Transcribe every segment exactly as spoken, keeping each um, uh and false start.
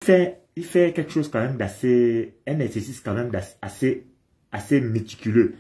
fait, il fait quelque chose quand même d'assez, un exercice quand même d'assez, assez méticuleux.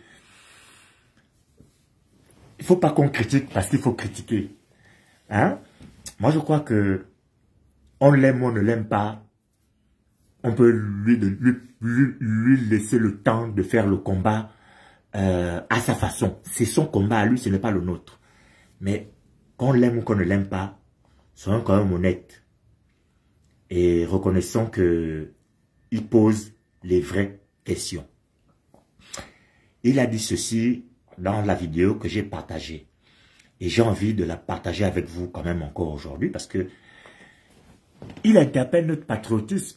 Il ne faut pas qu'on critique parce qu'il faut critiquer. Hein? Moi, je crois que on l'aime ou on ne l'aime pas, on peut lui, lui, lui, lui laisser le temps de faire le combat euh, à sa façon. C'est son combat à lui, ce n'est pas le nôtre. Mais qu'on l'aime ou qu'on ne l'aime pas, soyons quand même honnêtes. Et reconnaissons que il pose les vraies questions. Il a dit ceci dans la vidéo que j'ai partagée. Et j'ai envie de la partager avec vous quand même encore aujourd'hui parce que il interpelle notre patriotisme.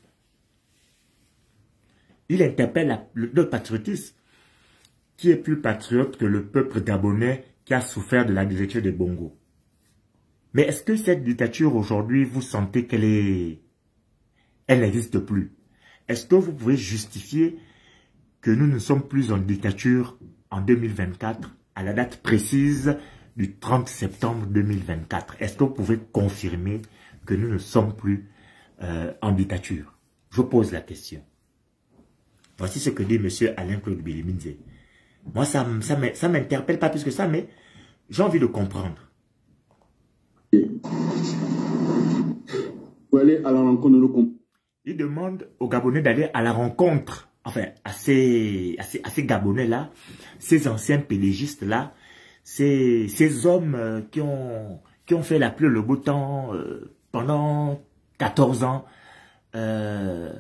Il interpelle la, notre patriotisme. Qui est plus patriote que le peuple gabonais qui a souffert de la dictature des Bongo? Mais est-ce que cette dictature aujourd'hui, vous sentez qu'elle est... Elle n'existe plus? Est-ce que vous pouvez justifier que nous ne sommes plus en dictature en deux mille vingt-quatre, à la date précise du trente septembre deux mille vingt-quatre? Est-ce que vous pouvez confirmer que nous ne sommes plus euh, en dictature? Je pose la question. Voici ce que dit M. Alain-Claude Biliminze. Moi, ça ne m'interpelle pas plus que ça, mais j'ai envie de comprendre. Pour aller à la rencontre de nos... Il demande aux Gabonais d'aller à la rencontre, enfin, à ces, à ces, à ces Gabonais-là, ces anciens pédégistes-là, ces, ces hommes euh, qui, ont, qui ont fait la pluie le beau temps euh, pendant quatorze ans. Euh,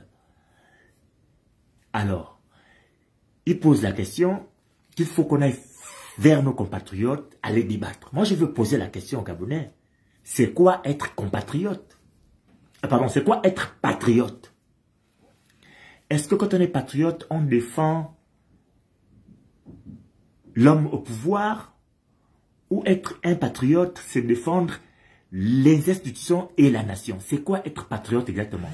alors, il pose la question qu'il faut qu'on aille vers nos compatriotes à les débattre. Moi, je veux poser la question aux Gabonais. C'est quoi être compatriote? Ah, pardon, c'est quoi être patriote? Est-ce que quand on est patriote, on défend l'homme au pouvoir? Ou être un patriote, c'est défendre les institutions et la nation? C'est quoi être patriote exactement?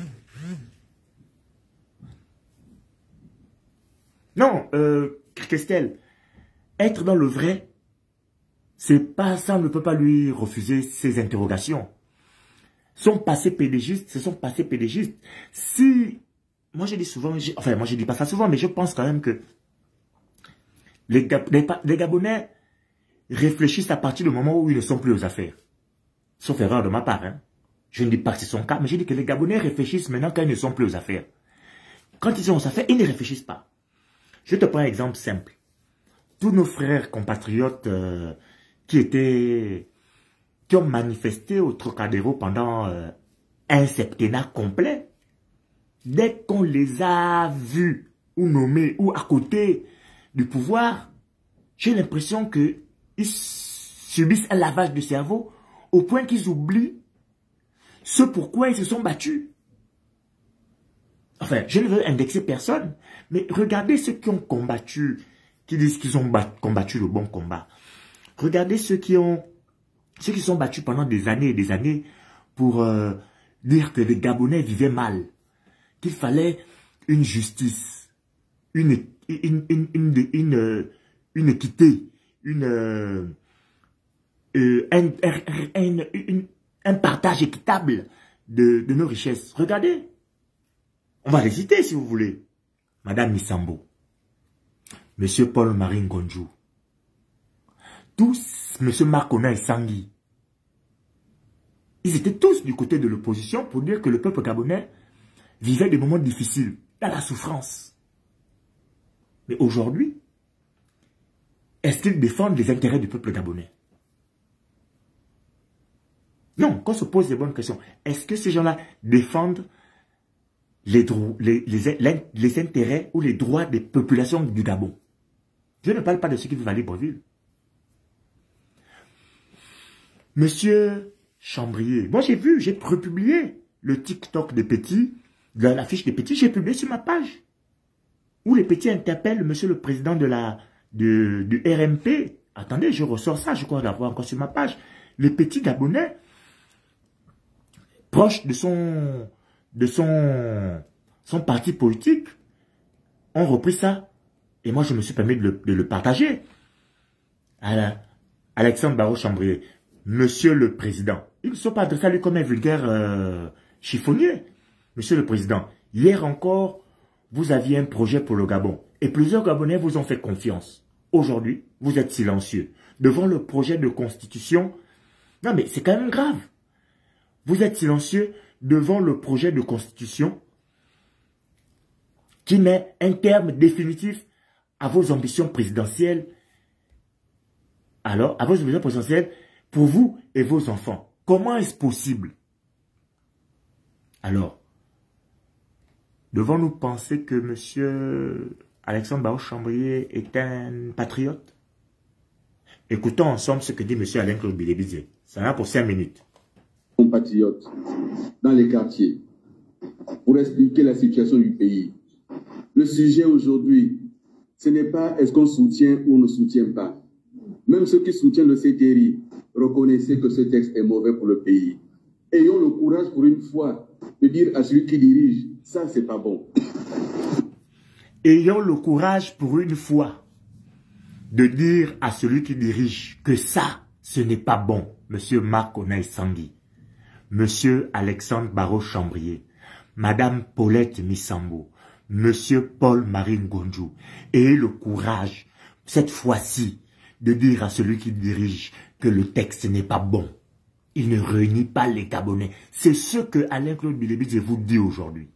Non, euh, Christelle, être dans le vrai, c'est pas ça, on ne peut pas lui refuser ses interrogations. Son passé pédégiste, c'est son passé pédégiste. Si, moi je dis souvent, enfin moi je dis pas ça souvent, mais je pense quand même que les, les, les Gabonais réfléchissent à partir du moment où ils ne sont plus aux affaires. Sauf erreur de ma part, hein. Je ne dis pas que c'est son cas, mais je dis que les Gabonais réfléchissent maintenant quand ils ne sont plus aux affaires. Quand ils sont aux affaires, ils ne réfléchissent pas. Je te prends un exemple simple. Tous nos frères compatriotes euh, qui étaient, qui ont manifesté au Trocadéro pendant euh, un septennat complet, dès qu'on les a vus ou nommés ou à côté du pouvoir, j'ai l'impression qu'ils subissent un lavage de cerveau au point qu'ils oublient ce pourquoi ils se sont battus. Enfin, je ne veux indexer personne, mais regardez ceux qui ont combattu, qui disent qu'ils ont combattu le bon combat. Regardez ceux qui ont, ceux qui sont battus pendant des années et des années pour euh, dire que les Gabonais vivaient mal, qu'il fallait une justice, une, une, une, une, une, une équité, une, euh, un, un, un, un, un partage équitable de, de nos richesses. Regardez. On va les citer si vous voulez. Madame Missambo, Monsieur Paul-Marie Ngonjou, tous, Monsieur Marcona et Sangui, ils étaient tous du côté de l'opposition pour dire que le peuple gabonais vivait des moments difficiles, dans la souffrance. Mais aujourd'hui, est-ce qu'ils défendent les intérêts du peuple gabonais? Non, qu'on se pose des bonnes questions. Est-ce que ces gens-là défendent Les, les, les, les intérêts ou les droits des populations du Gabon? Je ne parle pas de ceux qui vivent à Libreville. Monsieur Chambrier, moi j'ai vu, j'ai republié le TikTok des petits, de la fiche des petits, j'ai publié sur ma page, où les petits interpellent monsieur le président de la, de, du R M P. Attendez, je ressors ça, je crois l'avoir encore sur ma page. Les petits Gabonais, proches de son... de son, son parti politique, ont repris ça. Et moi, je me suis permis de le, de le partager. À Alexandre Barrault-Chambrier, Monsieur le Président, ils ne sont pas adressés à lui comme un vulgaire euh, chiffonnier. Monsieur le Président, hier encore, vous aviez un projet pour le Gabon. Et plusieurs Gabonais vous ont fait confiance. Aujourd'hui, vous êtes silencieux. Devant le projet de constitution, non mais c'est quand même grave. Vous êtes silencieux devant le projet de constitution qui met un terme définitif à vos ambitions présidentielles. Alors, à vos ambitions présidentielles pour vous et vos enfants. Comment est-ce possible? Alors, devons-nous penser que M. Alexandre Barreau-Chambrier est un patriote? Écoutons ensemble ce que dit M. Alain-Claude Bilébizé. Ça va pour cinq minutes. Compatriotes dans les quartiers pour expliquer la situation du pays. Le sujet aujourd'hui, ce n'est pas est-ce qu'on soutient ou on ne soutient pas. Même ceux qui soutiennent le C T R I, reconnaissez que ce texte est mauvais pour le pays. Ayons le courage pour une fois de dire à celui qui dirige, ça c'est pas bon. Ayons le courage pour une fois de dire à celui qui dirige que ça, ce n'est pas bon. Monsieur Marc Onaï Sangui, Monsieur Alexandre Barreau-Chambrier, Madame Paulette Missambo, Monsieur Paul-Marie Ngonjou, ayez le courage, cette fois-ci, de dire à celui qui dirige que le texte n'est pas bon. Il ne réunit pas les Gabonais. C'est ce que Alain-Claude Bilébizé vous dit aujourd'hui.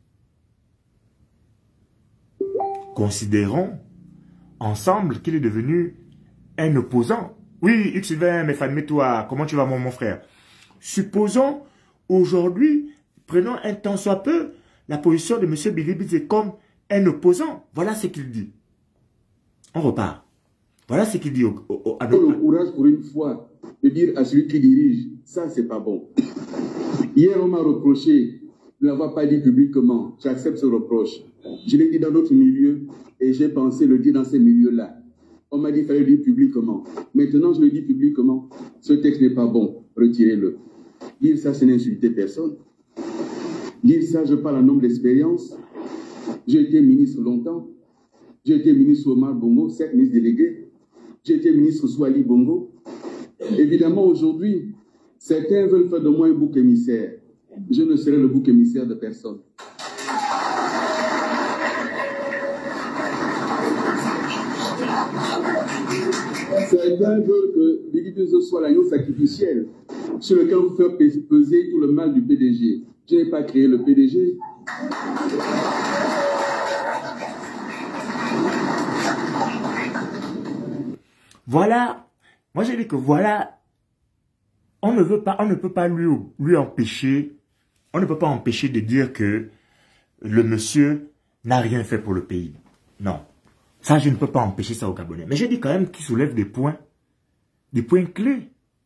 Considérons ensemble qu'il est devenu un opposant. Oui, X Sylvain, mais toi, comment tu vas mon, mon frère? Supposons aujourd'hui, prenons un temps soit peu, la position de M. Bilébizé comme un opposant. Voilà ce qu'il dit. On repart. Voilà ce qu'il dit au, au, au, à notre... le courage pour une fois de dire à celui qui dirige, ça c'est pas bon. Hier on m'a reproché de n'avoir pas dit publiquement. J'accepte ce reproche. Je l'ai dit dans d'autres milieux et j'ai pensé le dire dans ces milieux-là. On m'a dit qu'il fallait le dire publiquement. Maintenant je le dis publiquement. Ce texte n'est pas bon. Retirez-le. Dire ça, c'est n'insulter personne. Dire ça, je parle en nombre d'expérience. J'ai été ministre longtemps. J'ai été ministre Omar Bongo, certes ministre délégué. J'ai été ministre Swali Bongo. Évidemment, aujourd'hui, certains veulent faire de moi un bouc émissaire. Je ne serai le bouc émissaire de personne. Certains veulent que Bilibizé soit l'agneau sacrificiel sur lequel vous faire peser tout le mal du P D G. Je n'ai pas créé le P D G. Voilà, moi j'ai dit que voilà, on ne veut pas, on ne peut pas lui, lui empêcher, on ne peut pas empêcher de dire que le monsieur n'a rien fait pour le pays. Non, ça je ne peux pas empêcher ça au Gabonais. Mais j'ai dit quand même qu'il soulève des points, des points clés.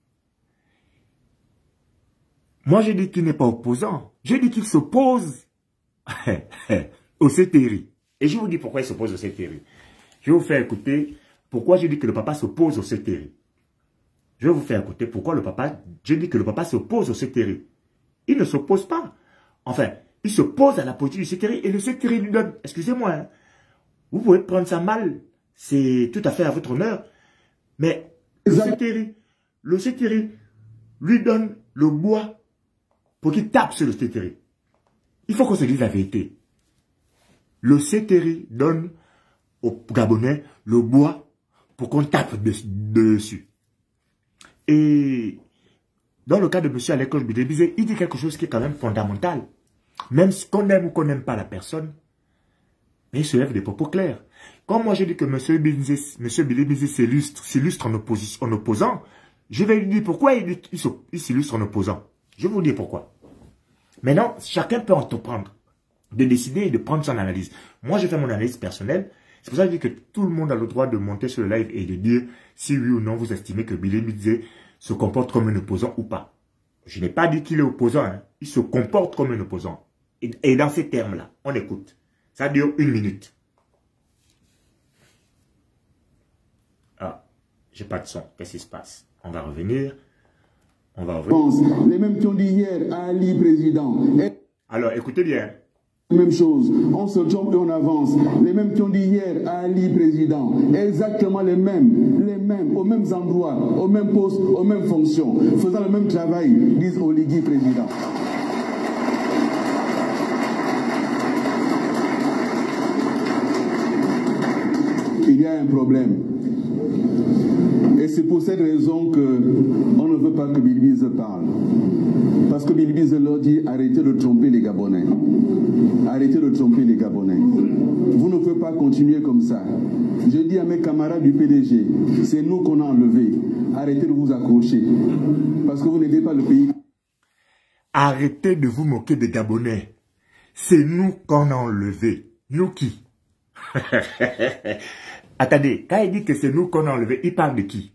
Moi j'ai dit qu'il n'est pas opposant, j'ai dit qu'il s'oppose au C T R I. Et je vous dis pourquoi il s'oppose au C T R I. Je vais vous faire écouter pourquoi j'ai dit que le papa s'oppose au C T R I. Je vais vous faire écouter pourquoi le papa, j'ai dit que le papa s'oppose au C T R I. Il ne s'oppose pas. Enfin, il s'oppose à la politique du C T R I et le C T R I lui donne, excusez-moi, hein, vous pouvez prendre ça mal, c'est tout à fait à votre honneur, mais le C T R I, le C T R I lui donne le bois pour qu'il tape sur le C T R I. Il faut qu'on se dise la vérité. Le C T R I donne aux Gabonais le bois pour qu'on tape dessus. Et dans le cas de M. Alain-Claude Bilébizé, il dit quelque chose qui est quand même fondamental. Même si qu'on aime ou qu'on n'aime pas la personne, mais il se lève des propos clairs. Quand moi j'ai dit que M. Bilébizé s'illustre en, en opposant, je vais lui dire pourquoi il, il s'illustre en opposant. Je vais vous dire pourquoi. Maintenant, chacun peut entreprendre de décider et de prendre son analyse. Moi, je fais mon analyse personnelle. C'est pour ça que je dis que tout le monde a le droit de monter sur le live et de dire si oui ou non vous estimez que Bilébizé se comporte comme un opposant ou pas. Je n'ai pas dit qu'il est opposant, hein. Il se comporte comme un opposant. Et, et dans ces termes-là, on écoute. Ça dure une minute. Ah, j'ai pas de son. Qu'est-ce qui se passe? On va revenir. On va revenir. Les mêmes qui ont dit hier à Ali, président. Et... Alors, écoutez bien. Même chose, on se trompe et on avance. Les mêmes qui ont dit hier à Ali, président, exactement les mêmes, les mêmes, aux mêmes endroits, aux mêmes postes, aux mêmes fonctions, faisant le même travail, disent Oligui, président. un problème. Et c'est pour cette raison qu'on ne veut pas que Bilibize parle. Parce que Bilibize leur dit arrêtez de tromper les Gabonais. Arrêtez de tromper les Gabonais. Vous ne pouvez pas continuer comme ça. Je dis à mes camarades du P D G, c'est nous qu'on a enlevé. Arrêtez de vous accrocher. Parce que vous n'aidez pas le pays. Arrêtez de vous moquer des Gabonais. C'est nous qu'on a enlevé. Nous qui? Attendez, quand il dit que c'est nous qu'on a enlevé, il parle de qui?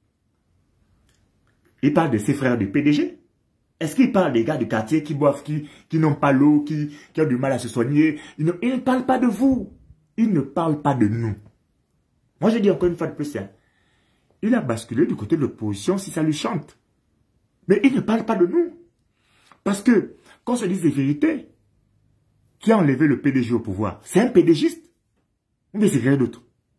Il parle de ses frères du P D G? Est-ce qu'il parle des gars du quartier qui boivent, qui, qui n'ont pas l'eau, qui, qui ont du mal à se soigner? Il ne, il ne parle pas de vous. Il ne parle pas de nous. Moi, je dis encore une fois de plus, hein, il a basculé du côté de l'opposition si ça lui chante. Mais il ne parle pas de nous. Parce que, qu'on se dise les vérités, qui a enlevé le P D G au pouvoir? C'est un PDGiste? Ou bien c'est rien d'autre?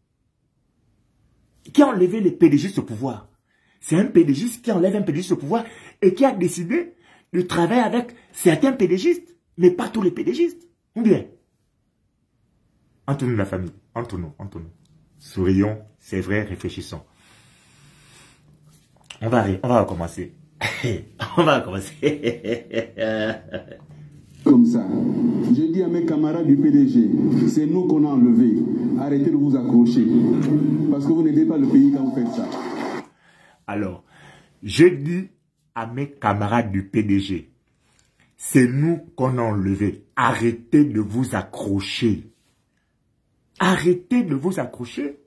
Qui a enlevé les PDGistes au pouvoir? C'est un PDGiste qui enlève un PDGiste au pouvoir et qui a décidé de travailler avec certains PDGistes, mais pas tous les PDGistes. Ou bien? Entre nous, la famille. Entre nous, entre nous. Sourions, c'est vrai, réfléchissons. On va, on va recommencer. On va recommencer. Comme ça. Je dis à mes camarades du P D G, c'est nous qu'on a enlevé. Arrêtez de vous accrocher. Parce que vous n'aidez pas le pays quand vous faites ça. Alors, je dis à mes camarades du P D G, c'est nous qu'on a enlevé. Arrêtez de vous accrocher. Arrêtez de vous accrocher.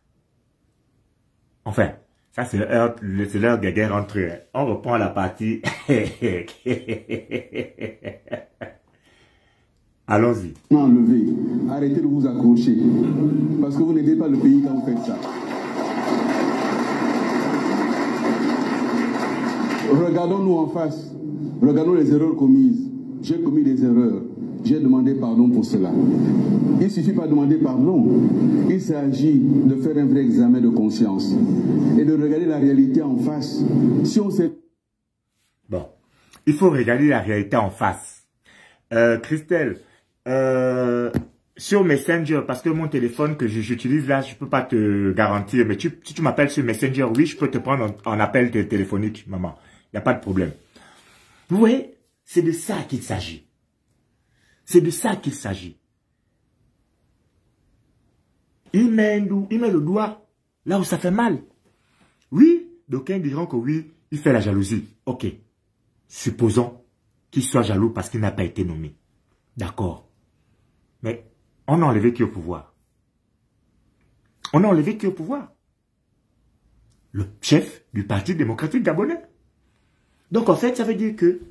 Enfin, ça c'est l'heure de guerre entre eux. On reprend la partie. Allons-y. Enlevé. Arrêtez de vous accrocher. Parce que vous n'aidez pas le pays quand vous faites ça. Regardons-nous en face. Regardons les erreurs commises. J'ai commis des erreurs. J'ai demandé pardon pour cela. Il ne suffit pas de demander pardon. Il s'agit de faire un vrai examen de conscience et de regarder la réalité en face. Si on sait... Bon, il faut regarder la réalité en face. Euh, Christelle, euh, sur Messenger, parce que mon téléphone que j'utilise là, je ne peux pas te garantir, mais tu, si tu m'appelles sur Messenger, oui, je peux te prendre en, en appel téléphonique, maman. Il n'y a pas de problème. Vous voyez, c'est de ça qu'il s'agit. C'est de ça qu'il s'agit. Il met, il met le doigt là où ça fait mal. Oui, d'aucuns diront que oui, il fait la jalousie. Ok. Supposons qu'il soit jaloux parce qu'il n'a pas été nommé. D'accord. Mais on a enlevé qui au pouvoir? On a enlevé qui au pouvoir? Le chef du Parti démocratique gabonais. Donc en fait, ça veut dire que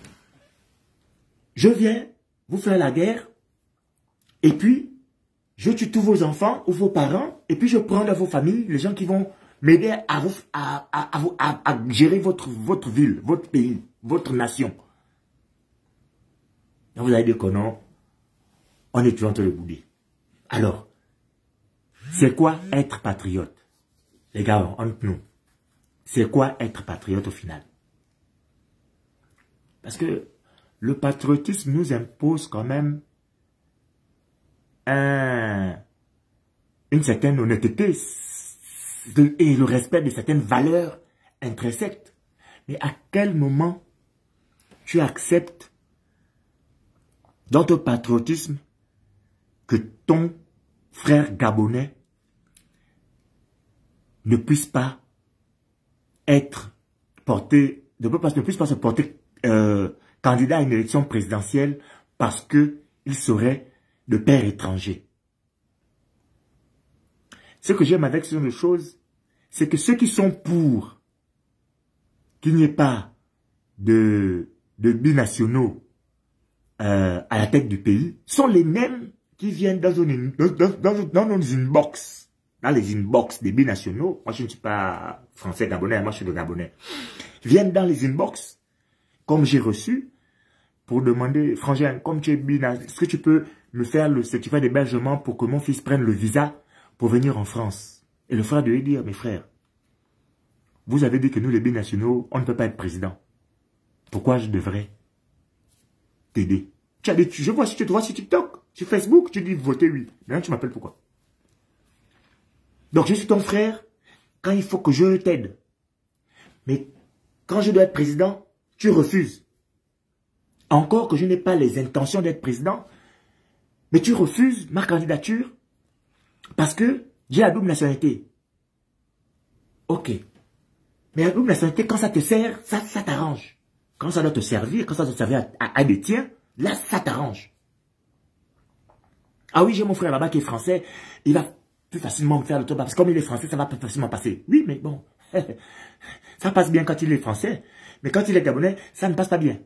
je viens vous faire la guerre, et puis je tue tous vos enfants ou vos parents, et puis je prends dans vos familles les gens qui vont m'aider à, vous, à, à, à, à, à gérer votre, votre ville, votre pays, votre nation. Et vous allez dire que non, on est toujours entre le boudet. Alors, c'est quoi être patriote? Les gars, entre nous, c'est quoi être patriote au final? Parce que le patriotisme nous impose quand même un, une certaine honnêteté et le respect de certaines valeurs intrinsèques. Mais à quel moment tu acceptes dans ton patriotisme que ton frère gabonais ne puisse pas être porté, ne, peut pas, ne puisse pas se porter euh, candidat à une élection présidentielle parce qu'il serait de père étranger. Ce que j'aime avec ce genre de choses, c'est que ceux qui sont pour qu'il n'y ait pas de, de binationaux euh, à la tête du pays sont les mêmes qui viennent dans, une, dans, dans, dans nos inbox, dans les inbox des binationaux. Moi, je ne suis pas français gabonais, moi je suis de gabonais. Viennent dans les inbox, comme j'ai reçu, pour demander, frangin, comme tu es binational, est-ce que tu peux me faire le certificat d'hébergement pour que mon fils prenne le visa pour venir en France? Et le frère devait dire, mes frères, vous avez dit que nous les binationaux, on ne peut pas être président. Pourquoi je devrais t'aider? Tu as des, je vois si tu te vois sur TikTok, sur Facebook, tu dis voter oui. Maintenant tu m'appelles pourquoi? Donc je suis ton frère quand il faut que je t'aide. Mais quand je dois être président, tu refuses. Encore que je n'ai pas les intentions d'être président, mais tu refuses ma candidature parce que j'ai la double nationalité. Ok. Mais la double nationalité, quand ça te sert, ça, ça t'arrange. Quand ça doit te servir, quand ça doit te servir à, à, à des tiens, là, ça t'arrange. Ah oui, j'ai mon frère là-bas qui est français, il va plus facilement me faire le tour parce que comme il est français, ça va plus facilement passer. Oui, mais bon, ça passe bien quand il est français, mais quand il est gabonais, ça ne passe pas bien.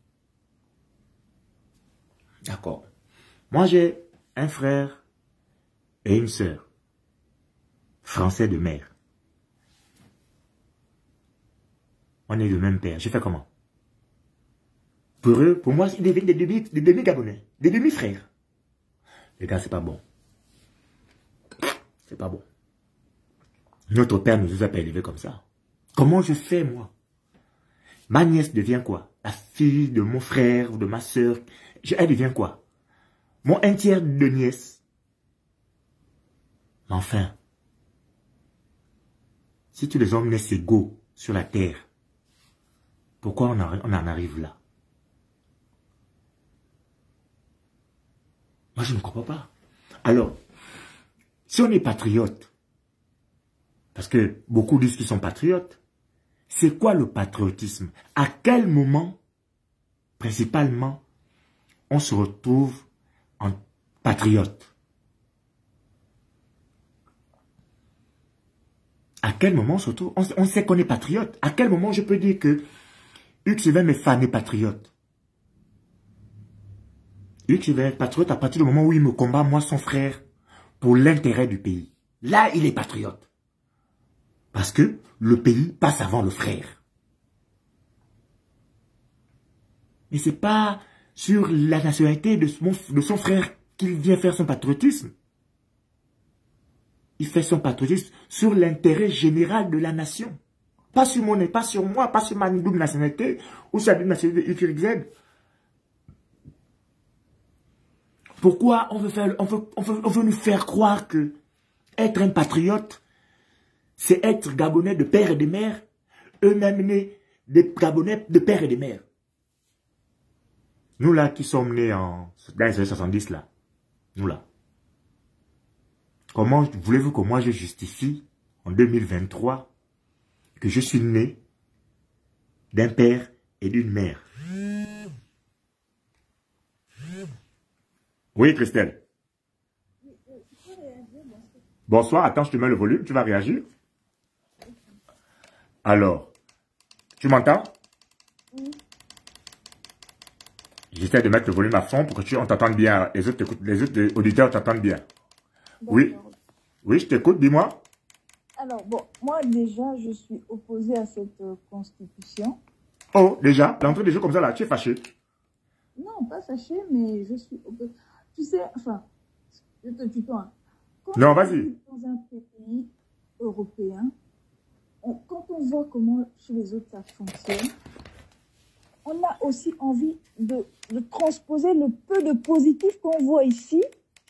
D'accord. Moi, j'ai un frère et une sœur, français de mère. On est le même père. Je fais comment? Pour eux, pour moi, ils deviennent des demi, des demi-gabonais, des demi-frères. Les gars, c'est pas bon. C'est pas bon. Notre père nous a pas élevés comme ça. Comment je fais, moi? Ma nièce devient quoi? La fille de mon frère ou de ma soeur. Elle devient quoi? Mon un tiers de nièce. Mais enfin, si tous les hommes naissent égaux sur la terre, pourquoi on en, on en arrive là? Moi, je ne comprends pas. Alors, si on est patriote, parce que beaucoup disent qu'ils sont patriotes, c'est quoi le patriotisme? À quel moment, principalement, on se retrouve en patriote? À quel moment on se retrouve? On, on sait qu'on est patriote. À quel moment je peux dire que Hugues Sylvain fan est patriote? Hugues Sylvain est patriote à partir du moment où il me combat, moi, son frère, pour l'intérêt du pays. Là, il est patriote. Parce que le pays passe avant le frère. Mais c'est pas sur la nationalité de son, de son frère qu'il vient faire son patriotisme. Il fait son patriotisme sur l'intérêt général de la nation. Pas sur mon nez, pas sur moi, pas sur ma double nationalité ou sur la double nationalité de Y Z. Pourquoi on veut, faire, on, veut, on, veut, on veut nous faire croire que être un patriote, c'est être Gabonais de père et de mère, eux-mêmes nés des Gabonais de père et de mère. Nous là qui sommes nés en, dans les années soixante-dix là, nous là. Comment voulez-vous que moi je justifie en deux mille vingt-trois que je suis né d'un père et d'une mère? Oui, Christelle. Bonsoir, attends, je te mets le volume, tu vas réagir. Alors, tu m'entends? Oui. J'essaie de mettre le volume à fond pour que tu t'entendes bien. Les autres, les autres auditeurs t'entendent bien. Oui, oui, je t'écoute, dis-moi. Alors, bon, moi déjà, je suis opposée à cette euh, constitution. Oh, déjà, l'entrée des jeux comme ça, là, tu es fâché? Non, pas fâché, mais je suis opposée. Tu sais, enfin, je te tutoie. Non, vas-y. Dans un pays européen, on, quand on voit comment chez les autres ça fonctionne, on a aussi envie de, de transposer le peu de positif qu'on voit ici.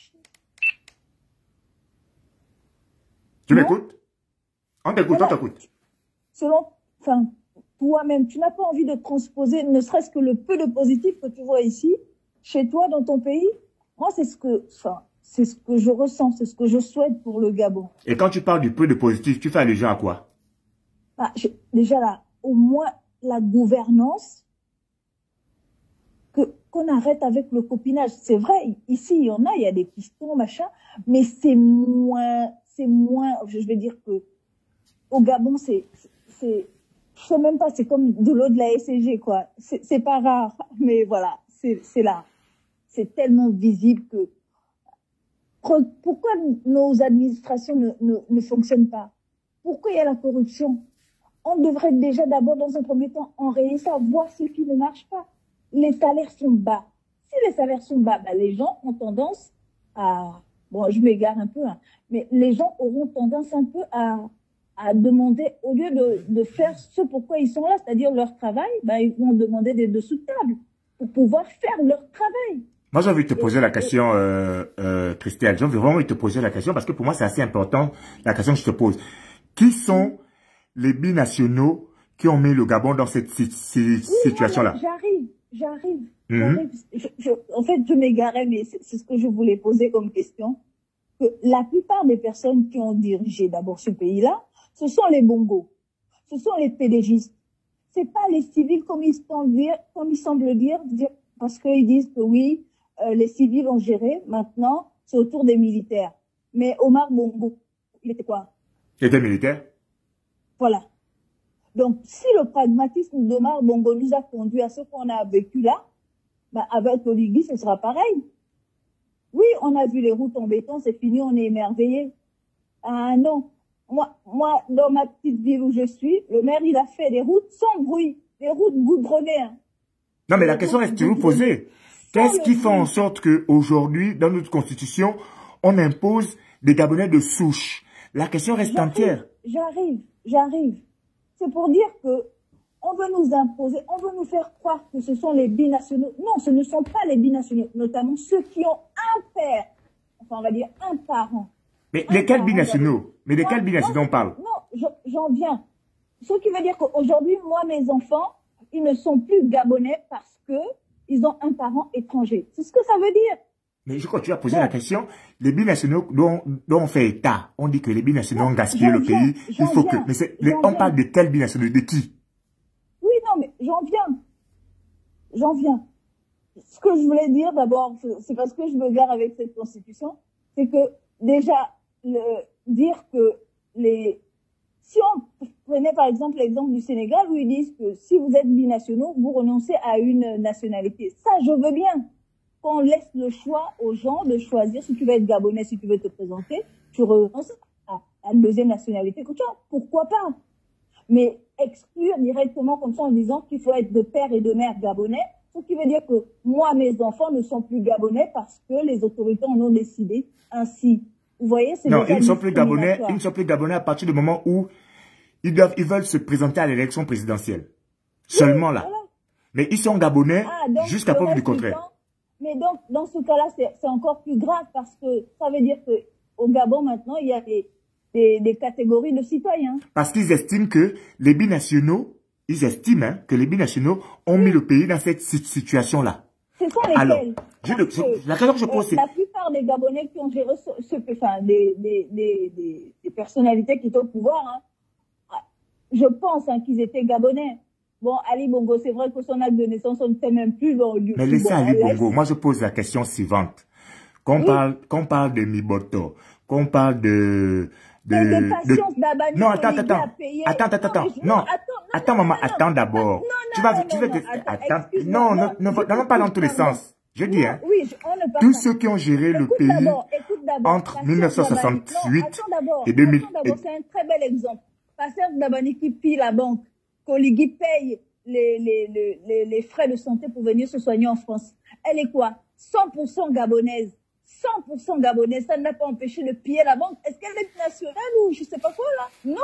Tu m'écoutes? On t'écoute, on t'écoute. Selon, enfin, toi-même, tu n'as pas envie de transposer ne serait-ce que le peu de positif que tu vois ici, chez toi, dans ton pays? Moi, c'est ce que, enfin, c'est ce que je ressens, c'est ce que je souhaite pour le Gabon. Et quand tu parles du peu de positif, tu fais allusion à quoi? Ah, je, déjà là, au moins la gouvernance, que qu'on arrête avec le copinage. C'est vrai, ici il y en a, il y a des pistons, machin, mais c'est moins, c'est moins, je vais dire que au Gabon, c'est, c'est, je sais même pas, c'est comme de l'eau de la S C G, quoi. C'est pas rare, mais voilà, c'est là. C'est tellement visible que... Pourquoi nos administrations ne, ne, ne fonctionnent pas? Pourquoi il y a la corruption? On devrait déjà d'abord, dans un premier temps, enrayer ça, voir ce qui ne marche pas. Les salaires sont bas. Si les salaires sont bas, bah, les gens ont tendance à... Bon, je m'égare un peu, hein, mais les gens auront tendance un peu à, à demander, au lieu de, de faire ce pourquoi ils sont là, c'est-à-dire leur travail, bah, ils vont demander des dessous de table pour pouvoir faire leur travail. Moi, j'ai envie de te poser la question, euh, euh, Christelle. J'ai vraiment envie de te poser la question parce que pour moi, c'est assez important, la question que je te pose. Qui sont les binationaux qui ont mis le Gabon dans cette si si Oui, situation-là? non, j'arrive, j'arrive, Mhm. j'arrive. Je- je- En fait, je m'égarais, mais c'est c'est ce que je voulais poser comme question. Que la plupart des personnes qui ont dirigé d'abord ce pays-là, ce sont les bongos, ce sont les pédégistes. C'est pas les civils comme ils semblent dire, comme ils semblent dire, dire parce qu'ils disent que oui, euh, les civils ont géré. Maintenant, c'est au tour des militaires. Mais Omar Bongo, il était quoi? Il était militaire? Voilà. Donc, si le pragmatisme d'Omar Bongo nous a conduit à ce qu'on a vécu là, bah, avec Oligui, ce sera pareil. Oui, on a vu les routes en béton, c'est fini, on est émerveillé. Ah non. Moi, moi, dans ma petite ville où je suis, le maire, il a fait des routes sans bruit, des routes goudronnées. Hein. Non, mais la Des question routes reste toujours goudronnées. posée. Sans Qu'est-ce le qui fait en bruit. sorte qu'aujourd'hui, dans notre constitution, on impose des Gabonais de souche? La question reste J'arrive, entière. j'arrive, j'arrive. C'est pour dire que on veut nous imposer, on veut nous faire croire que ce sont les binationaux. Non, ce ne sont pas les binationaux, notamment ceux qui ont un père, enfin on va dire un parent. Mais Un lesquels parent binationaux? Mais Moi, lesquels binationaux moi, on parle? non, je- j'en viens. Ce qui veut dire qu'aujourd'hui, moi, mes enfants, ils ne sont plus gabonais parce que ils ont un parent étranger. C'est ce que ça veut dire. Mais je continue à poser Bon, la question. Les binationaux dont, dont on fait état, on dit que les binationaux non, ont gaspillé j'en le viens, pays. Il j'en faut que... viens, Mais c'est, les- j'en on viens. parle de quels binationaux? De qui? Oui, non, mais j'en viens. J'en viens. Ce que je voulais dire d'abord, c'est parce que je me gare avec cette constitution, c'est que déjà, le, dire que les... Si on prenait par exemple l'exemple du Sénégal où ils disent que si vous êtes binationaux, vous renoncez à une nationalité. Ça, je veux bien. Qu'on laisse le choix aux gens de choisir si tu veux être gabonais, si tu veux te présenter, tu renonces à, à une deuxième nationalité que tu as. Pourquoi pas? Mais exclure directement comme ça en disant qu'il faut être de père et de mère gabonais, ce qui veut dire que moi, mes enfants ne sont plus gabonais parce que les autorités en ont décidé ainsi. Vous voyez, c'est Non, déjà ils ne sont plus gabonais. discriminatoire. Ils ne sont plus gabonais à partir du moment où ils doivent, ils veulent se présenter à l'élection présidentielle. Seulement là. Voilà. Mais ils sont gabonais Ah, donc, jusqu'à le preuve du reste du contraire. temps- mais donc, dans ce cas-là, c'est c'est encore plus grave parce que ça veut dire que au Gabon, maintenant, il y a des, des, des catégories de citoyens. Parce qu'ils estiment que les binationaux, ils estiment hein, que les binationaux ont mis le pays dans cette si- situation-là. Ce sont Alors, lesquels? je, Parce je- que, la question que je euh, pose, c'est... la plupart des Gabonais qui ont géré ce, ce enfin, des, des, des, des, des personnalités qui étaient au pouvoir, hein, je pense hein, qu'ils étaient Gabonais. Bon, Ali Bongo, c'est vrai que son acte de naissance, on ne sait même plus. Bon, du, Mais laissez bon, Ali on laisse. Bongo. Moi, je pose la question suivante. Qu'on Oui. parle, qu'on parle de Miboto, qu'on parle de... de, Mais des de... patience d'Abani Non, attends, Oligui attends. a payé. Attends, attends, Non, attends. mais je- Non, non, attends, non, attends, non, maman, non, non. attends d'abord. Non, Tu non, vas, non, tu non, veux non, te... attends, Attends. excuse-moi, Non, non, non, non, je n'allons pas dans t'écoute, tous les pardon. sens. Je dis, Non, hein. oui, je- on ne parle Tous pas. ceux qui ont géré le Écoute pays d'abord, écoute d'abord. entre Patience mille neuf cent Dabani. soixante-huit Non, attends d'abord. et deux mille. Attends d'abord, c'est un très bel exemple. Patience Dabani qui pille la banque, qu'Oligui paye les, les, les, les, les frais de santé pour venir se soigner en France. Elle est quoi? cent pour cent gabonaise. cent pour cent gabonaise. Ça ne l'a pas empêché de piller la banque. Est-ce qu'elle est nationale ou je sais pas quoi là? Non.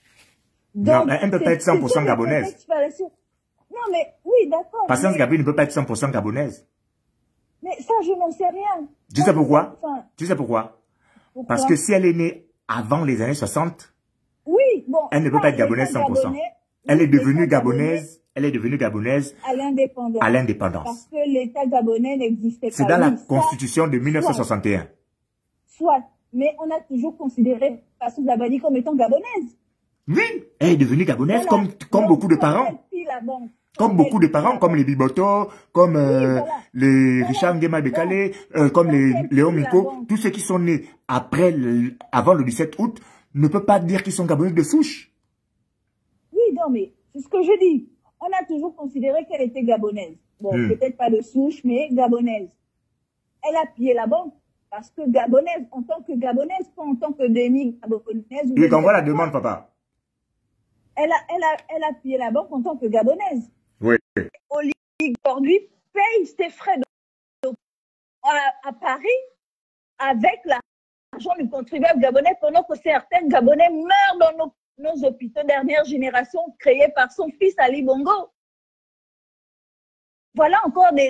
Non, elle ne peut pas être cent pour cent c'était le gabonaise. contexte fallacieux. Non, mais oui, d'accord. Patience mais- Gabriel ne peut pas être cent pour cent gabonaise. Mais ça, je n'en sais rien. Tu sais pourquoi? Enfin, Tu sais pourquoi? pourquoi? Parce que si elle est née avant les années soixante, Oui, bon. elle ne peut ça, pas être gabonaise l'État cent pour cent. gabonais- Elle est l'État devenue gabonais gabonaise, elle est devenue gabonaise à l'indépendance. à Parce l'indépendance. que l'État gabonais n'existait pas. C'est dans la Oui, ça, constitution de mille neuf cent soixante et un. soit. Mais on a toujours considéré Patience Dabani comme étant gabonaise. Oui, elle est devenue gabonaise Voilà. comme, comme Donc, beaucoup de quand parents. elle pille la banque, Comme quand beaucoup elle de parents, pille comme la les Biboto, comme euh, voilà. les Voilà. Richard Nguema Bekale, Donc, euh, comme quand les elle Léon pille la Miko, banque. tous ceux qui sont nés après le, avant le dix-sept août, ne peuvent pas dire qu'ils sont gabonais de souche. Oui, non, mais c'est ce que je dis. On a toujours considéré qu'elle était gabonaise. Bon, Hmm. peut-être pas de souche, mais gabonaise. Elle a pillé la banque parce que gabonaise, en tant que gabonaise, pas en tant que demi-gabonaise. ou Il je t'envoie sais la pas demande, quoi. papa. Elle a, elle, a, elle a pillé la banque en tant que gabonaise. Oui. Oligui, aujourd'hui, paye ses frais de, à, à Paris avec l'argent du contribuable gabonais pendant que certains Gabonais meurent dans nos, nos hôpitaux dernière génération créés par son fils Ali Bongo. Voilà encore des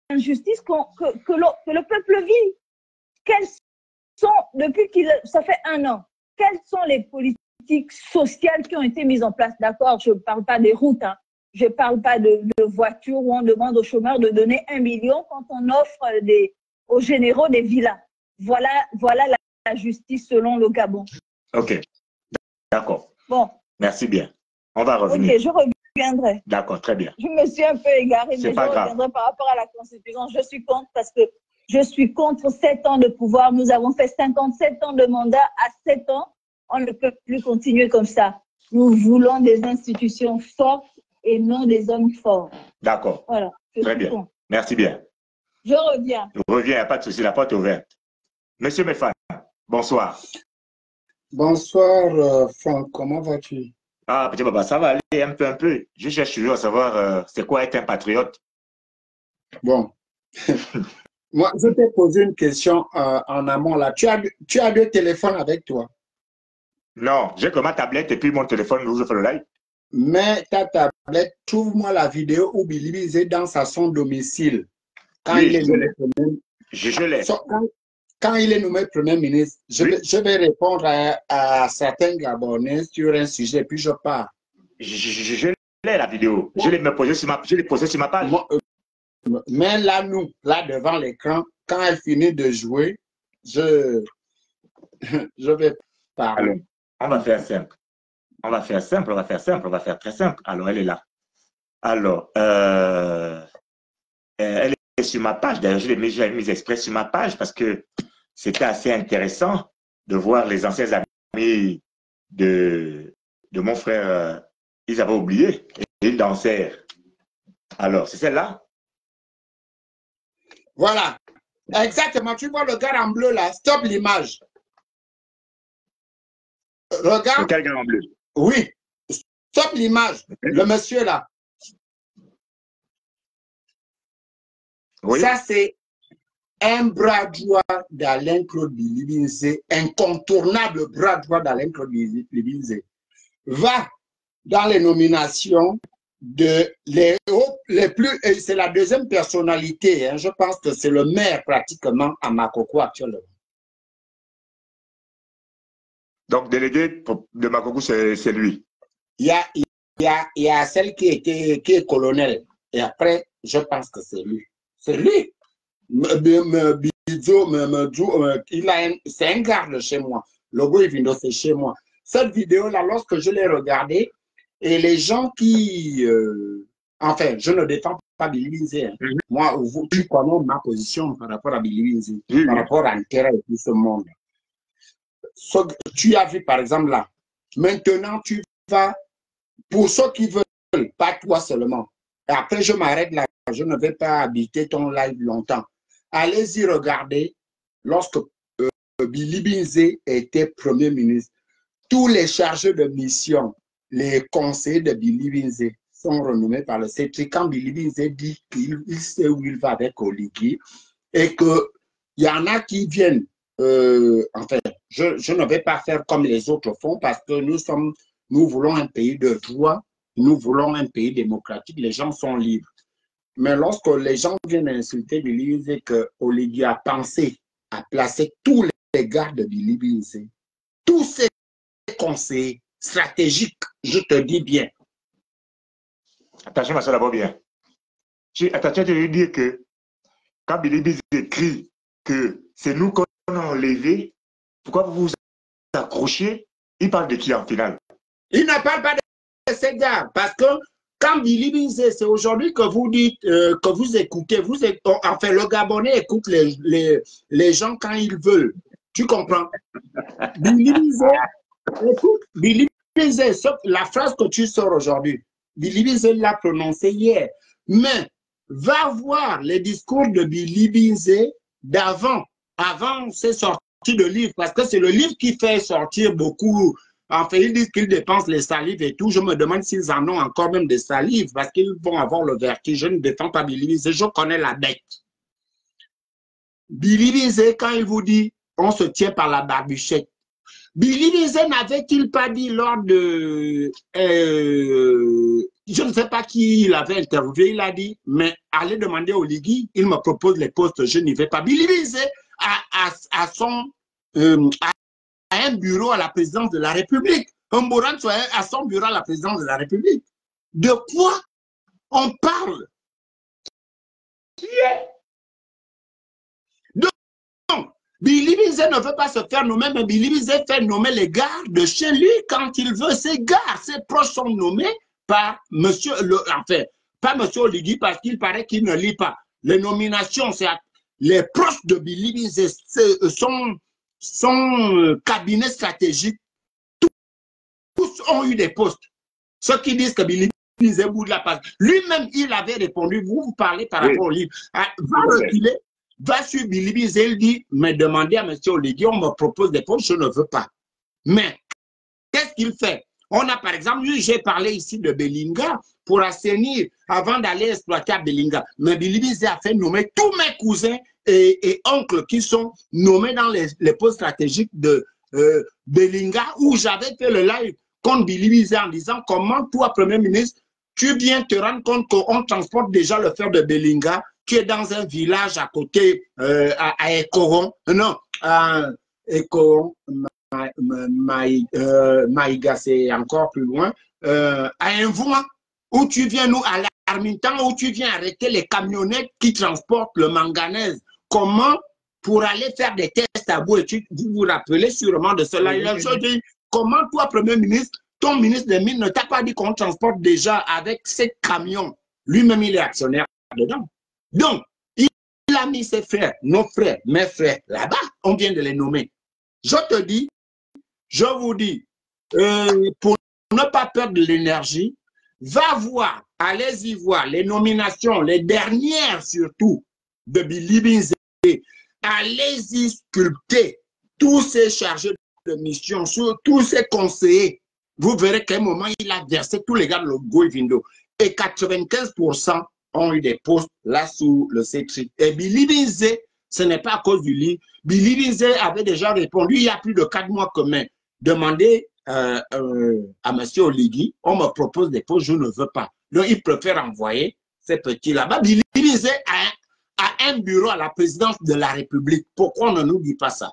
injustices qu'on, que, que, le, que le peuple vit. Quelles sont, depuis qu'il, ça fait un an, quelles sont les politiques sociales qui ont été mises en place? D'accord, je ne parle pas des routes, hein. Je ne parle pas de, de voitures où on demande aux chômeurs de donner un million quand on offre des, aux généraux des villas. Voilà, voilà la, la justice selon le Gabon. Ok, d'accord. Bon. Merci bien. On va revenir. Ok, je reviendrai. D'accord, très bien. Je me suis un peu égarée, mais je pas reviendrai grave. par rapport à la Constitution. Je suis contre parce que je suis contre sept ans de pouvoir. Nous avons fait cinquante-sept ans de mandat. À sept ans, on ne peut plus continuer comme ça. Nous voulons des institutions fortes et non des hommes forts. D'accord. Voilà. Très bien. Contre. Merci bien. Je reviens. Je reviens, il n'y a pas de souci, la porte est ouverte. Monsieur Mefan, bonsoir. Bonsoir, euh, Franck, comment vas-tu? Ah, petit papa, ça va aller un peu, un peu. Je cherche toujours à savoir euh, c'est quoi être un patriote. Bon. Moi, je t'ai posé une question euh, en amont là. Tu as, tu as deux téléphones avec toi? Non, j'ai que ma tablette et puis mon téléphone où je fais le live. Mais ta tablette, trouve-moi la vidéo où Billy Bizet danse à son domicile. Quand oui, il est nommé premier... je, je l'ai. Quand, quand il est nommé Premier ministre, je, oui. vais, je vais répondre à, à certains Gabonais sur un sujet, puis je pars. Je, je, je l'ai la vidéo. Je l'ai posée sur ma, je l'ai posée sur ma page. Moi, euh, mais là, nous, là devant l'écran, quand elle finit de jouer, je, je vais parler. Alors, on va faire simple. On va faire simple, on va faire simple, on va faire très simple. Alors, elle est là. Alors, euh, elle est sur ma page. D'ailleurs, je l'ai mis, mis exprès sur ma page parce que c'était assez intéressant de voir les anciens amis de, de mon frère. Euh, ils avaient oublié et ils dansèrent. Alors, c'est celle-là? Voilà. Exactement. Tu vois le gars en bleu là. Stop l'image. Regarde. Quel gars en bleu? Oui. Stop l'image. Le monsieur là. Oui. Ça, c'est un bras droit d'Alain Claude Billy Bizet, incontournable bras droit d'Alain Claude Billy Bizet. Va dans les nominations de les, les plus, et c'est la deuxième personnalité, hein, je pense que c'est le maire pratiquement à Makoko actuellement. Donc, délégué de Makoko, c'est lui. Il y a, il y a, il y a celle qui, était, qui est colonel, et après, je pense que c'est lui. C'est lui. C'est un garde chez moi. Le Guivindo, c'est chez moi. Cette vidéo-là, lorsque je l'ai regardée, et les gens qui... Euh, enfin, je ne défends pas Billy Bizet. Hein. Mm-hmm. Moi, vous, tu connais ma position par rapport à Billy Bizet, mm-hmm. par rapport à l'intérêt de tout ce monde. So, tu as vu, par exemple, là. Maintenant, tu vas... Pour ceux qui veulent, pas toi seulement. Et après, je m'arrête là. Je ne vais pas habiter ton live longtemps. Allez-y regarder. Lorsque euh, Billy Bizet était Premier ministre, tous les chargés de mission, les conseillers de Billy Bizet sont renommés par le C T. Quand Billy Bizet dit qu'il sait où il va avec Oligui et qu'il y en a qui viennent, euh, enfin, je, je ne vais pas faire comme les autres font parce que nous sommes, nous voulons un pays de droit, nous voulons un pays démocratique, les gens sont libres. Mais lorsque les gens viennent insulter Billy Bizet que Oligui a pensé à placer tous les gardes de Billy Bizet, tous ces conseils stratégiques, je te dis bien. Attention à ça d'abord bien. Attention, je veux dire que quand Billy Bizet crie que c'est nous qu'on a enlevé, pourquoi vous vous accrochez? Il parle de qui en finale? Il ne parle pas de ces gars parce que quand Billy Bizet, c'est aujourd'hui que vous dites, euh, que vous écoutez, vous écoutez, enfin le Gabonais écoute les, les, les gens quand ils veulent. Tu comprends? Billy Bizet, écoute, Billy Bizet, la phrase que tu sors aujourd'hui, Billy Bizet l'a prononcée hier. Mais va voir les discours de Billy Bizet d'avant, avant ces sorties de livres, parce que c'est le livre qui fait sortir beaucoup. Enfin, ils disent qu'ils dépensent les salives et tout. Je me demande s'ils en ont encore même des salives parce qu'ils vont avoir le vertige. Je ne défends pas Billy Bizet, je connais la bête. Billy Bizet, quand il vous dit on se tient par la barbichette, Billy Bizet n'avait-il pas dit lors de... Euh, je ne sais pas qui il avait interviewé, il a dit, mais allez demander au Ligui, il me propose les postes, je n'y vais pas. Billy Bizet a, a, a, son, euh, a un bureau à la présidence de la République. Mboran a son bureau à la présidence de la République. De quoi on parle? Donc, Billy Bizet ne veut pas se faire nommer, mais Billy Bizet fait nommer les gardes de chez lui quand il veut. Ses gardes, ses proches sont nommés par monsieur, le, enfin, pas monsieur Oligui parce qu'il paraît qu'il ne lit pas. Les nominations, c'est les proches de Billy Bizet, son, son cabinet stratégique, tous ont eu des postes. Ceux qui disent que Billy Bizet bout de la passe. Lui-même, il avait répondu, vous, vous parlez par rapport oui. au livre. Ah, va reculer, va sur Billy Bizet, il dit, mais demandez à M. Oligui, on me propose des postes, je ne veux pas. Mais, qu'est-ce qu'il fait? On a par exemple, lui, j'ai parlé ici de Belinga pour assainir avant d'aller exploiter à Belinga. Mais Billy Bizet a fait nommer tous mes cousins et, et oncles qui sont nommés dans les, les postes stratégiques de euh, Belinga où j'avais fait le live contre Billy Bizet en disant comment toi, Premier ministre, tu viens te rendre compte qu'on transporte déjà le fer de Belinga, tu es dans un village à côté, euh, à, à Ekoron, non, à Ekoron, euh, Maïga, c'est encore plus loin, euh, à Invouan, où tu viens nous à l'Armintan, où tu viens arrêter les camionnettes qui transportent le manganèse. Comment pour aller faire des tests à bout, et tu, vous vous rappelez sûrement de cela. Il a dit, comment toi, Premier ministre, ton ministre des Mines ne t'a pas dit qu'on transporte déjà avec ces camions? Lui-même, il est actionnaire dedans. Donc, il a mis ses frères, nos frères, mes frères, là-bas, on vient de les nommer. Je te dis, je vous dis, euh, pour ne pas perdre de l'énergie, va voir, allez-y voir les nominations, les dernières surtout, de Billy Bizet. Allez-y sculpter tous ces chargés de mission, tous ces conseillers. Vous verrez qu'à un moment, il a versé tous les gars de Logo et Vindo. Et quatre-vingt-quinze pour cent ont eu des postes là sous le C T R I. Et Billy Bizet, ce n'est pas à cause du lit. Billy Bizet avait déjà répondu il y a plus de quatre mois que même. Demandez euh, euh, à M. Oligui, on me propose des postes, je ne veux pas. Donc, il préfère envoyer ces petits là-bas. Billy Bizet a un à un bureau à la présidence de la République. Pourquoi on ne nous dit pas ça?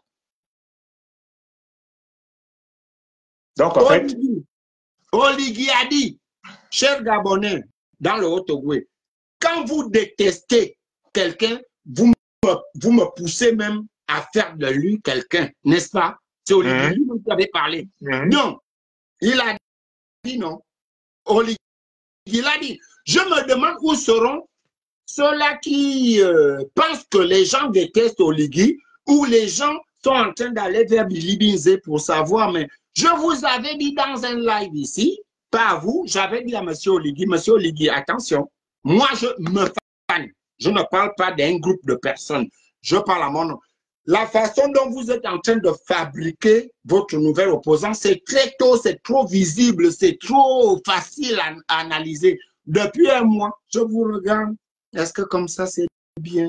Donc, en fait... Oligui a dit, cher Gabonais, dans le Haut-Ogooué, quand vous détestez quelqu'un, vous me, vous me poussez même à faire de lui quelqu'un, n'est-ce pas? C'est Oligui mmh. qui avait parlé. Mmh. Donc, il a dit non. Oligui, il a dit, je me demande où seront ceux-là qui euh, pensent que les gens détestent Oligui ou les gens sont en train d'aller vers Billy Bizet pour savoir, mais je vous avais dit dans un live ici, pas à vous, j'avais dit à M. Oligui, M. Oligui, attention, moi je me fan, je ne parle pas d'un groupe de personnes, je parle à mon nom. La façon dont vous êtes en train de fabriquer votre nouvel opposant, c'est très tôt, c'est trop visible, c'est trop facile à, à analyser. Depuis un mois, je vous regarde. Est-ce que comme ça, c'est bien?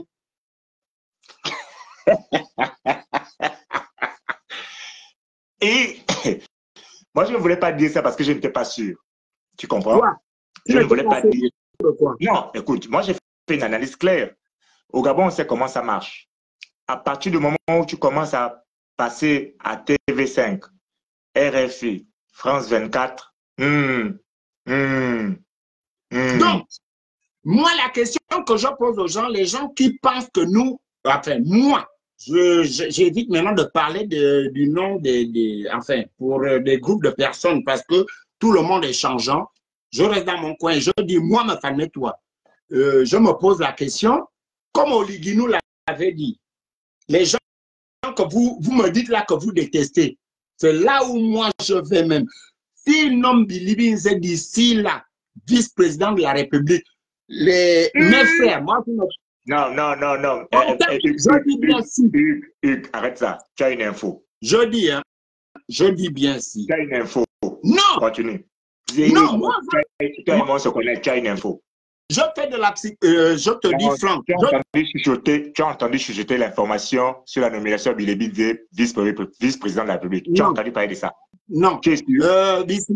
Et moi, je ne voulais pas dire ça parce que je n'étais pas sûr. Tu comprends? Quoi? Je ne voulais pas dire. Quoi? Non, écoute, moi, j'ai fait une analyse claire. Au Gabon, on sait comment ça marche. À partir du moment où tu commences à passer à T V cinq, R F I, France vingt-quatre, hmm, hmm, hmm. Donc, moi, la question que je pose aux gens, les gens qui pensent que nous, enfin, moi, j'évite maintenant de parler de, du nom des, des, enfin, pour des groupes de personnes parce que tout le monde est changeant. Je reste dans mon coin, je dis, moi, me famille, toi. Euh, je me pose la question, comme Oligui nous l'avait dit, les gens que vous, vous me dites là que vous détestez, c'est là où moi je vais même. S'il nomme Billy Bizet d'ici là, vice-président de la République, les mmh. mes frères, moi je me... Non, non, non, non. Oh, euh, euh, je dis bien si. Hugues, Hugues, arrête ça. Tu as une info. Je dis, hein. Je dis bien si. Tu as une info. Non. Continue. Non, moi, je... Tu as se connaître, tu as une info. Je fais de la psy... Euh, je te non, dis, Franck. Tu as je... entendu chuchoter, tu as entendu chuchoter l'information sur la nomination de Billy Bizet, vice-président de la République. Non. Tu as entendu parler de ça? Non. Tu es sûr? Euh, Bissini,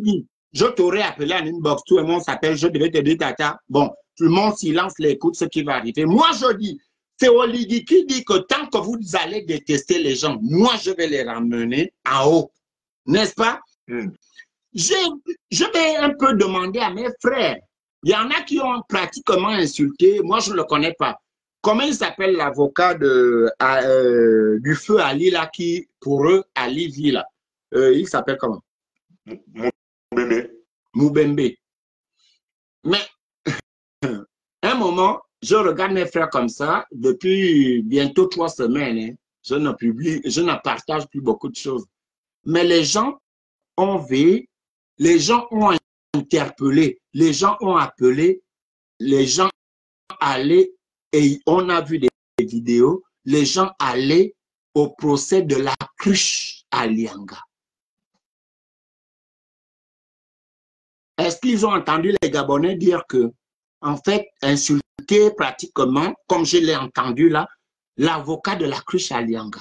je t'aurais appelé en inbox, tout le monde s'appelle, je devais te dire, tata, bon, tout le monde silence, l'écoute, ce qui va arriver. Moi, je dis, c'est Oligui qui dit que tant que vous allez détester les gens, moi, je vais les ramener en haut. N'est-ce pas? Mm. Je, je vais un peu demander à mes frères. Il y en a qui ont pratiquement insulté. Moi, je ne le connais pas. Comment il s'appelle l'avocat de, euh, du feu Ali, là, qui, pour eux, Ali vit là? Euh, il s'appelle comment? Moubembe. Moubembe. Mais, un moment, je regarde mes frères comme ça, depuis bientôt trois semaines, hein, je ne publie, je ne partage plus beaucoup de choses. Mais les gens ont vu, les gens ont interpellé, les gens ont appelé, les gens allaient, et on a vu des vidéos, les gens allaient au procès de la cruche à Lianga. Est-ce qu'ils ont entendu les Gabonais dire que, en fait, insulter pratiquement, comme je l'ai entendu là, l'avocat de la cruche à Lianga?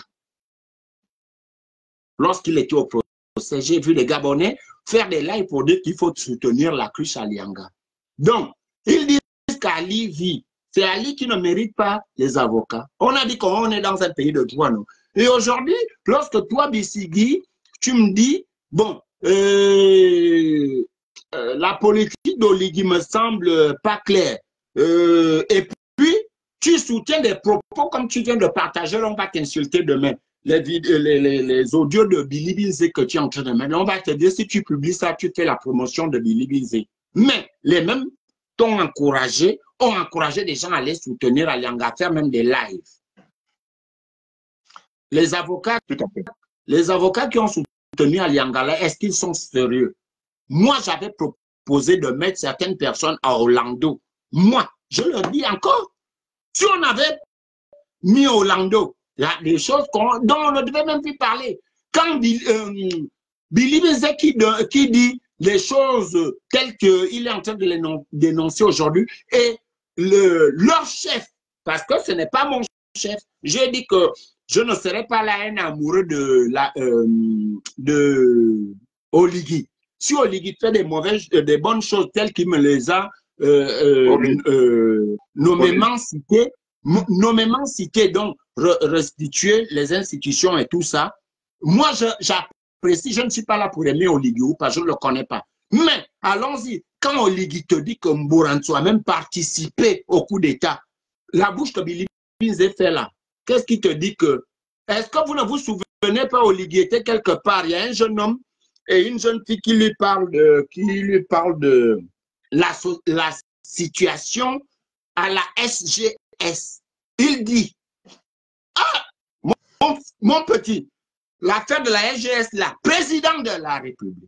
Lorsqu'il était au procès, j'ai vu les Gabonais faire des lives pour dire qu'il faut soutenir la cruche à Lianga. Donc, ils disent qu'Ali vit. C'est Ali qui ne mérite pas les avocats. On a dit qu'on est dans un pays de droit, non? Et aujourd'hui, lorsque toi, Bissigi, tu me dis, bon, euh, euh, la politique d'Oligui me semble pas claire. Euh, et puis, tu soutiens des propos comme tu viens de partager, on va t'insulter demain. Les, les, les, les audios de Billy Bilzé que tu es en train de mettre, on va te dire, si tu publies ça, tu fais la promotion de Billy Bilzé. Mais les mêmes t'ont encouragé, ont encouragé des gens à aller soutenir Alianga, à faire même des lives. Les avocats, les avocats qui ont soutenu Alianga, là, est-ce qu'ils sont sérieux? Moi, j'avais proposé de mettre certaines personnes à Orlando. Moi, je le dis encore, si on avait mis Orlando, là, des choses dont on ne devait même plus parler. Quand euh, Billy Bilzé qui, qui dit les choses telles qu'il est en train de les dénoncer aujourd'hui, et le, leur chef, parce que ce n'est pas mon chef, j'ai dit que je ne serai pas là un amoureux de, la, euh, de Oligui. Si Oligui fait des mauvaises, des bonnes choses telles qu'il me les a euh, euh, euh, nommément citées, nommément citées, donc re restituer les institutions et tout ça, moi j'apprécie, je ne suis pas là pour aimer Oligui ou pas, je ne le connais pas. Mais allons-y, quand Oligui te dit que Mbourantso a même participé au coup d'État, la bouche que Billy Bilzé fait là, qu'est-ce qui te dit que, est-ce que vous ne vous souvenez pas, Oligui était quelque part, il y a un jeune homme et une jeune fille qui lui parle de, qui lui parle de la, la situation à la S G S. Il dit, ah, mon, mon petit, l'affaire de la S G S, la présidente de la République.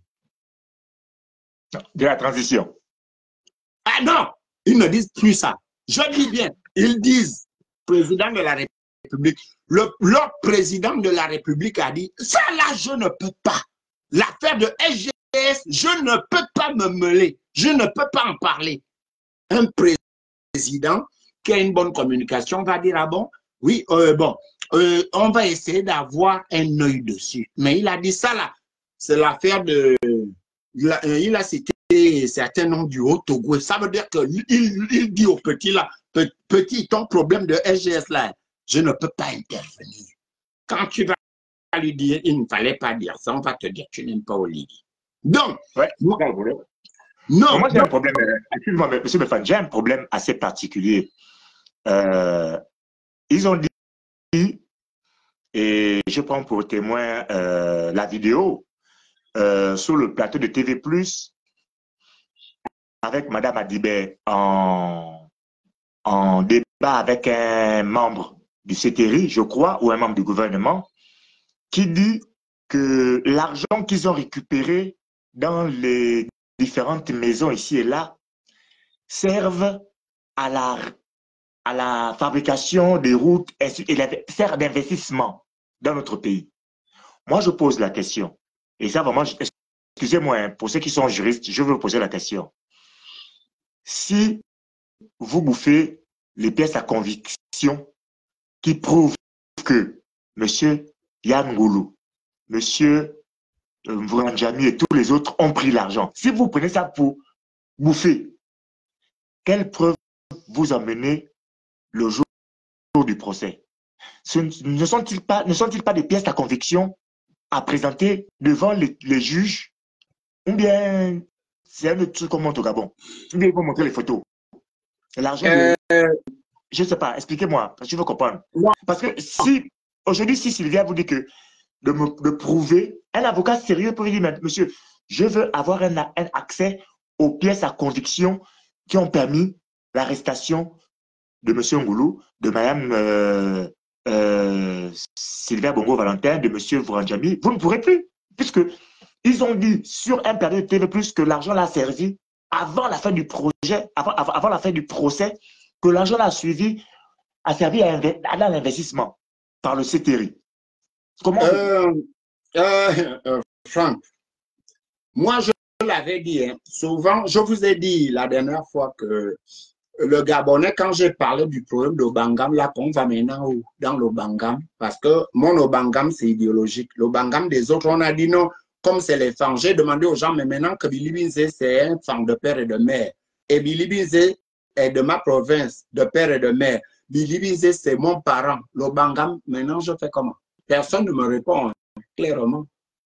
De la transition. Ah non, ils ne disent plus ça. Je dis bien, ils disent président de la République. Le, leur président de la République a dit, ça là, je ne peux pas. L'affaire de S G S, je ne peux pas me mêler. Je ne peux pas en parler. Un président qui a une bonne communication va dire, ah bon, oui, euh, bon, euh, on va essayer d'avoir un œil dessus. Mais il a dit ça là, c'est l'affaire de... Il a, il a cité certains noms du Haut-Togo. Ça veut dire qu'il il dit au petit là, petit, ton problème de S G S là, je ne peux pas intervenir. Quand tu vas lui dire, il ne fallait pas dire ça, on va te dire, tu n'aimes pas Oligui. Donc, ouais, moi, non, moi j'ai un problème, excuse-moi, monsieur Befan, j'ai un problème assez particulier. Euh, ils ont dit, et je prends pour témoin euh, la vidéo, Euh, sur le plateau de T V plus, avec Madame Adibé en, en débat avec un membre du C T R I, je crois, ou un membre du gouvernement, qui dit que l'argent qu'ils ont récupéré dans les différentes maisons ici et là servent à la, à la fabrication des routes et servent d'investissement dans notre pays. Moi, je pose la question. Et ça, vraiment, excusez-moi, pour ceux qui sont juristes, je veux vous poser la question. Si vous bouffez les pièces à conviction qui prouvent que M. Yann Goulou, M. Vouranjami et tous les autres ont pris l'argent. Si vous prenez ça pour bouffer, quelle preuve vous amenez le jour du procès? Ce ne sont-ils pas, ne sont-ils pas des pièces à conviction à présenter devant les, les juges? Ou bien c'est un autre truc qu'on montre au Gabon? Ou bien ils vont montrer les photos? L'argent, euh... de... je ne sais pas, expliquez-moi, parce que je veux comprendre. Parce que si, aujourd'hui, si Sylvia vous dit que de me de prouver, un avocat sérieux peut dire, monsieur, je veux avoir un, un accès aux pièces à conviction qui ont permis l'arrestation de monsieur Ngoulou, de madame euh, euh, Sylvia Bongo Valentin, de monsieur Vouranjami. Vous ne pourrez plus, puisque ils ont dit sur un plateau de T V plus, que l'argent l'a servi avant la fin du projet, avant, avant, avant la fin du procès, que l'argent l'a suivi, a servi à, à l'investissement par le C T R I. Comment euh, euh, euh, Franck, moi je l'avais dit, hein, souvent, je vous ai dit la dernière fois que le Gabonais, quand j'ai parlé du problème d'Obangam, là, on va maintenant où? Dans l'Obangam, parce que mon Obangam, c'est idéologique. L'Obangam des autres, on a dit non, comme c'est les femmes. J'ai demandé aux gens, mais maintenant que Billy Binzé, c'est un femme de père et de mère. Et Billy Binzé est de ma province, de père et de mère. Billy Binzé, c'est mon parent. L'Obangam, maintenant, je fais comment? Personne ne me répond, hein, clairement.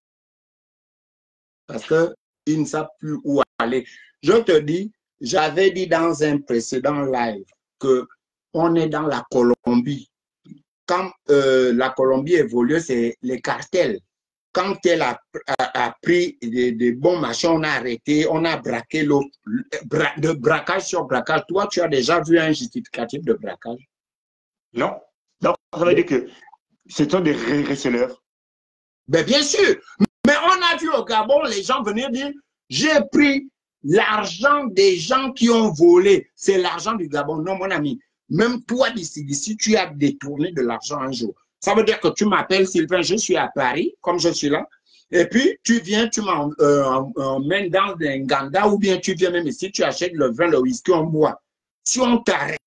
Parce qu'ils ne savent plus où aller. Je te dis, j'avais dit dans un précédent live que on est dans la Colombie. Quand euh, la Colombie évolue, c'est les cartels. Quand elle a, a, a pris des, des bons machins, on a arrêté, on a braqué l'autre. Bra, de braquage sur braquage. Toi, tu as déjà vu un justificatif de braquage? Non. Donc, ça veut dire que ce sont des receleurs. Ben, bien sûr. Mais on a vu au Gabon, les gens venir dire, j'ai pris l'argent des gens qui ont volé. C'est l'argent du Gabon. Non, mon ami. Même toi, d'ici, d'ici, tu as détourné de l'argent un jour. Ça veut dire que tu m'appelles Sylvain, je suis à Paris, comme je suis là. Et puis, tu viens, tu m'emmènes euh, dans un ganda, ou bien tu viens même ici, tu achètes le vin, le whisky, on boit. Si on t'arrête,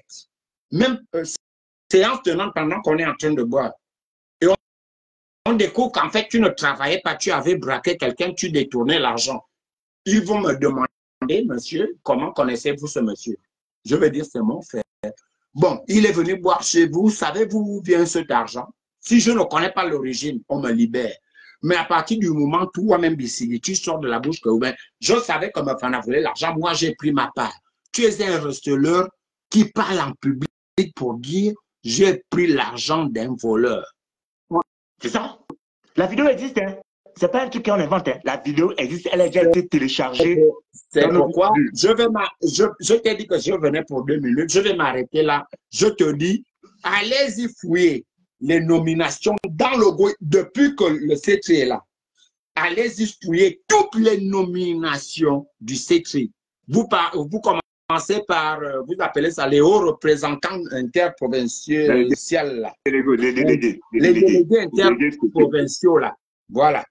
même euh, séance tenante pendant qu'on est en train de boire, et on, on découvre qu'en fait, tu ne travaillais pas, tu avais braqué quelqu'un, tu détournais l'argent. Ils vont me demander, monsieur, comment connaissez-vous ce monsieur? Je vais dire, c'est mon frère. Bon, il est venu boire chez vous, savez-vous où vient cet argent? Si je ne connais pas l'origine, on me libère. Mais à partir du moment où toi-même, tu sors de la bouche que ben, je savais que me fana voulait l'argent, moi j'ai pris ma part. Tu es un receleur qui parle en public pour dire j'ai pris l'argent d'un voleur. C'est ça? La vidéo existe, hein? C'est pas un truc qu'on invente. Hein. La vidéo existe, elle a déjà été téléchargée. C'est pourquoi je vais je, je t'ai dit que je venais pour deux minutes. Je vais m'arrêter là. Je te dis, allez-y fouiller les nominations dans le go depuis que le C T R I est là. Allez-y fouiller toutes les nominations du C T R I. Vous, par, vous commencez par, vous appelez ça les hauts représentants interprovinciaux. Les délégués. Les délégués interprovinciaux là. Voilà.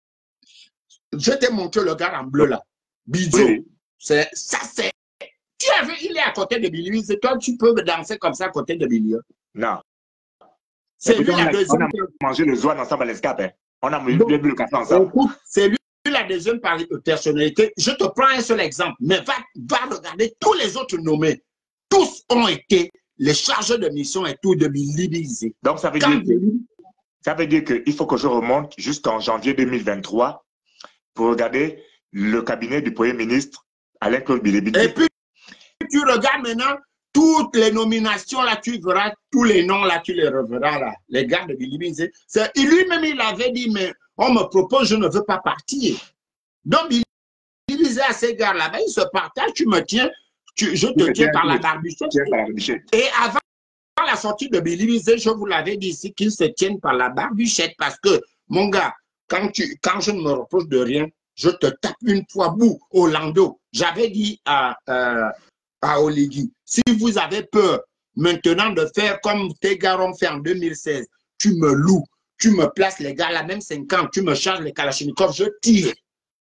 Je t'ai montré le gars en bleu là. Bidjo. Oui. Ça, c'est. Tu as vu, il est à côté de Billy. C'est toi, tu peux danser comme ça à côté de Billy. Non. C'est lui la deuxième. On a mangé le zouane ensemble à l'escape. Hein. On a bu le café ensemble. C'est lui la deuxième personnalité. Je te prends un seul exemple. Mais va, va regarder tous les autres nommés. Tous ont été les chargés de mission et tout de Billy. Donc ça veut Quand dire que. Billy, Ça veut dire qu'il faut que je remonte jusqu'en janvier deux mille vingt-trois pour regarder le cabinet du Premier ministre Alain-Claude Bilibili. Et puis, tu regardes maintenant toutes les nominations, là, tu verras tous les noms, là, tu les reverras, là. Les gars de Bilibili. Lui-même, il avait dit, mais on me propose, je ne veux pas partir. Donc, Bilibili disait à ces gars là-bas, ils se partagent, tu me tiens, tu, je te tiens par la barbichette. Et avant la sortie de Billy, je vous l'avais dit ici qu'ils se tiennent par la barbichette parce que, mon gars, quand, tu, quand je ne me reproche de rien, je te tape une fois bout au landau. J'avais dit à, à, à Oligui, si vous avez peur maintenant de faire comme tes gars ont fait en deux mille seize, tu me loues, tu me places les gars là, même cinquante, tu me charges les Kalachnikov, je tire.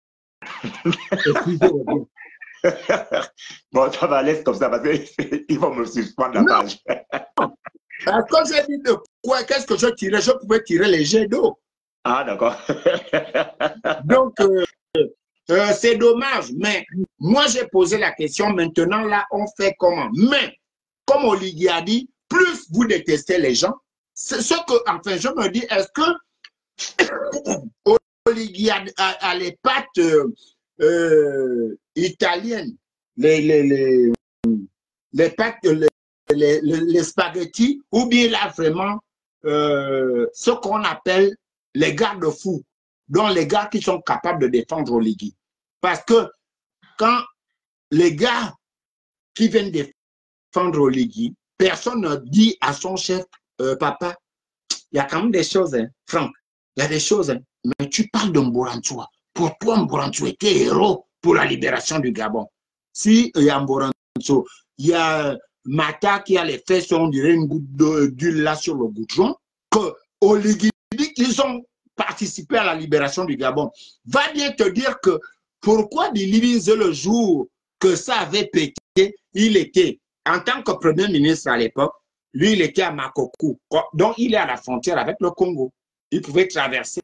Bon, ça va aller comme ça parce qu'ils vont me suspendre la page. Quand j'ai dit de quoi, qu'est-ce que je tirais? Je pouvais tirer les jets d'eau. Ah, d'accord. Donc, euh, euh, c'est dommage, mais moi, j'ai posé la question. Maintenant, là, on fait comment? Mais, comme Oligui a dit, plus vous détestez les gens, c'est ce que, enfin, je me dis, est-ce que Oligui a, a, a les pattes euh, euh, italiennes, les, les, les, les pattes, les, les, les, les spaghettis, ou bien là, vraiment, euh, ce qu'on appelle les garde-fous, dont les gars qui sont capables de défendre Oligui. Parce que quand les gars qui viennent défendre Oligui, personne ne dit à son chef, euh, papa, il y a quand même des choses, hein, Franck, il y a des choses, hein, mais tu parles de Mborantua. Pour toi, Mborantua était héros pour la libération du Gabon. Si il y a Mborantua, il y a Mata qui a les fesses, on dirait une goutte d'huile là sur le goudron, que Oligui dit qu'ils ont participé à la libération du Gabon. Va bien te dire que pourquoi Billy le jour que ça avait pété, il était, en tant que Premier ministre à l'époque, lui, il était à Makokou. Donc, il est à la frontière avec le Congo. Il pouvait traverser.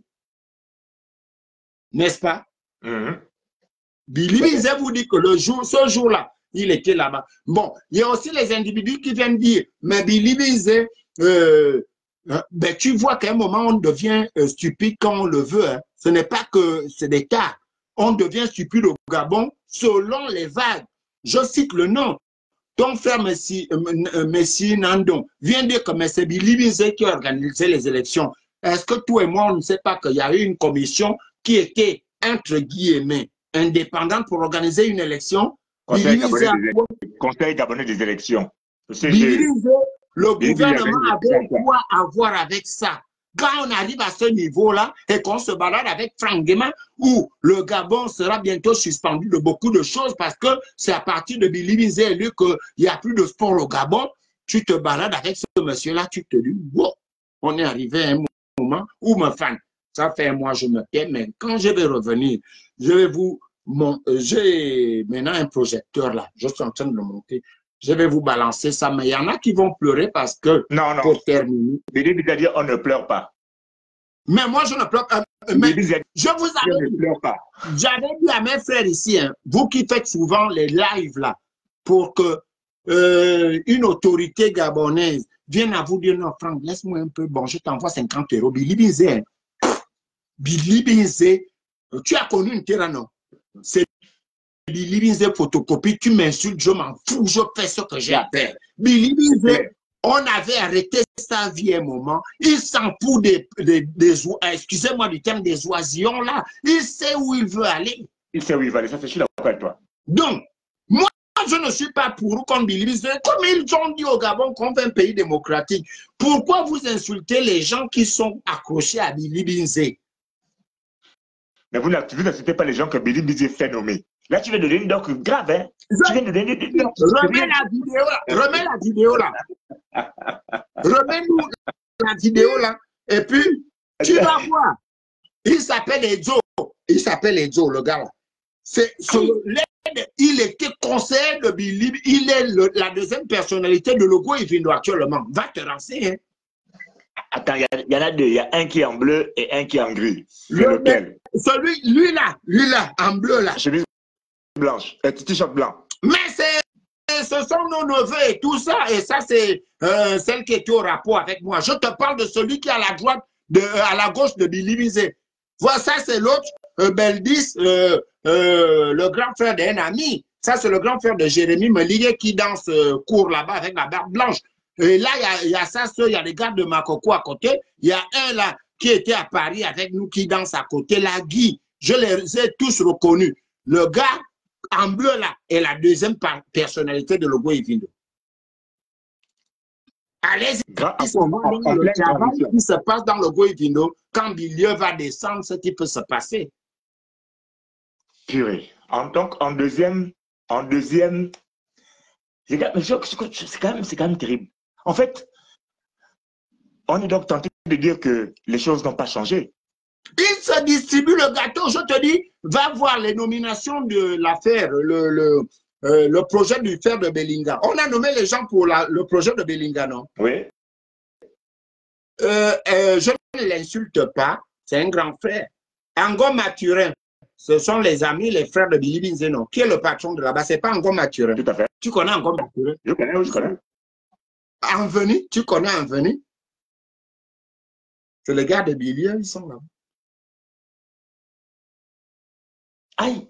N'est-ce pas? Mm-hmm. Billy Bizet vous dit que le jour, ce jour-là, il était là-bas. Bon, il y a aussi les individus qui viennent dire, mais Billy Bizet, euh, ben, tu vois qu'à un moment, on devient euh, stupide quand on le veut. Hein. Ce n'est pas que c'est des cas. On devient stupide au Gabon selon les vagues. Je cite le nom. Ton frère Messi, euh, Messi Nandon vient dire que c'est Billy Bizet qui a organisé les élections. Est-ce que toi et moi, on ne sait pas qu'il y a eu une commission qui était, entre guillemets, indépendante pour organiser une élection? Conseil gabonais, des, Conseil gabonais des élections. Billy Bizet, le Billy gouvernement avait quoi à voir avec ça? Quand on arrive à ce niveau-là et qu'on se balade avec Franck Guéma, où le Gabon sera bientôt suspendu de beaucoup de choses parce que c'est à partir de Billy Bizet élu qu'il n'y a plus de sport au Gabon, tu te balades avec ce monsieur-là, tu te dis, wow, on est arrivé à un moment où me fan. Ça fait un mois, je me tais, mais quand je vais revenir, je vais vous... J'ai maintenant un projecteur là, je suis en train de le monter. Je vais vous balancer ça, mais il y en a qui vont pleurer parce que, non, non. pour terminer... Billy Bizet dit on ne pleure pas. Mais moi, je ne pleure pas. Euh, mais je vous avais dit, j'avais dit à mes frères ici, hein, vous qui faites souvent les lives là, pour que euh, une autorité gabonaise vienne à vous dire, non, Franck, laisse-moi un peu, bon, je t'envoie cinquante euros. Billy Bizet, hein. Billy Bizet, tu as connu une terre, non? C'est Billy Bizet photocopie, tu m'insultes, je m'en fous, je fais ce que j'ai à faire. Billy Bizet, on avait arrêté sa vie un moment, il s'en fout des, des, des excusez-moi du terme, des oisillons là, il sait où il veut aller. Il sait où il veut aller, ça c'est sûr avec toi. Donc, moi, je ne suis pas pour ou contre Billy Bizet, comme ils ont dit au Gabon qu'on veut un pays démocratique. Pourquoi vous insultez les gens qui sont accrochés à Billy Bizet? Mais vous n'insultez pas les gens que Billy Bizet fait nommer. Là, tu viens de donner une doc grave, hein? Je... Tu viens de donner une doc. Remets la vidéo là. Remets la vidéo là. Remets-nous la vidéo là. Et puis, tu vas voir. Il s'appelle Edzo. Il s'appelle Edzo, le gars là. C'est il était conseiller de Billy. Il est le, la deuxième personnalité de Logo Ivindo actuellement. Va te renseigner. Hein. Attends, il y, y en a deux. Il y a un qui est en bleu et un qui est en gris. C'est lequel? Celui, lui là, lui là, en bleu là. Chemise blanche, un t-shirt blanc. Mais c'est, ce sont nos neveux et tout ça. Et ça, c'est euh, celle qui était au rapport avec moi. Je te parle de celui qui est à la droite, de, à la gauche de Billy Bizet. Voilà, ça c'est l'autre, euh, Beldis, euh, euh, le grand frère d'un ami. Ça, c'est le grand frère de Jérémy Meligé qui danse, euh, court là-bas avec la barbe blanche. Et là, il y, y a ça, il y a les gars de Makoko à côté. Il y a un là qui était à Paris avec nous qui danse à côté, la Guy. Je les ai tous reconnus. Le gars en bleu là est la deuxième personnalité de Logo Ivindo. Allez-y, le travail qui se passe dans Logo Ivindo, quand Bilieu va descendre, ce qui peut se passer. Purée. En, donc, en deuxième, en deuxième, c'est quand même, c'est quand même terrible. En fait, on est donc tenté de dire que les choses n'ont pas changé. Il se distribue le gâteau. Je te dis, va voir les nominations de l'affaire, le, le, euh, le projet du fer de Belinga. On a nommé les gens pour la, le projet de Belinga, non? Oui. Euh, euh, je ne l'insulte pas. c'est un grand frère. Ango Mathurin, ce sont les amis, les frères de Billy Binzeno. Qui est le patron de là-bas? C'est pas Ango Mathurin. Tout à fait. Tu connais Ango Mathurin? Je connais, je connais. Envenu, tu connais Envenu? C'est les gars de Billy, ils sont là. Aïe!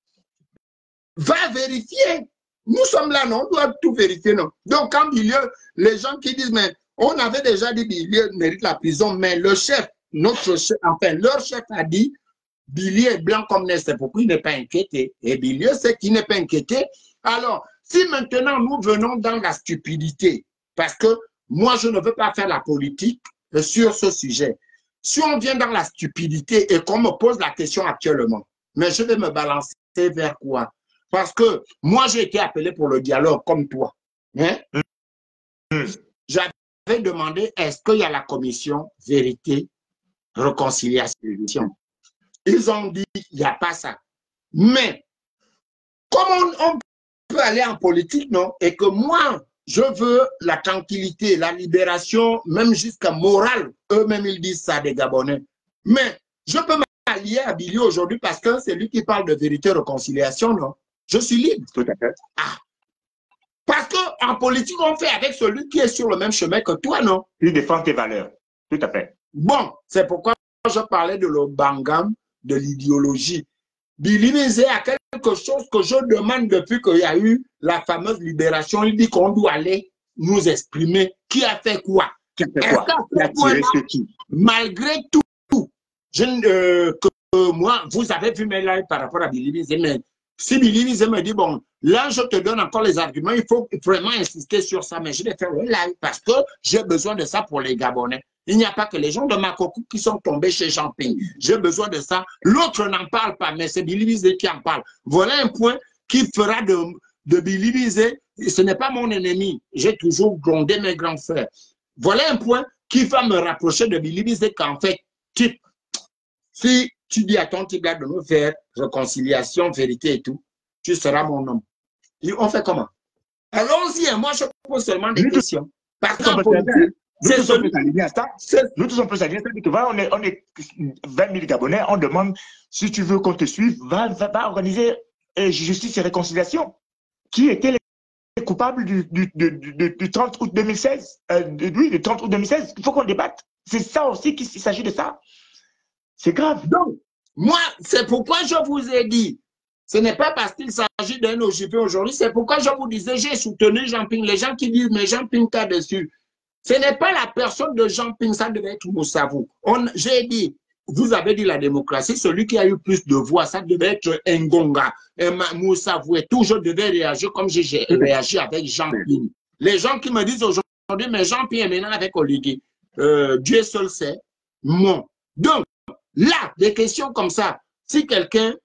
Va vérifier. Nous sommes là, non? On doit tout vérifier, non? Donc, quand Billy, les gens qui disent, mais on avait déjà dit Billy mérite la prison, mais le chef, notre chef, enfin, leur chef a dit, Billy est blanc comme neige, c'est pourquoi il n'est pas inquiété. Et Billy sait qu'il n'est pas inquiété. Alors, si maintenant nous venons dans la stupidité, parce que moi, je ne veux pas faire la politique sur ce sujet. Si on vient dans la stupidité et qu'on me pose la question actuellement, mais je vais me balancer vers quoi? Parce que moi, j'ai été appelé pour le dialogue comme toi. Hein? Mm. J'avais demandé, est-ce qu'il y a la commission vérité, réconciliation? Ils ont dit, il n'y a pas ça. Mais, comme on, on peut aller en politique, non? Et que moi, je veux la tranquillité, la libération, même jusqu'à morale. Eux-mêmes, ils disent ça des Gabonais. Mais, je peux m'allier à Billy aujourd'hui parce que c'est lui qui parle de vérité, réconciliation, non? Je suis libre. Tout à fait. Ah. Parce qu'en politique, on fait avec celui qui est sur le même chemin que toi, non? Il défend tes valeurs. Tout à fait. Bon, c'est pourquoi je parlais de l'Obangam, de l'idéologie. Billy Binze a quelque chose que je demande depuis qu'il y a eu la fameuse libération. Il dit qu'on doit aller nous exprimer. Qui a fait quoi? Qui a fait quoi? Qui a tiré sur qui? Malgré tout, je, euh, que euh, moi, vous avez vu mes lives par rapport à Billy Binze, mais si Billy Binze me dit, bon, là, je te donne encore les arguments, il faut vraiment insister sur ça, mais je vais faire le live parce que j'ai besoin de ça pour les Gabonais. Il n'y a pas que les gens de Makoko qui sont tombés chez Jean-Ping. J'ai besoin de ça. L'autre n'en parle pas, mais c'est Billy Binze qui en parle. Voilà un point qui fera de, de Billy Binze, ce n'est pas mon ennemi. J'ai toujours grondé mes grands frères. Voilà un point qui va me rapprocher de Billy Binze qu'en fait, type, si tu dis à ton type là de nous faire réconciliation, vérité et tout, tu seras mon homme. Et on fait comment? Allons-y, moi je pose seulement des questions. Parce qu'en politique, c'est ce que nous tous on peut s'aligner. On est, on est vingt mille Gabonais, on demande si tu veux qu'on te suive, va, va, va organiser euh, justice et réconciliation. Qui était les coupables du, du, du, du, du trente août deux mille seize euh, Oui, du trente août deux mille seize. Il faut qu'on débatte. C'est ça aussi qu'il s'agit de ça. C'est grave. Donc, moi, c'est pourquoi je vous ai dit, ce n'est pas parce qu'il s'agit d'un O J P aujourd'hui, c'est pourquoi je vous disais, j'ai soutenu Jean-Ping. Les gens qui disent, mais Jean-Ping t'a dessus. Ce n'est pas la personne de Jean-Ping, ça devait être Moussavou. J'ai dit, vous avez dit la démocratie, celui qui a eu plus de voix, ça devait être Ngonga. Et Moussavou et tout, je devais réagir comme j'ai réagi avec Jean-Ping. Les gens qui me disent aujourd'hui, mais Jean-Ping est maintenant avec Oligui. Euh, Dieu seul sait. Non. Donc, là, des questions comme ça, si quelqu'un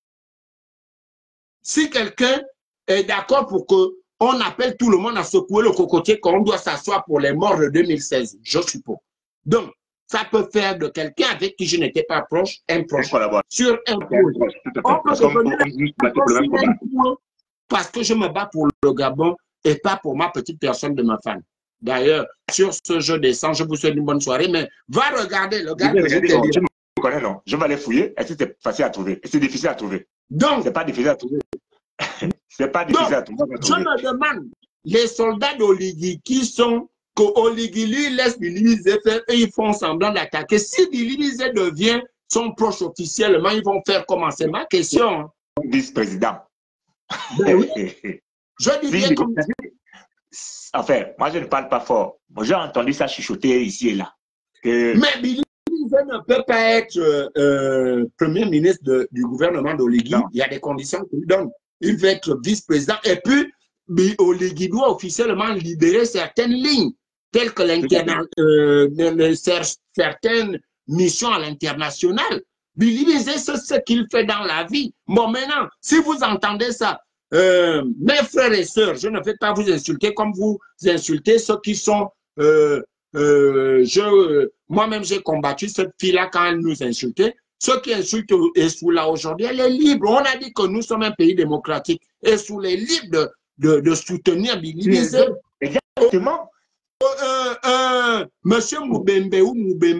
si quelqu'un est d'accord pour que on appelle tout le monde à secouer le cocotier qu'on doit s'asseoir pour les morts de deux mille seize, je suppose. Donc, ça peut faire de quelqu'un avec qui je n'étais pas proche, un proche. Sur un point. On peut devenir un point parce que je me bats pour le Gabon et pas pour ma petite personne de ma femme. D'ailleurs, sur ce jeu des sangs, je vous souhaite une bonne soirée, mais va regarder le gars. Je ne connais, non. Je vais aller fouiller. Est-ce que c'est facile à trouver? Est-ce que c'est difficile à trouver? Donc, c'est pas difficile à trouver. C'est pas difficile donc, à trouver. Je me demande, les soldats d'Oligui qui sont, que Oligui lui laisse Billy Binze faire et ils font semblant d'attaquer. Si Billy Binze devient son proche officiellement, ils vont faire comment? C'est ma question. Vice-président. Ben oui. Je dis bien comme ça. Enfin, moi je ne parle pas fort. J'ai entendu ça chuchoter ici et là. Que... Mais Billy Binze ne peut pas être euh, euh, premier ministre de, du gouvernement d'Oligui. Il y a des conditions qu'il donne. Il veut être vice-président. Et puis, Oligui doit officiellement libérer certaines lignes, telles que euh, certaines missions à l'international. Billy Binze, c'est ce qu'il fait dans la vie. Bon, maintenant, si vous entendez ça, euh, mes frères et sœurs, je ne vais pas vous insulter comme vous insultez ceux qui sont... Euh, euh, je Moi-même, j'ai combattu cette fille-là quand elle nous insultait. Ceux qui insultent Essoula aujourd'hui, elle est libre. On a dit que nous sommes un pays démocratique. Essoula est libre de, de, de soutenir Billy Binze. Exactement. Euh, euh, Monsieur Moubembe ou Moubemba,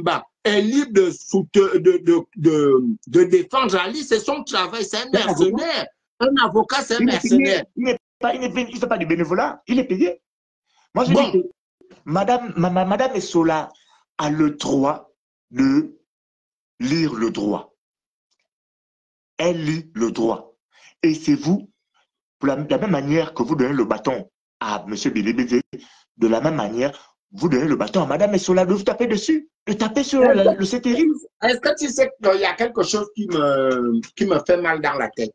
est libre de, de, de, de, de défendre Ali, c'est son travail, c'est un mercenaire. Un avocat, c'est un mercenaire. Il ne fait pas du bénévolat, il est payé. Moi, je bon. dis que Madame, ma, ma, Madame Essola a le droit de lire le droit. Elle lit le droit. Et c'est vous, de la, la même manière que vous donnez le bâton à M. Bilibizé, de la même manière, vous donnez le bâton à Madame Essola de vous taper dessus, de taper sur le, le C T R I. Est-ce que tu sais qu'il y a quelque chose qui me, qui me fait mal dans la tête?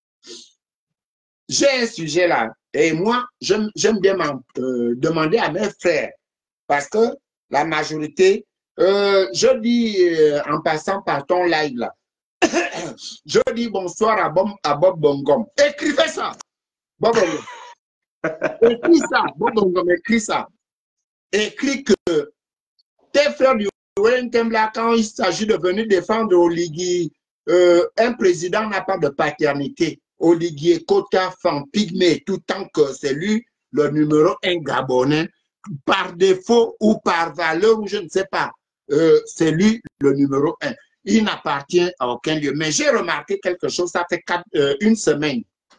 J'ai un sujet là, et moi, j'aime bien euh, demander à mes frères, parce que la majorité, euh, je dis euh, en passant par ton live là, je dis bonsoir à Bob, à Bob Bongom. Écrivez ça. Bob Bongom. Écris ça. Bob Bongom, écris ça. Écris que tes frères du Wellington là, quand il s'agit de venir défendre Oligui, euh, un président n'a pas de paternité. Oligui, Kota, Fan, Pygmée, tout tant que c'est lui le numéro un gabonais, par défaut ou par valeur, ou je ne sais pas, euh, c'est lui le numéro un. Il n'appartient à aucun lieu. Mais j'ai remarqué quelque chose, ça fait quatre, euh, une semaine.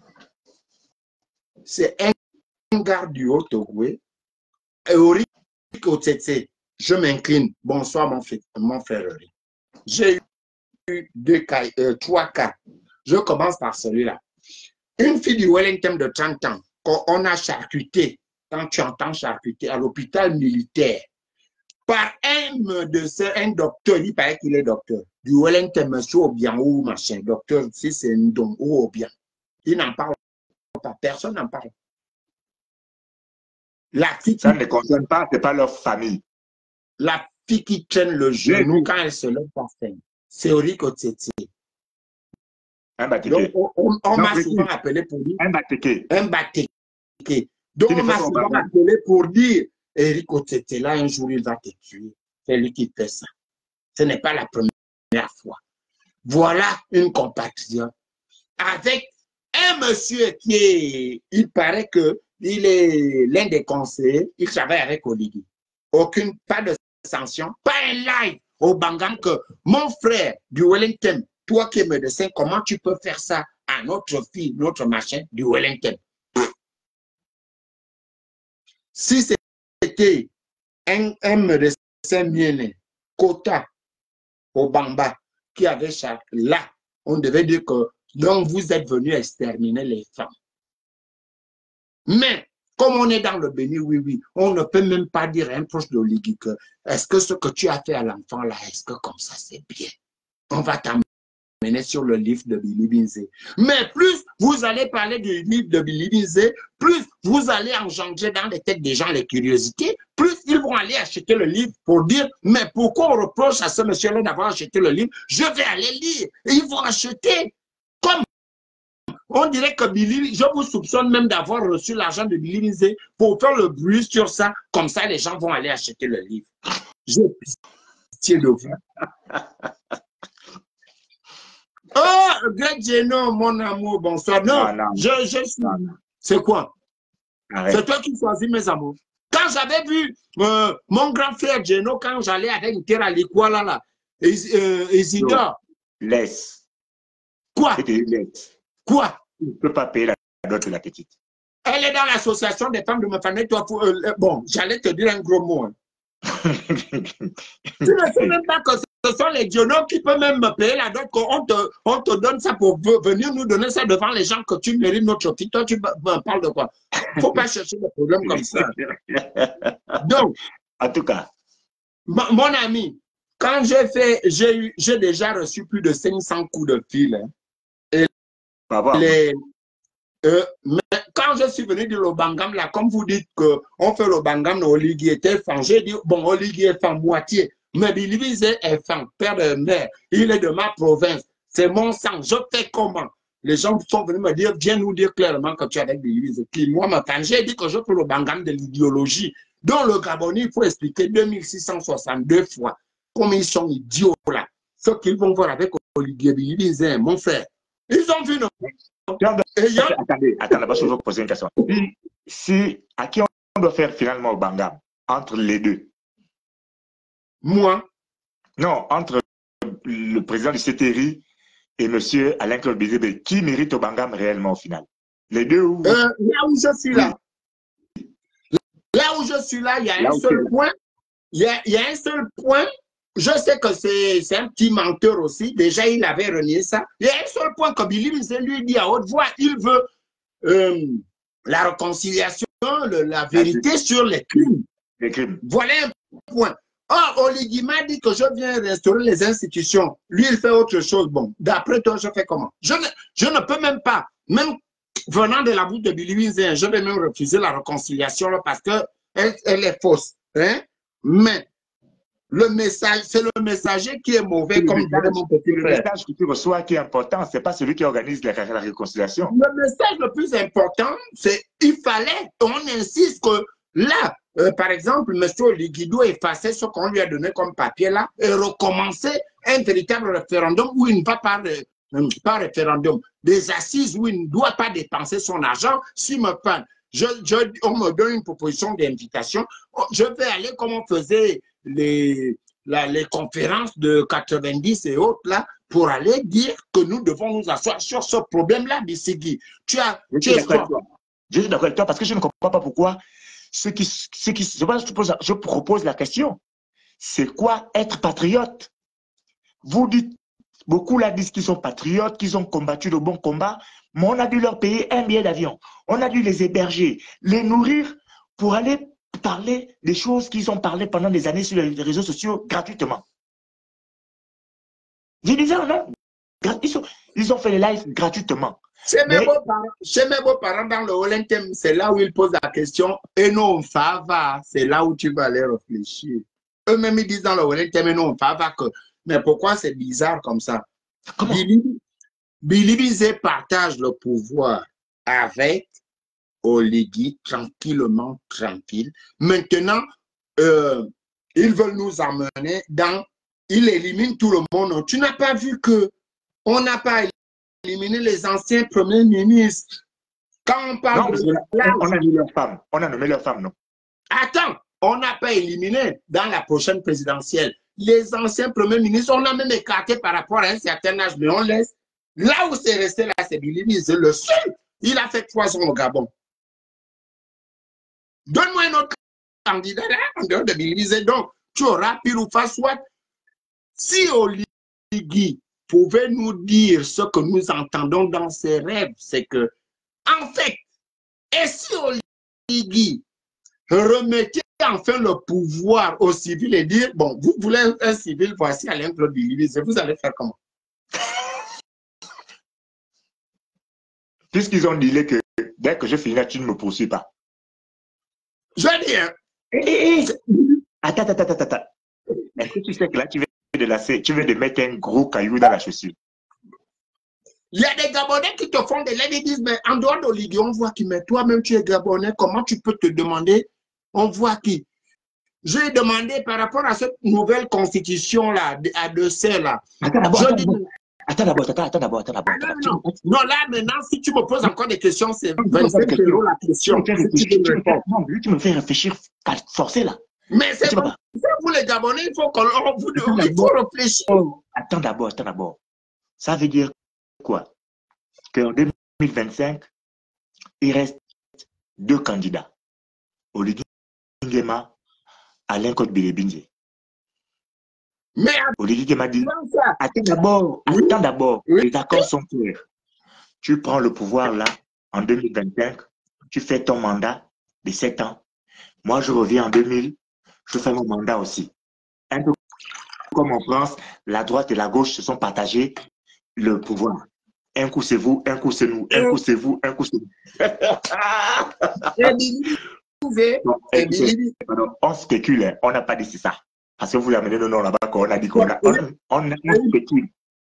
C'est un gars du Haut-Togo, Euric Otetse. Je m'incline. Bonsoir, mon, mon frère. J'ai eu deux cas, euh, trois cas. Je commence par celui-là. Une fille du Wellington de trente ans, qu'on a charcuté, quand tu entends charcuter, à l'hôpital militaire, par un médecin, un docteur, il paraît qu'il est docteur, du Wellington, monsieur Obiang ou machin, docteur, si c'est un don ou Obiang. Il n'en parle pas, personne n'en parle. La fille Ça ne les concerne pas, ce n'est pas leur famille. La fille qui traîne le genou quand elle se lève par scène, c'est Euric Otetse. Un bateke. Donc, on, on, on m'a souvent appelé pour dire. Un bateke. Un bateke. Donc, on m'a souvent appelé pour dire, Euric Otetse, là, un jour, il va te tuer. C'est lui qui fait ça. Ce n'est pas la première fois. Voilà une compatriote. Avec un monsieur qui est, il paraît que il est l'un des conseillers, il travaille avec Oligui. Aucune, pas de sanction, pas un live au Bangam que mon frère du Wellington, toi qui es médecin, comment tu peux faire ça à notre fille, notre machin du Wellington? Si c'était un, un médecin bien Kota, au Bamba, qui avait chaque là, on devait dire que donc vous êtes venu exterminer les femmes. Mais comme on est dans le béni, oui, oui, on ne peut même pas dire à un proche d'Oligui que est-ce que ce que tu as fait à l'enfant là, est-ce que comme ça c'est bien? On va t'amener sur le livre de Bilibizé. Mais plus vous allez parler du livre de Bilibizé, plus vous allez engendrer dans les têtes des gens les curiosités, plus ils vont aller acheter le livre pour dire mais pourquoi on reproche à ce monsieur-là d'avoir acheté le livre? Je vais aller lire. Et ils vont acheter. Comme on dirait que Billy, je vous soupçonne même d'avoir reçu l'argent de Bilibizé pour faire le bruit sur ça. Comme ça, les gens vont aller acheter le livre. J'ai pitié de vous. Oh, Greg Geno, mon amour, bonsoir. Non, non, non. je, je suis... C'est quoi? C'est toi qui choisis mes amours. Quand j'avais vu euh, mon grand frère Geno, quand j'allais avec une terre à l'Iquala, là, euh, Isidore. Laisse. Quoi? Laisse. Quoi? Tu ne peux pas payer la dot de la petite. Elle est dans l'association des femmes de ma famille. Toi, pour, euh, bon, j'allais te dire un gros mot. Hein. Tu ne sais même pas que ce sont les Geno qui peuvent même me payer la dot. On te, on te donne ça pour venir nous donner ça devant les gens que tu mérites notre fille. Toi, tu me parles de quoi? Il ne faut pas chercher des problèmes comme ça. Donc, en tout cas, mon ami, quand j'ai fait, j'ai j'ai déjà reçu plus de cinq cents coups de fil. Hein. Et les, euh, mais quand je suis venu de l'Obangam, là, comme vous dites qu'on fait l'Obangam, Oligui était fan, j'ai dit, bon, Oligui est fan moitié, mais Bilibizé est fan, père de mère, il est de ma province, c'est mon sang, je fais comment? Les gens sont venus me dire, viens nous dire clairement que tu es avec Bilibizé. Puis moi, j'ai dit que je fais l'Obangam de l'idéologie. Dans le Gabonais, il faut expliquer deux mille six cent soixante-deux fois comme ils sont idiots là. Ce qu'ils vont voir avec Oligui Bilibizé, mon frère. Ils ont vu, non? Et a... Attendez, attendez, je vais vous poser une question. Si, si, à qui on doit faire finalement au Bangam entre les deux? Moi. Non, entre le président du C T R I et M. Alain-Claude Bizébé, qui mérite Obangam réellement au final? Les deux ou... euh, Là où je suis là, là où je suis là, il y a là un seul est. point. Il y a, il y a un seul point. Je sais que c'est un petit menteur aussi. Déjà, il avait renié ça. Il y a un seul point que Billy Bizé lui dit à haute voix. Il veut euh, la réconciliation, le, la vérité ah, sur les crimes. les crimes. Voilà un point. Or, Oligui m'a dit que je viens restaurer les institutions. Lui, il fait autre chose. Bon, d'après toi, je fais comment? Je ne, je ne peux même pas, même venant de la bouche de Billy Bizé, je vais même refuser la réconciliation là, parce qu'elle elle est fausse. Hein? Mais le message, c'est le messager qui est mauvais, le comme message, mon petit le frère. message que tu reçois qui est important, ce n'est pas celui qui organise la, la réconciliation. Le message le plus important, c'est qu'il fallait, on insiste que là, euh, par exemple, M. Oligui doit effacer ce qu'on lui a donné comme papier là et recommencer un véritable référendum où il ne va pas, euh, pas référendum, des assises où il ne doit pas dépenser son argent. S'il me parle, je, je, on me donne une proposition d'invitation, je vais aller comme on faisait les, la, les conférences de quatre-vingt-dix et autres là, pour aller dire que nous devons nous asseoir sur ce problème-là, Bissegui. Tu as, je tu es Je suis d'accord avec toi parce que je ne comprends pas pourquoi ceux qui, ceux qui je, pose, je propose la question. C'est quoi être patriote? Vous dites, beaucoup là disent qu'ils sont patriotes, qu'ils ont combattu le bon combat, mais on a dû leur payer un billet d'avion. On a dû les héberger, les nourrir pour aller parler des choses qu'ils ont parlé pendant des années sur les réseaux sociaux gratuitement. Je disais, non, ils ont, ils ont fait les lives gratuitement. Chez mes mais... beaux-parents, beaux dans le Olentem, c'est là où ils posent la question. Et non, ça va, c'est là où tu vas aller réfléchir. Eux-mêmes, ils disent dans le Olentem, et non, ça va que. Mais pourquoi c'est bizarre comme ça? Billy, Billy Bizé partage le pouvoir avec Oligui, tranquillement, tranquille. Maintenant, euh, ils veulent nous emmener dans. Ils éliminent tout le monde. Tu n'as pas vu que on n'a pas éliminer les anciens premiers ministres. Quand on parle non, de... On a nommé leurs femmes. On a nommé leurs femmes, non? Attends, on n'a pas éliminé dans la prochaine présidentielle. Les anciens premiers ministres, on a même écarté par rapport à un certain âge, mais on laisse. Là où c'est resté, là, c'est Billy Bizé, le seul. Il a fait trois ans au Gabon. Donne-moi un autre candidat là, en dehors de Billy Bizé. Donc, tu auras pile ou face, soit. Si Oligui pouvait nous dire ce que nous entendons dans ses rêves, c'est que, en fait, et si Oligui remettait enfin le pouvoir aux civils et dire, bon, vous voulez un civil, voici Alain-Claude Bizé, vous allez faire comment? Puisqu'ils ont dit que dès que je finis, tu ne me poursuis pas. Je dis, hein. Et, et, attends, attends, attends, attends. Est-ce que tu sais que là, tu veux de lasser, tu veux de mettre un gros caillou dans la chaussure? Il y a des Gabonais qui te font des lettres et disent, mais en dehors d'Oligui, on voit qui, mais toi-même tu es Gabonais, comment tu peux te demander, on voit qui? J'ai demandé par rapport à cette nouvelle constitution-là, à deux C là. Attends d'abord, attends d'abord, attends d'abord, attends d'abord, attends d'abord. Ah, non, non. non, là maintenant, si tu me poses encore des questions, c'est vingt-cinq euros la question. Tu me, tu me fais réfléchir, forcer là. Mais c'est comme ça, vous les Gabonais, il faut qu'on vous il faut réfléchir. Oh, attends d'abord, attends d'abord. Ça veut dire quoi? Qu'en deux mille vingt-cinq, il reste deux candidats. Oligui Nguema, Alain-Claude Bizé. Mais Oligui Nguema dit, attends d'abord, attends d'abord, oui. Les accords sont clairs. Tu prends le pouvoir là, en deux mille vingt-cinq, tu fais ton mandat de sept ans. Moi, je reviens en deux mille, je fais mon mandat aussi. Un peu comme en France, la droite et la gauche se sont partagés le pouvoir. Un coup c'est vous, un coup c'est nous, un coup c'est vous, un coup c'est nous. Non, écoutez, on spécule, on n'a pas dit ça. Parce que vous l'amenez le nom là-bas, on a dit qu'on a. On, on, on spécule.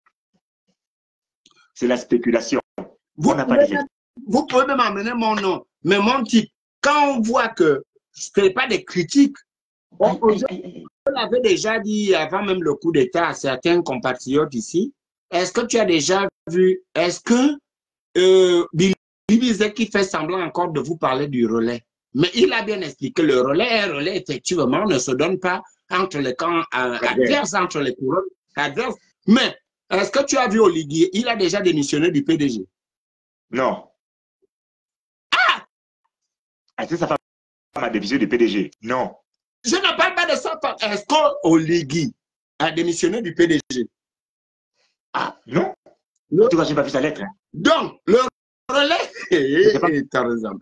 C'est la spéculation. Vous on n'a pas dit ça. Vous pouvez même amener mon nom, mais mon type, quand on voit que ce n'est pas des critiques, on, on, on l'avait déjà dit avant même le coup d'État à certains compatriotes ici. Est-ce que tu as déjà vu, est-ce que euh, Billy Bizé qui fait semblant encore de vous parler du relais, mais il a bien expliqué le relais, un relais effectivement ne se donne pas entre les camps euh, adverses, entre les couronnes adverses. Mais est-ce que tu as vu Oligui? Il a déjà démissionné du P D G. Non. Ah! Est-ce que sa femme a démissionné du P D G? Non. Je ne parle pas de ça. Est-ce qu'Oligui a démissionné du P D G? Ah, non. En tout cas, je n'ai pas vu sa lettre. Hein. Donc, le relais... Tu as raison.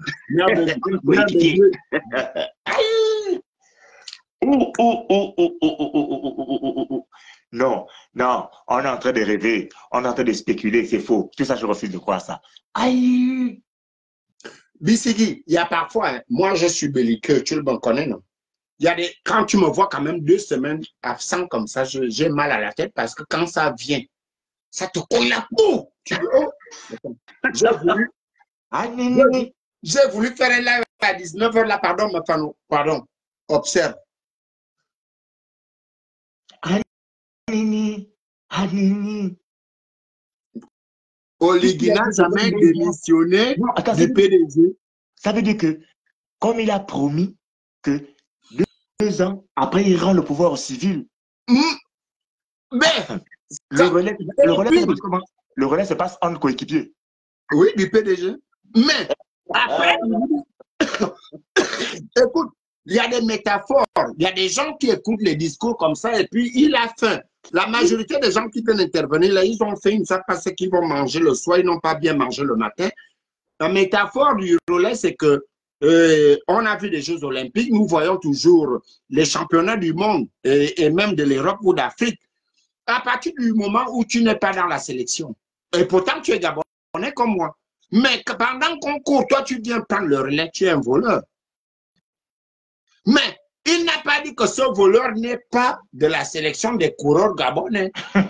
Non, non, on est en train de rêver, on est en train de spéculer, c'est faux. Tout ça, je refuse de croire ça. Aïe! Bissigi, il y a parfois, hein, moi je suis belliqueux, tu le connais, non? Il y a des, quand tu me vois quand même deux semaines absent comme ça, j'ai mal à la tête parce que quand ça vient, ça te colle la peau. Tu dis, oh, j'ai voulu, j'ai voulu faire un live à dix-neuf heures là, pardon, pardon, pardon, observe. Anini, Anini. Oligui n'a jamais démissionné non, attends, du P D G. Ça veut dire que, comme il a promis que deux, deux ans après, il rend le pouvoir au civil. Mmh. Mais, le relais, le relais, se passe comment? Le relais se passe entre coéquipiers. Oui, du P D G. Mais, après, écoute, il y a des métaphores, il y a des gens qui écoutent les discours comme ça et puis il a faim. La majorité des gens qui viennent intervenir, là, ils ont fait une savent pas ce qu'ils vont manger le soir, ils n'ont pas bien mangé le matin. La métaphore du relais, c'est que euh, on a vu des Jeux Olympiques, nous voyons toujours les championnats du monde et, et même de l'Europe ou d'Afrique. À partir du moment où tu n'es pas dans la sélection, et pourtant tu es Gabonais comme moi, mais que pendant qu'on court, toi tu viens prendre le relais, tu es un voleur. Mais il n'a pas dit que ce voleur n'est pas de la sélection des coureurs gabonais.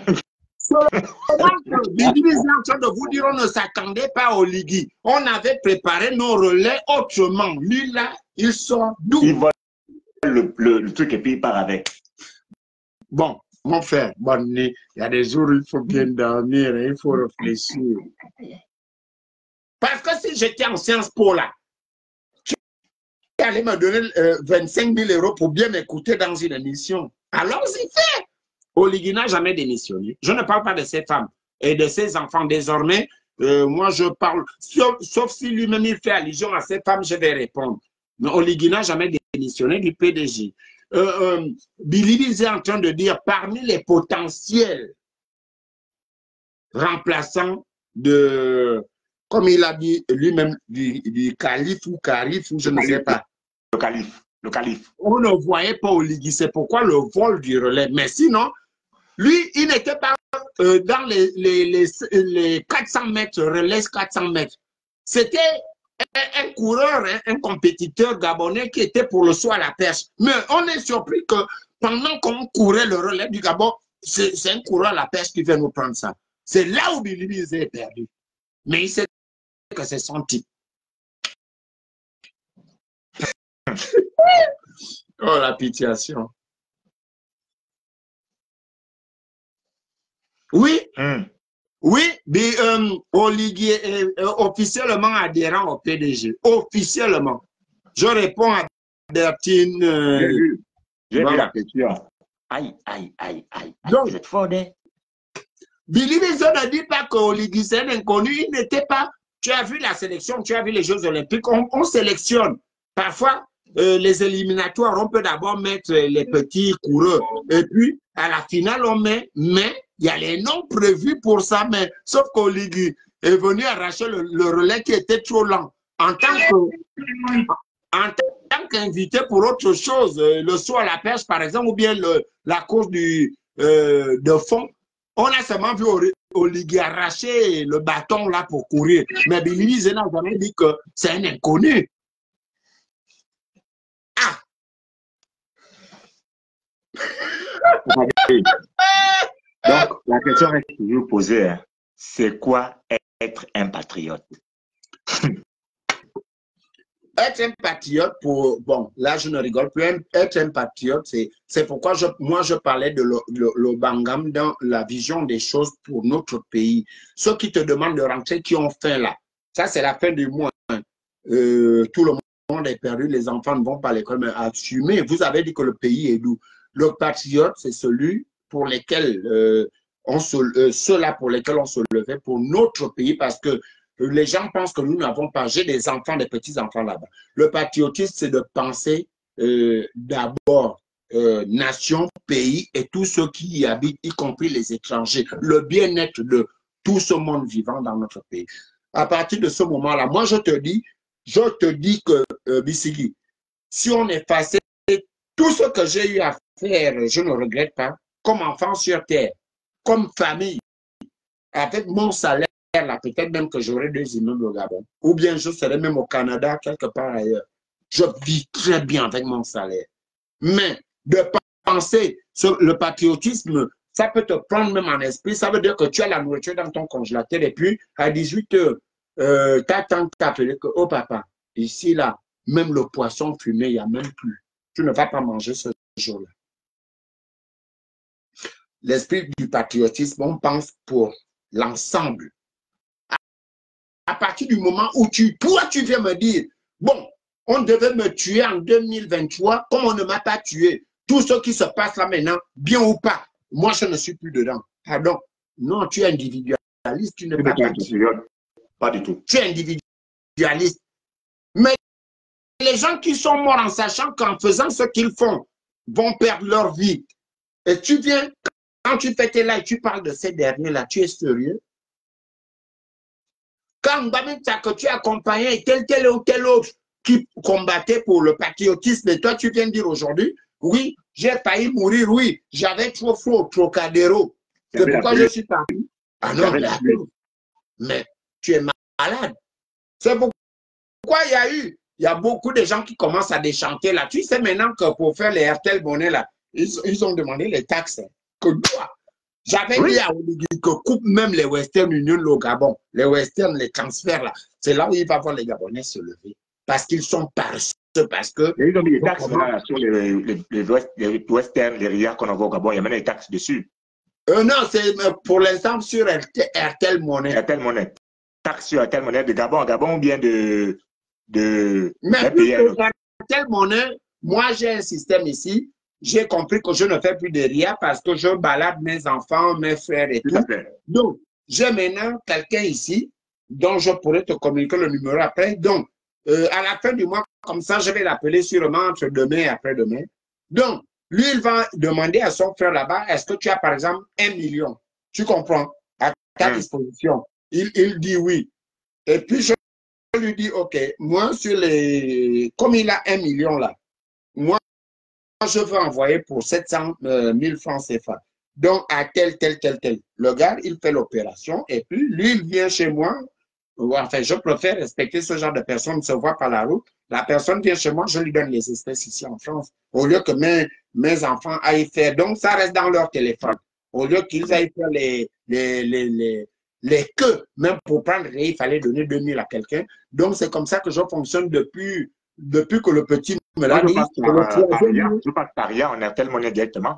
Bibi est en train de vous dire on ne s'attendait pas au Ligui. On avait préparé nos relais autrement. Lui là, il sort d'où? Il vole le, le, le truc et puis il part avec. Bon, mon frère, bonne nuit. Il y a des jours où il faut bien dormir, il faut réfléchir. Parce que si j'étais en Sciences Po là, allez me donner euh, vingt-cinq mille euros pour bien m'écouter dans une émission. Alors, c'est fait. Oligui n'a jamais démissionné. Je ne parle pas de ses femmes et de ses enfants. Désormais, euh, moi, je parle, sauf, sauf si lui-même il fait allusion à ses femmes, je vais répondre. Mais Oligui n'a jamais démissionné du P D G. Euh, euh, Billy est en train de dire, parmi les potentiels remplaçants de... Comme il a dit lui-même, du, du calife ou calife, ou je ne sais pas. Le calife, le calife. On ne voyait pas Oligui, c'est pourquoi le vol du relais. Mais sinon, lui, il n'était pas euh, dans les, les, les, les quatre cents mètres, relais quatre cents mètres. C'était un, un coureur, un, un compétiteur gabonais qui était pour le saut à la perche. Mais on est surpris que pendant qu'on courait le relais du Gabon, c'est un coureur à la perche qui vient nous prendre ça. C'est là où Billy est perdu. Mais il sait que c'est son type. Oh, la pitiation. Oui, mm. oui, mais euh, Oligui est euh, officiellement adhérent au P D G. Officiellement. Je réponds à Bertine. Euh, J'ai vu, J'ai vu la question. Aïe, aïe, aïe, aïe. Donc, vous êtes fort, hein? Billy Bison ne dit pas qu'Oligui c'est un inconnu. Il n'était pas. Tu as vu la sélection, tu as vu les Jeux Olympiques. On, on sélectionne. Parfois, euh, les éliminatoires, on peut d'abord mettre les petits coureurs. Et puis, à la finale, on met, mais il y a les noms prévus pour ça. Mais sauf qu'Oligui est venu arracher le, le relais qui était trop lent. En tant que, en tant qu'invité pour autre chose, le saut à la perche, par exemple, ou bien le, la course du, euh, de fond, on a seulement vu Oligui arracher le bâton là pour courir. Mais Billy Zena n'a jamais dit que c'est un inconnu. Ah! Donc, la question est toujours posée. Hein. C'est quoi être un patriote? Être un patriote, pour, bon, là je ne rigole plus, être un patriote, c'est pourquoi je, moi je parlais de le, le, le Bangam dans la vision des choses pour notre pays. Ceux qui te demandent de rentrer, qui ont faim là, ça c'est la fin du mois. Hein. Euh, tout le monde est perdu, les enfants ne vont pas à l'école, mais assumer, vous avez dit que le pays est doux. Le patriote, c'est celui pour lesquels euh, on se, euh, ceux-là pour lesquels on se levait pour notre pays, parce que les gens pensent que nous n'avons pas. J'ai des enfants, des petits-enfants là-bas. Le patriotisme, c'est de penser euh, d'abord euh, nation, pays et tous ceux qui y habitent, y compris les étrangers. Le bien-être de tout ce monde vivant dans notre pays. À partir de ce moment-là, moi, je te dis, je te dis que, euh, Bissigi, si on effaçait tout ce que j'ai eu à faire, je ne regrette pas, comme enfant sur terre, comme famille, avec mon salaire, là, peut-être même que j'aurais deux immeubles au Gabon, ou bien je serais même au Canada, quelque part ailleurs. Je vis très bien avec mon salaire. Mais de penser sur le patriotisme, ça peut te prendre même en esprit. Ça veut dire que tu as la nourriture dans ton congélateur et puis à dix-huit heures, euh, ta tante t'a appelé que, oh papa, ici, là, même le poisson fumé, il n'y a même plus. Tu ne vas pas manger ce jour-là. L'esprit du patriotisme, on pense pour l'ensemble. À, à partir du moment où tu, toi, tu viens me dire, bon, on devait me tuer en deux mille vingt-trois, comme on ne m'a pas tué. Tout ce qui se passe là maintenant, bien ou pas, moi, je ne suis plus dedans. Pardon. Non, tu es individualiste, tu n'es pas patriote. Pas du tout. Tu es individualiste. Mais les gens qui sont morts en sachant qu'en faisant ce qu'ils font, vont perdre leur vie. Et tu viens, quand tu fais tes là et tu parles de ces derniers-là, tu es sérieux? Quand Mbamita, que tu accompagnais tel, tel ou tel autre qui combattait pour le patriotisme, et toi, tu viens dire aujourd'hui, oui, j'ai failli mourir, oui, j'avais trop faux, trop cadéro. C'est pourquoi je suis parti. Ah non, mais tu es malade. C'est pourquoi il y a eu, il y a beaucoup de gens qui commencent à déchanter là. Tu sais maintenant que pour faire les R T L Monnaie là, ils, ils ont demandé les taxes. Que toi, j'avais oui. dit à Oligui que coupe même les Western Union au Gabon, les Western, les transferts là. C'est là où il va voir les Gabonais se lever. Parce qu'ils sont paresseux, parce que... Ils ont mis des taxes là, sur les, les, les, les Western, les R I A qu'on envoie au Gabon, il y a même des taxes dessus. Euh, non, c'est pour l'instant sur R T L Monnaie. R T L Monnaie. Taxe sur R T L Monnaie de Gabon à Gabon ou bien de... de Mais plus que R T L Monnaie, moi j'ai un système ici, j'ai compris que je ne fais plus de R I A parce que je balade mes enfants, mes frères et tout. tout. Donc, j'ai maintenant quelqu'un ici dont je pourrais te communiquer le numéro après. Donc, euh, à la fin du mois, comme ça, je vais l'appeler sûrement entre demain et après-demain. Donc, lui, il va demander à son frère là-bas, est-ce que tu as par exemple un million? Tu comprends? À ta mmh. disposition. Il, il dit oui. Et puis, je lui dis, OK, moi, sur les... comme il a un million là, moi, je veux envoyer pour sept cent mille francs C F A. Donc, à tel, tel, tel, tel. Le gars, il fait l'opération et puis, lui, il vient chez moi. Enfin, je préfère respecter ce genre de personnes, se voit par la route. La personne vient chez moi, je lui donne les espèces ici en France. Au lieu que mes, mes enfants aillent faire, donc ça reste dans leur téléphone. Au lieu qu'ils aillent faire les, les, les, les, les queues, même pour prendre, il fallait donner deux mille à quelqu'un. Donc c'est comme ça que je fonctionne depuis, depuis que le petit me l'a dit. Je passe par rien, on a tellement directement.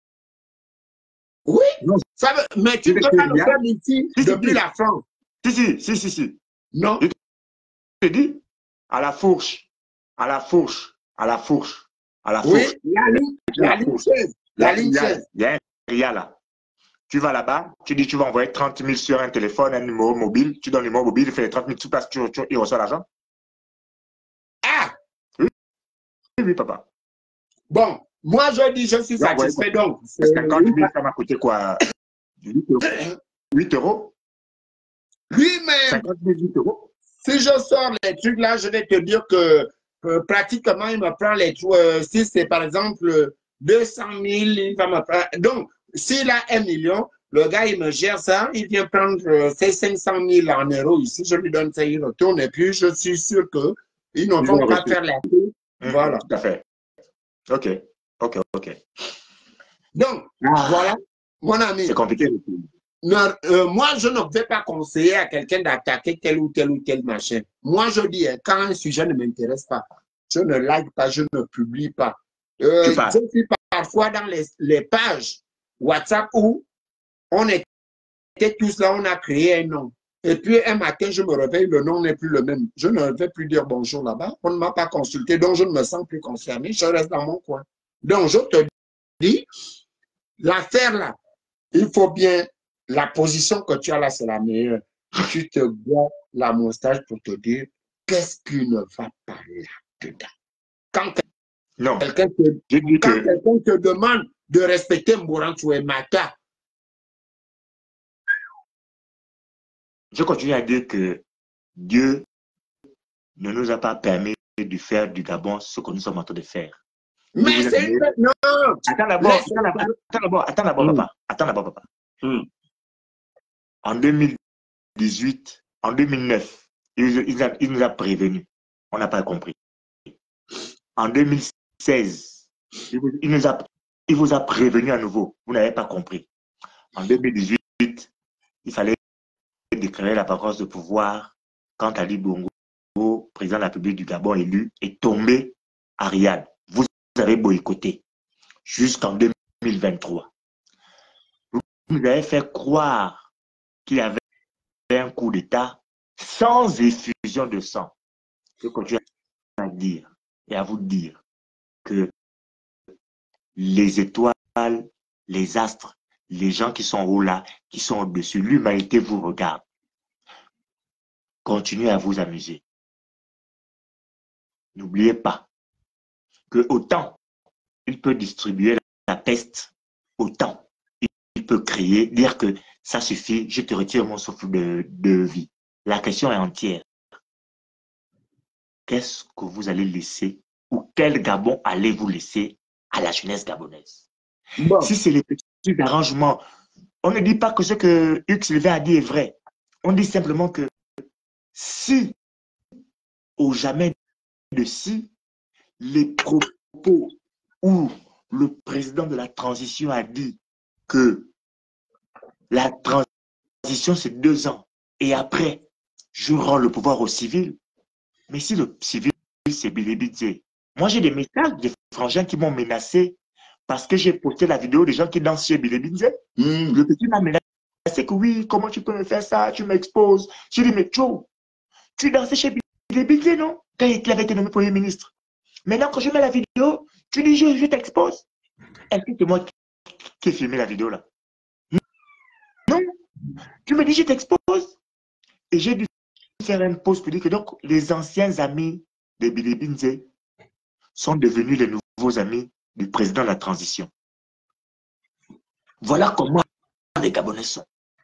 Oui, ça veut, mais tu ne peux pas le faire ici depuis la France. Si, si, si, si, si. Non. Je te dis, à la fourche, à la fourche, à la fourche, à la fourche. Oui, la ligne, la ligne seize. La ligne seize. Il y a un R I A là. Tu vas là-bas, tu dis tu vas envoyer trente mille sur un téléphone, un numéro mobile, tu donnes le numéro mobile, il fait les trente mille, tu passes, tu, tu, il reçoit l'argent. Ah! Oui, oui, oui, papa. Bon, moi je dis, je suis satisfait donc. cinquante mille, ça m'a coûté quoi? huit euros. Lui-même, cinquante mille euros. Si je sors les trucs là, je vais te dire que euh, pratiquement, il me prend les trucs. Euh, si c'est par exemple deux cent mille, il va me prendre. Donc, s'il a un million, le gars, il me gère ça, il vient prendre euh, ses cinq cent mille en euros ici, je lui donne ça, il retourne, et puis je suis sûr qu'ils ne vont pas faire la queue. Mmh, voilà. Tout à fait. OK. OK, OK. Donc, ah. voilà, mon ami. C'est compliqué. Non, euh, moi, je ne vais pas conseiller à quelqu'un d'attaquer tel ou tel ou tel machin. Moi, je dis, hein, quand un sujet ne m'intéresse pas, je ne like pas, je ne publie pas. Euh, je suis parfois dans les, les pages WhatsApp où on était tous là, on a créé un nom. Et puis, un matin, je me réveille, le nom n'est plus le même. Je ne vais plus dire bonjour là-bas. On ne m'a pas consulté, donc je ne me sens plus concerné. Je reste dans mon coin. Donc, je te dit, l'affaire là, il faut bien, la position que tu as là, c'est la meilleure. Tu te bois la moustache pour te dire qu'est-ce qui ne va pas là-dedans. Quand Non, quelqu'un te, je dis quand que quelqu'un te demande de respecter Mourantou et Mata, je continue à dire que Dieu ne nous a pas permis de faire du Gabon ce que nous sommes en train de faire. mais Vous c'est êtes- une... Non, Attends d'abord, laisse- attends d'abord, attends d'abord, attends d'abord, Mm. papa. Attends d'abord, papa. Mm. En deux mille dix-huit, en deux mille neuf, il, il a- il nous a prévenus. On n'a pas compris. En deux mille seize, il, vous- il nous a, il vous a prévenu à nouveau. Vous n'avez pas compris. En deux mille dix-huit, il fallait déclarer la vacance de pouvoir quand Ali Bongo, président de la République du Gabon élu, est tombé à Riyad. Vous avez boycotté jusqu'en deux mille vingt-trois. Vous nous avez fait croire qu'il y avait un coup d'État sans effusion de sang. Je continue à dire et à vous dire que les étoiles, les astres, les gens qui sont haut là, qui sont au-dessus, l'humanité vous regarde. Continuez à vous amuser. N'oubliez pas que autant il peut distribuer la peste, autant il peut créer, dire que ça suffit, je te retire mon souffle de, de vie. La question est entière. Qu'est-ce que vous allez laisser ou quel Gabon allez-vous laisser à la jeunesse gabonaise? Bon. Si c'est les petits arrangements, on ne dit pas que ce que Hugues Sylvain a dit est vrai. On dit simplement que si, au jamais de si, les propos où le président de la transition a dit que la transition c'est deux ans et après je rends le pouvoir au civil, mais si le civil c'est Bilibidze, moi j'ai des messages des frangins qui m'ont menacé parce que j'ai posté la vidéo des gens qui dansent chez Bilibidze. Mm. Le petit m'a menacé que oui, comment tu peux me faire ça, tu m'exposes. J'ai dit mais Joe, tu dansais chez Bilibidze, non? Quand il avait été nommé Premier ministre. Maintenant, quand je mets la vidéo, tu dis, je, je t'expose. Est-ce que c'est moi qui, qui ai filmé la vidéo là? Non. Tu me dis, je t'expose. Et j'ai dû faire une pause pour dire que donc, les anciens amis de Bilibidze sont devenus les nouveaux amis du président de la transition. Voilà comment les Gabonais sont.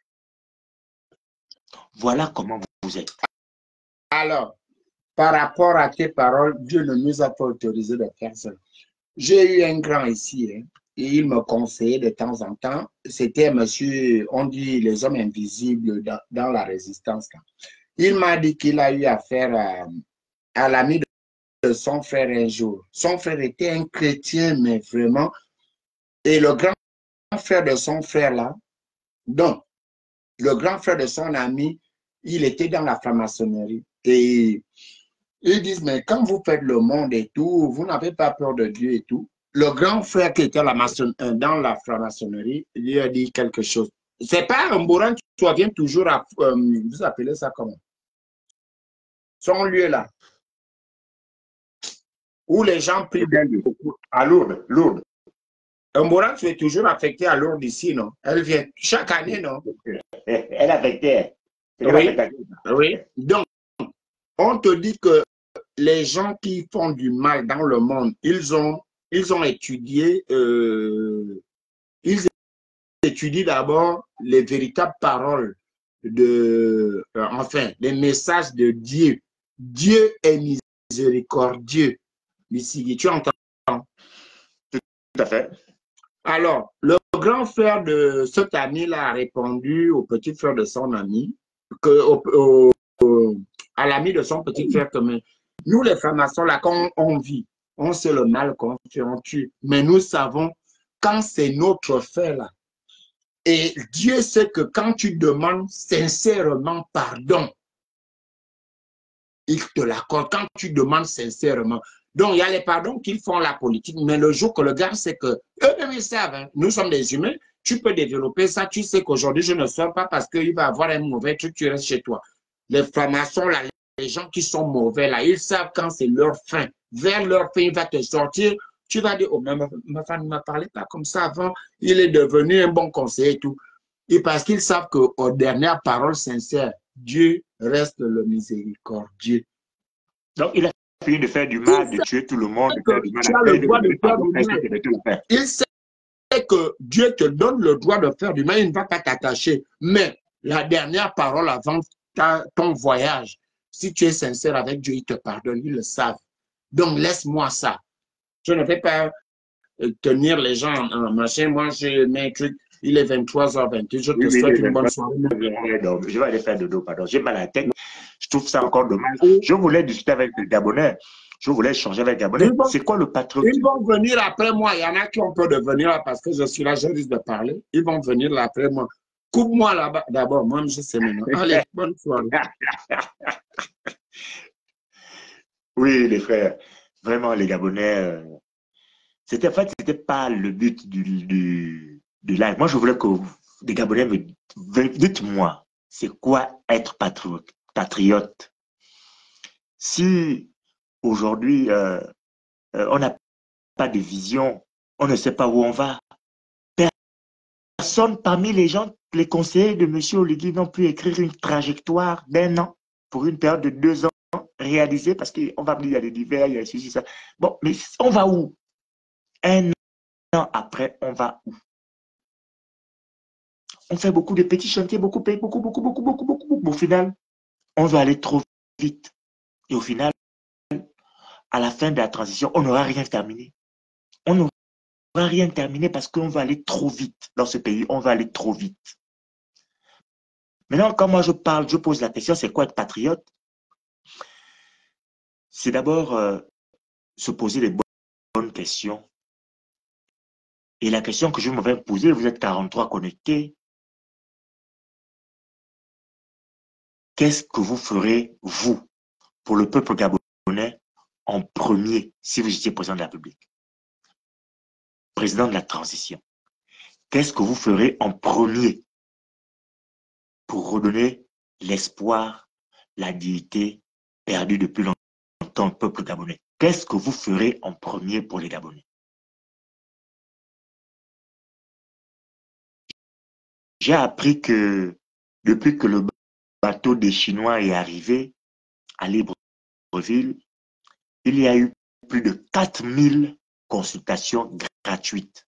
Voilà comment vous êtes. Alors, par rapport à tes paroles, Dieu ne nous a pas autorisé de faire ça. J'ai eu un grand ici, hein, et il me conseillait de temps en temps. C'était monsieur, on dit les hommes invisibles dans, dans la résistance. Là. Il m'a dit qu'il a eu affaire à, à l'ami de son frère un jour. Son frère était un chrétien, mais vraiment. Et le grand frère de son frère là, donc, le grand frère de son ami, il était dans la franc-maçonnerie. Et ils disent, mais quand vous faites le monde et tout, vous n'avez pas peur de Dieu et tout. Le grand frère qui était la maçon, dans la franc-maçonnerie, lui a dit quelque chose. C'est pas un bourrin qui vient toujours à, euh, vous appelez ça comment? Son lieu là. Où les gens prient beaucoup. À Lourdes, Lourdes. Un bourrin, tu es toujours affecté à Lourdes ici, non? Elle vient chaque année, non? Elle affectait. Oui. Oui. Donc, on te dit que les gens qui font du mal dans le monde, ils ont, ils ont étudié, euh, ils étudient d'abord les véritables paroles de, euh, enfin, les messages de Dieu. Dieu est miséricordieux. Ici, tu entends? Tout à fait. Alors, le grand frère de cet ami-là a répondu au petit frère de son ami, que, au, au, au, à l'ami de son petit frère que nous, les francs-maçons, là, quand on vit, on sait le mal qu'on fait, on tue. Mais nous savons quand c'est notre fait, là. Et Dieu sait que quand tu demandes sincèrement pardon, il te l'accorde. Quand tu demandes sincèrement. Donc, il y a les pardons qu'ils font la politique, mais le jour que le gars sait que eux-mêmes ils savent, hein, nous sommes des humains, tu peux développer ça, tu sais qu'aujourd'hui, je ne sors pas parce qu'il va avoir un mauvais truc, tu restes chez toi. Les francs-maçons, là, les gens qui sont mauvais, là, ils savent quand c'est leur fin. Vers leur fin, il va te sortir tu vas dire, oh, ma, ma femme ne m'a parlé pas comme ça avant, il est devenu un bon conseiller et tout. Et parce qu'ils savent qu'aux dernières paroles sincères, Dieu reste le miséricordieux. Donc, il a fini de faire du mal, de tuer tout le monde, de faire du mal tu à as le droit de faire du mal. Il sait que Dieu te donne le droit de faire du mal, il ne va pas t'attacher. Mais la dernière parole avant ta, ton voyage, si tu es sincère avec Dieu, il te pardonne, ils le savent. Donc, laisse-moi ça. Je ne vais pas tenir les gens en, en machin. Moi, j'ai mes trucs. Il est vingt-trois heures vingt-huit. Je te oui, souhaite oui, une bonne soirée. Je vais aller faire dodo, pardon. J'ai mal à la tête. Je trouve ça encore dommage. Je voulais discuter avec le Gabonais. Je voulais échanger avec le Gabonais. C'est quoi le patron? Ils vont venir après moi. Il y en a qui ont peur de venir là parce que je suis là, je risque de parler. Ils vont venir là après moi. Coupe-moi là-bas d'abord. Moi, je sais maintenant. Allez, bonne soirée. Oui, les frères. Vraiment, les Gabonais. Euh... C'était en fait, c'était pas le but du, du, du live. Moi, je voulais que les Gabonais me dites-moi, c'est quoi être patriote, patriote? Si aujourd'hui, euh, euh, on n'a pas de vision, on ne sait pas où on va, personne parmi les gens, les conseillers de M. Oligui n'ont pu écrire une trajectoire d'un an pour une période de deux ans réalisée parce qu'on va me dire, il y a des divers, il y a ceci, ça. Bon, mais on va où? Un an après, on va où? On fait beaucoup de petits chantiers, beaucoup, beaucoup, beaucoup, beaucoup, beaucoup, beaucoup, beaucoup. Au final, on va aller trop vite. Et au final, à la fin de la transition, on n'aura rien terminé. On n'aura rien terminé parce qu'on va aller trop vite dans ce pays. On va aller trop vite. Maintenant, quand moi je parle, je pose la question, c'est quoi être patriote? C'est d'abord euh, se poser les bonnes questions. Et la question que je me vais poser, vous êtes quarante-trois connectés. Qu'est-ce que vous ferez, vous, pour le peuple gabonais, en premier, si vous étiez président de la République? Président de la transition. Qu'est-ce que vous ferez en premier pour redonner l'espoir, la dignité perdue depuis longtemps au peuple gabonais? Qu'est-ce que vous ferez en premier pour les Gabonais? J'ai appris que depuis que le bateau des Chinois est arrivé à Libreville, il y a eu plus de quatre mille consultations gratuites.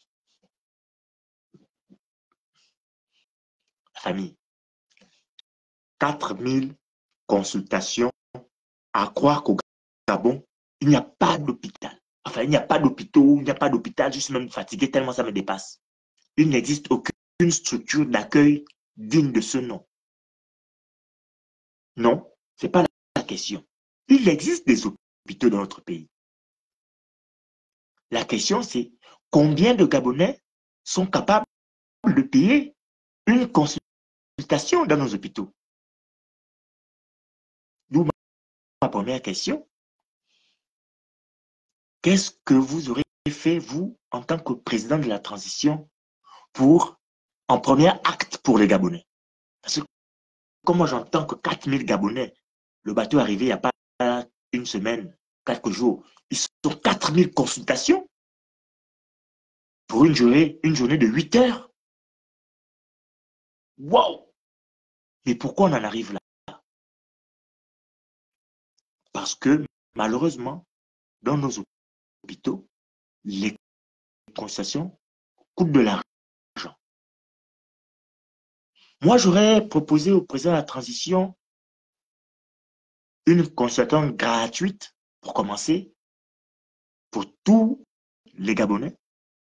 La famille. quatre mille consultations, à croire qu'au Gabon, il n'y a pas d'hôpital. Enfin, il n'y a pas d'hôpital, il n'y a pas d'hôpital, je suis même fatigué tellement ça me dépasse. Il n'existe aucune structure d'accueil digne de ce nom. Non, ce n'est pas la question. Il existe des hôpitaux dans notre pays. La question, c'est combien de Gabonais sont capables de payer une consultation dans nos hôpitaux? D'où ma première question. Qu'est-ce que vous aurez fait, vous, en tant que président de la transition, pour, en premier acte pour les Gabonais? Parce que, comme moi j'entends que quatre mille Gabonais, le bateau est arrivé il n'y a pas une semaine, quelques jours, ils sont quatre mille consultations pour une journée, une journée de huit heures. Waouh! Mais pourquoi on en arrive là? Parce que, malheureusement, dans nos hôpitaux, les consultations coûtent de l'argent. Moi, j'aurais proposé au président de la transition une consultation gratuite, pour commencer, pour tous les Gabonais,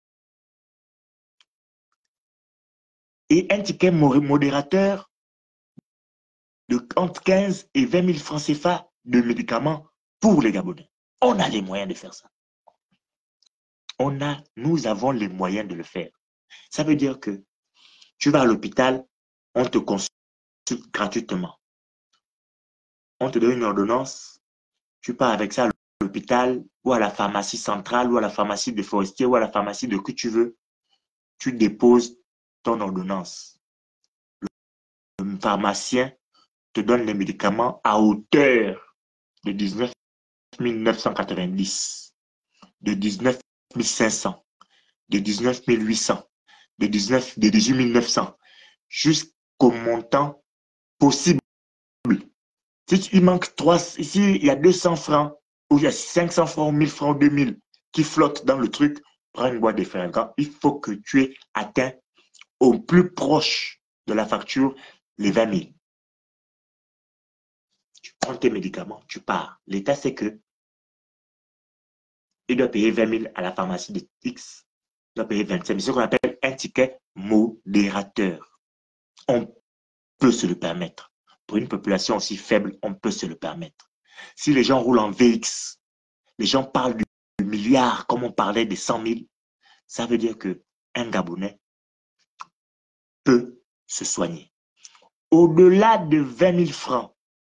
et un ticket modérateur de entre quinze et vingt mille francs C F A de médicaments pour les Gabonais. On a les moyens de faire ça. On a, nous avons les moyens de le faire. Ça veut dire que tu vas à l'hôpital, on te consulte gratuitement. On te donne une ordonnance, tu pars avec ça à l'hôpital ou à la pharmacie centrale ou à la pharmacie de Forestier ou à la pharmacie de que tu veux. Tu déposes ton ordonnance. Le pharmacien te donne les médicaments à hauteur de dix-neuf mille neuf cent quatre-vingt-dix. de dix-neuf mille cinq cents, de dix-neuf mille huit cents, de, dix-neuf, de dix-huit mille neuf cents, jusqu'au montant possible. Si il manque trois, ici, il y a deux cents francs, ou il y a cinq cents francs, mille francs, deux mille qui flottent dans le truc, prends une boîte de fringants. Il faut que tu aies atteint au plus proche de la facture les vingt mille. Tu prends tes médicaments, tu pars. L'État sait que il doit payer vingt mille à la pharmacie de X. Il doit payer vingt-cinq mille. C'est ce qu'on appelle un ticket modérateur. On peut se le permettre. Pour une population aussi faible, on peut se le permettre. Si les gens roulent en V X, les gens parlent du milliard comme on parlait des cent mille, ça veut dire qu'un Gabonais peut se soigner. Au-delà de vingt mille francs,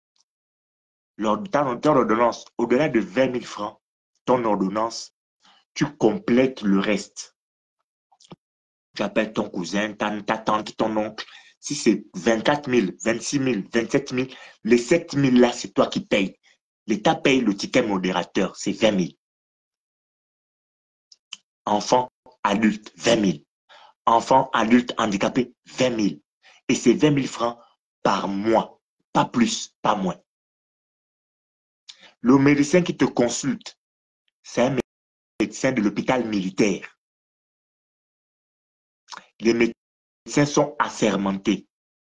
ton ordonnance, au-delà de vingt mille francs, ton ordonnance, tu complètes le reste. Tu appelles ton cousin, ta, ta tante, ton oncle. Si c'est vingt-quatre mille, vingt-six mille, vingt-sept mille, les sept mille là, c'est toi qui payes. L'État paye le ticket modérateur, c'est vingt mille. Enfants, adultes, vingt mille. Enfants, adultes, handicapés, vingt mille. Et c'est vingt mille francs par mois. Pas plus, pas moins. Le médecin qui te consulte, c'est un médecin de l'hôpital militaire. Les médecins sont assermentés.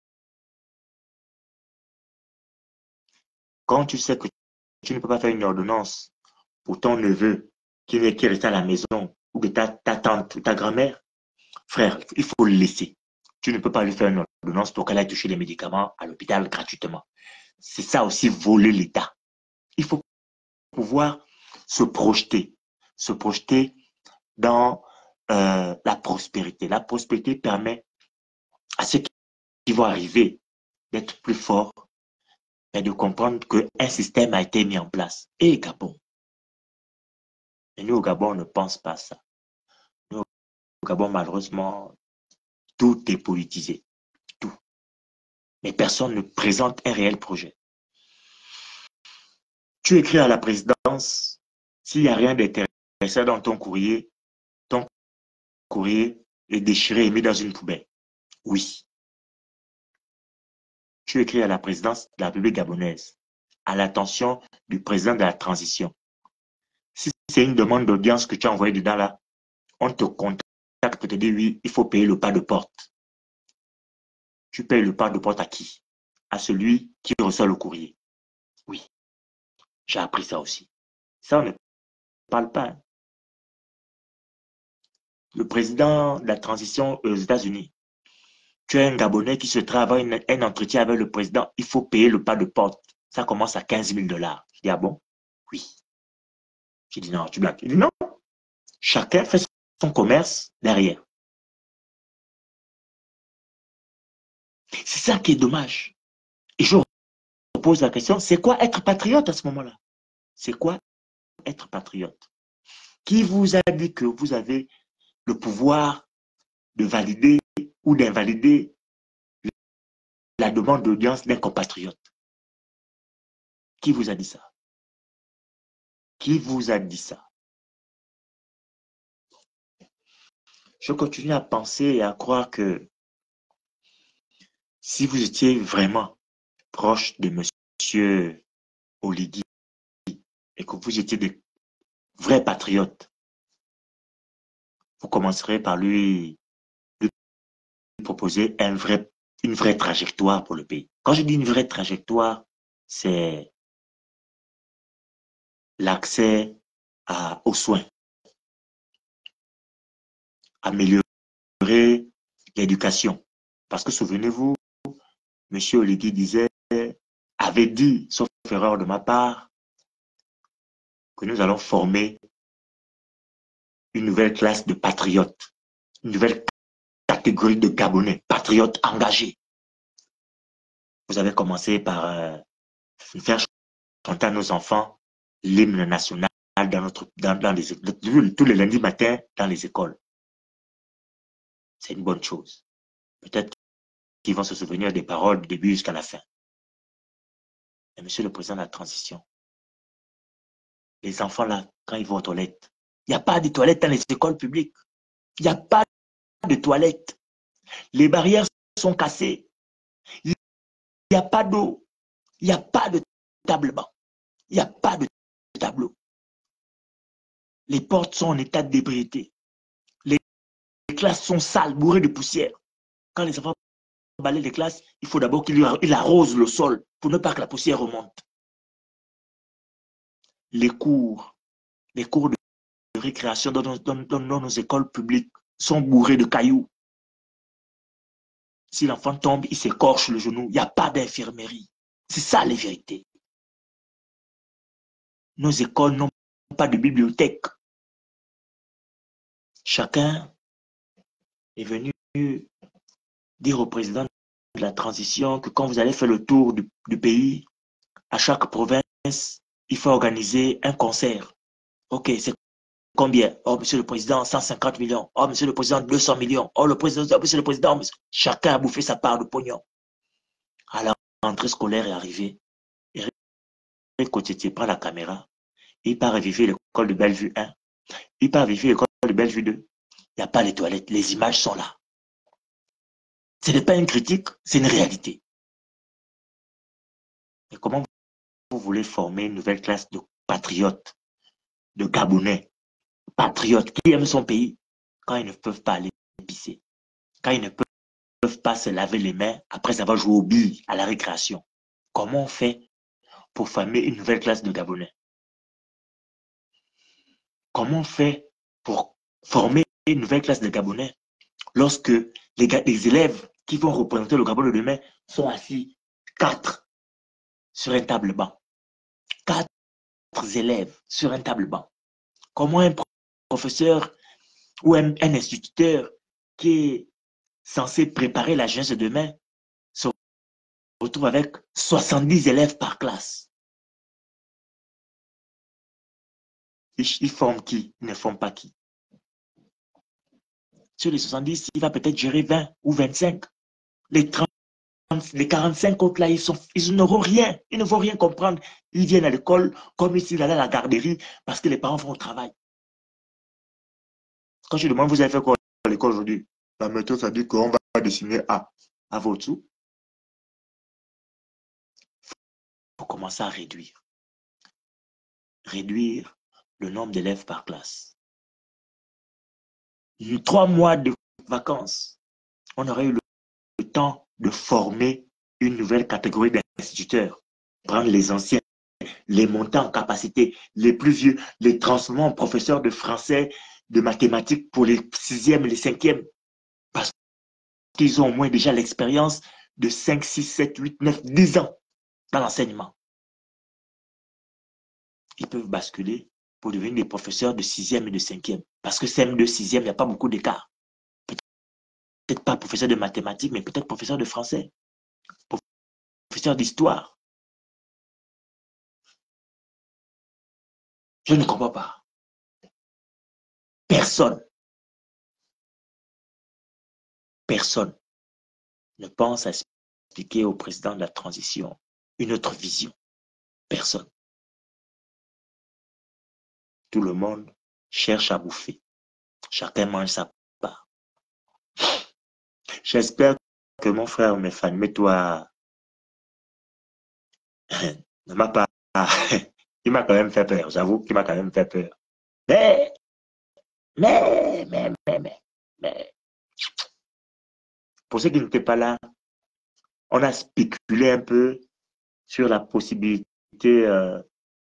Quand tu sais que tu ne peux pas faire une ordonnance pour ton neveu qui est qui reste à la maison, ou de ta, ta tante ou ta grand-mère, frère, il faut le laisser. Tu ne peux pas lui faire une ordonnance pour qu'elle aille toucher les médicaments à l'hôpital gratuitement. C'est ça aussi voler l'État. Il faut pouvoir se projeter, se projeter dans euh, la prospérité. La prospérité permet à ceux qui vont arriver d'être plus forts, mais de comprendre qu'un système a été mis en place. Et Gabon. Et nous, au Gabon, on ne pense pas ça. Nous, au Gabon, malheureusement, tout est politisé. Tout. Mais personne ne présente un réel projet. Tu écris à la présidence, s'il n'y a rien d'intéressant dans ton courrier, ton courrier est déchiré et mis dans une poubelle. Oui. Tu écris à la présidence de la République gabonaise, à l'attention du président de la transition. Si c'est une demande d'audience que tu as envoyée dedans là, on te contacte pour te dire oui, il faut payer le pas de porte. Tu payes le pas de porte à qui? À celui qui reçoit le courrier. Oui, j'ai appris ça aussi. Ça, on ne parle pas. Hein. Le président de la transition aux États-Unis, tu as un Gabonais qui se travaille un, un entretien avec le président, il faut payer le pas de porte. Ça commence à quinze mille dollars. Je dis, ah bon? Oui. J'ai dit, non, tu blagues. Il dit, non. Chacun fait son commerce derrière. C'est ça qui est dommage. Et je pose la question, c'est quoi être patriote à ce moment-là? C'est quoi être patriote? Qui vous a dit que vous avez le pouvoir de valider ou d'invalider la demande d'audience d'un compatriote? Qui vous a dit ça? Qui vous a dit ça? Je continue à penser et à croire que si vous étiez vraiment proche de monsieur Oligui et que vous étiez des vrais patriotes, vous commencerez par lui, lui proposer un vrai, une vraie trajectoire pour le pays. Quand je dis une vraie trajectoire, c'est l'accès aux soins, améliorer l'éducation. Parce que souvenez-vous, M. Oligui disait, avait dit, sauf erreur de ma part, que nous allons former une nouvelle classe de patriotes, une nouvelle catégorie de Gabonais, patriotes engagés. Vous avez commencé par euh, faire chanter à nos enfants l'hymne national dans notre, dans, dans les, tous les lundis matins dans les écoles. C'est une bonne chose. Peut-être qu'ils vont se souvenir des paroles du début jusqu'à la fin. Mais monsieur le président de la transition, les enfants là, quand ils vont aux toilettes, Il n'y a pas de toilettes dans les écoles publiques. Il n'y a pas de toilettes. Les barrières sont cassées. Il n'y a pas d'eau. Il n'y a pas de table-banc. Il n'y a pas de tableau. Les portes sont en état de d'ébriété. Les classes sont sales, bourrées de poussière. Quand les enfants balayent les classes, il faut d'abord qu'ils arrosent le sol pour ne pas que la poussière remonte. Les cours, les cours de récréation dans nos, dans, dans nos écoles publiques sont bourrés de cailloux. Si l'enfant tombe, il s'écorche le genou. Il n'y a pas d'infirmerie. C'est ça les vérités. Nos écoles n'ont pas de bibliothèque. Chacun est venu dire au président de la transition que quand vous allez faire le tour du, du pays, à chaque province, il faut organiser un concert. Ok, c'est combien? Oh, monsieur le président, cent cinquante millions. Oh, monsieur le président, deux cents millions. Oh, le président, oh, monsieur le président, monsieur... chacun a bouffé sa part de pognon. À la rentrée scolaire est arrivée. Eric Kotete prend la caméra. Il part reviver l'école de Bellevue un. Il part reviver l'école de Bellevue deux. Il n'y a pas les toilettes. Les images sont là. Ce n'est pas une critique, c'est une réalité. Et comment vous voulez former une nouvelle classe de patriotes, de Gabonais, patriotes qui aiment son pays, quand ils ne peuvent pas aller pisser, quand ils ne peuvent pas se laver les mains après avoir joué aux billes à la récréation? Comment on fait pour former une nouvelle classe de Gabonais? Comment on fait pour former une nouvelle classe de Gabonais lorsque les, les élèves qui vont représenter le Gabon de demain sont assis quatre sur un table-banc? Quatre élèves sur un table-banc. Comment un professeur ou un, un instituteur qui est censé préparer la jeunesse de demain se retrouve avec soixante-dix élèves par classe? Ils, ils forment qui? Ils ne forment pas qui? Sur les soixante-dix, il va peut-être gérer vingt ou vingt-cinq. Les trente, les quarante-cinq autres là, ils, sont, ils n'auront rien. Ils ne vont rien comprendre. Ils viennent à l'école comme s'ils allaient à la garderie parce que les parents vont au travail. Quand je demande, vous avez fait quoi à l'école aujourd'hui? La méthode, ça dit qu'on va dessiner A. À votre sous. Il faut commencer à réduire. Réduire le nombre d'élèves par classe. Trois mois de vacances, on aurait eu le, le temps de former une nouvelle catégorie d'instituteurs. Prendre les anciens, les monter en capacité, les plus vieux, les transformer en professeurs de français, de mathématiques pour les sixièmes et les cinquièmes. Parce qu'ils ont au moins déjà l'expérience de cinq, six, sept, huit, neuf, dix ans dans l'enseignement. Ils peuvent basculer pour devenir des professeurs de sixième et de cinquième. Parce que C M deux, sixième, il n'y a pas beaucoup d'écart. Peut-être pas professeur de mathématiques, mais peut-être professeur de français. Professeur d'histoire. Je ne comprends pas. Personne, personne ne pense à expliquer au président de la transition une autre vision. Personne. Tout le monde cherche à bouffer. Chacun mange sa part. J'espère que mon frère Méphane, mais toi, ne m'a pas... Il m'a quand même fait peur. J'avoue qu'il m'a quand même fait peur. Mais, mais, mais, mais, mais, mais... Pour ceux qui n'étaient pas là, on a spéculé un peu sur la possibilité euh,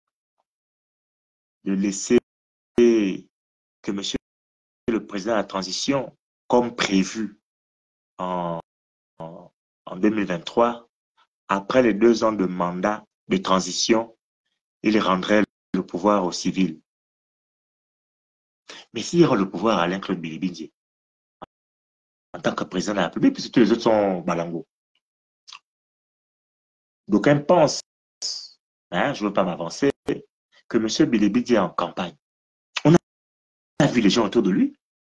de laisser que monsieur le président de la transition, comme prévu en, en, en deux mille vingt-trois, après les deux ans de mandat de transition, il rendrait le pouvoir aux civils. Mais s'il rend le pouvoir à Alain-Claude Bilibindi, en tant que président de la République, puisque tous les autres sont balangos. D'aucuns pensent, hein, je ne veux pas m'avancer, que M. Bilibindi est en campagne. On a vu les gens autour de lui.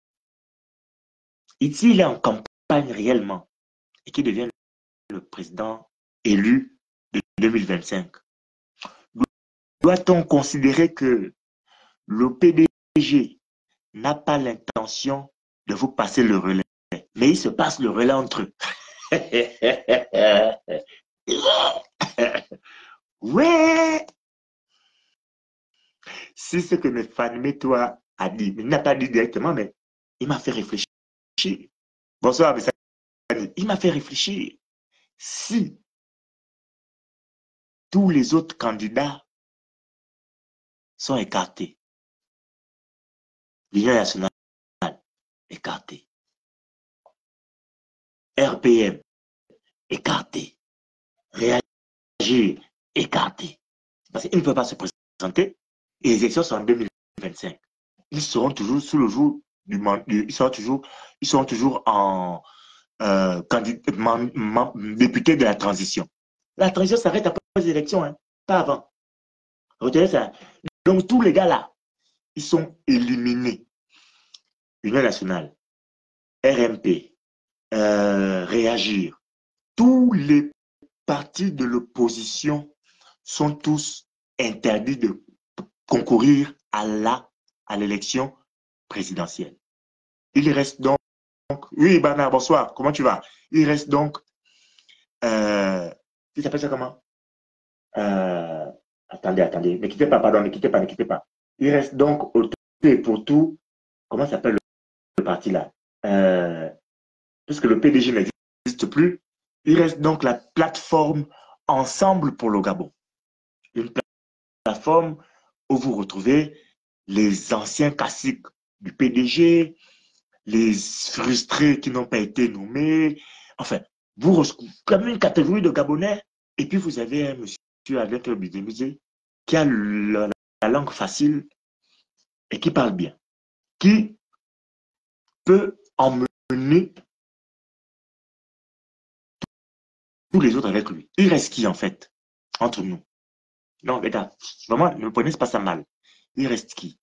Et s'il est en campagne réellement et qu'il devient le président élu de deux mille vingt-cinq, doit-on considérer que le P D G n'a pas l'intention de vous passer le relais, mais il se passe le relais entre eux. Ouais. C'est ce que mes Fanimé toi a dit. Il n'a pas dit directement, mais il m'a fait réfléchir. Bonsoir, mes amis. Il m'a fait réfléchir. Si tous les autres candidats sont écartés, l'Union nationale écartée, R P M écarté, Réagir écarté, parce qu'il ne peut pas se présenter et les élections sont en deux mille vingt-cinq. Ils seront toujours sous le jour du mandat, ils seront toujours, ils seront toujours en euh, candidat, man, man, député de la transition. La transition s'arrête après les élections, hein, pas avant. Retenez ça. Donc tous les gars là, ils sont éliminés. Union nationale, R M P, euh, Réagir, tous les partis de l'opposition sont tous interdits de concourir à la à l'élection présidentielle. Il reste donc, oui Bernard, bonsoir, comment tu vas? Il reste donc, euh, tu t'appelles ça comment? euh, Attendez, attendez, ne quittez pas, pardon, ne quittez pas, ne quittez pas. Il reste donc au tout et pour tout, comment s'appelle le, le parti là? Euh, puisque le P D G n'existe plus, il reste donc la plateforme Ensemble pour le Gabon. Une plateforme où vous retrouvez les anciens caciques du P D G, les frustrés qui n'ont pas été nommés. Enfin, vous retrouvez comme une catégorie de Gabonais. Et puis vous avez un monsieur avec le musée qui a la, la langue facile et qui parle bien, qui peut emmener tous les autres avec lui. Il reste qui en fait entre nous? Non, les gars, vraiment, ne me prenez pas ça mal. Il reste qui?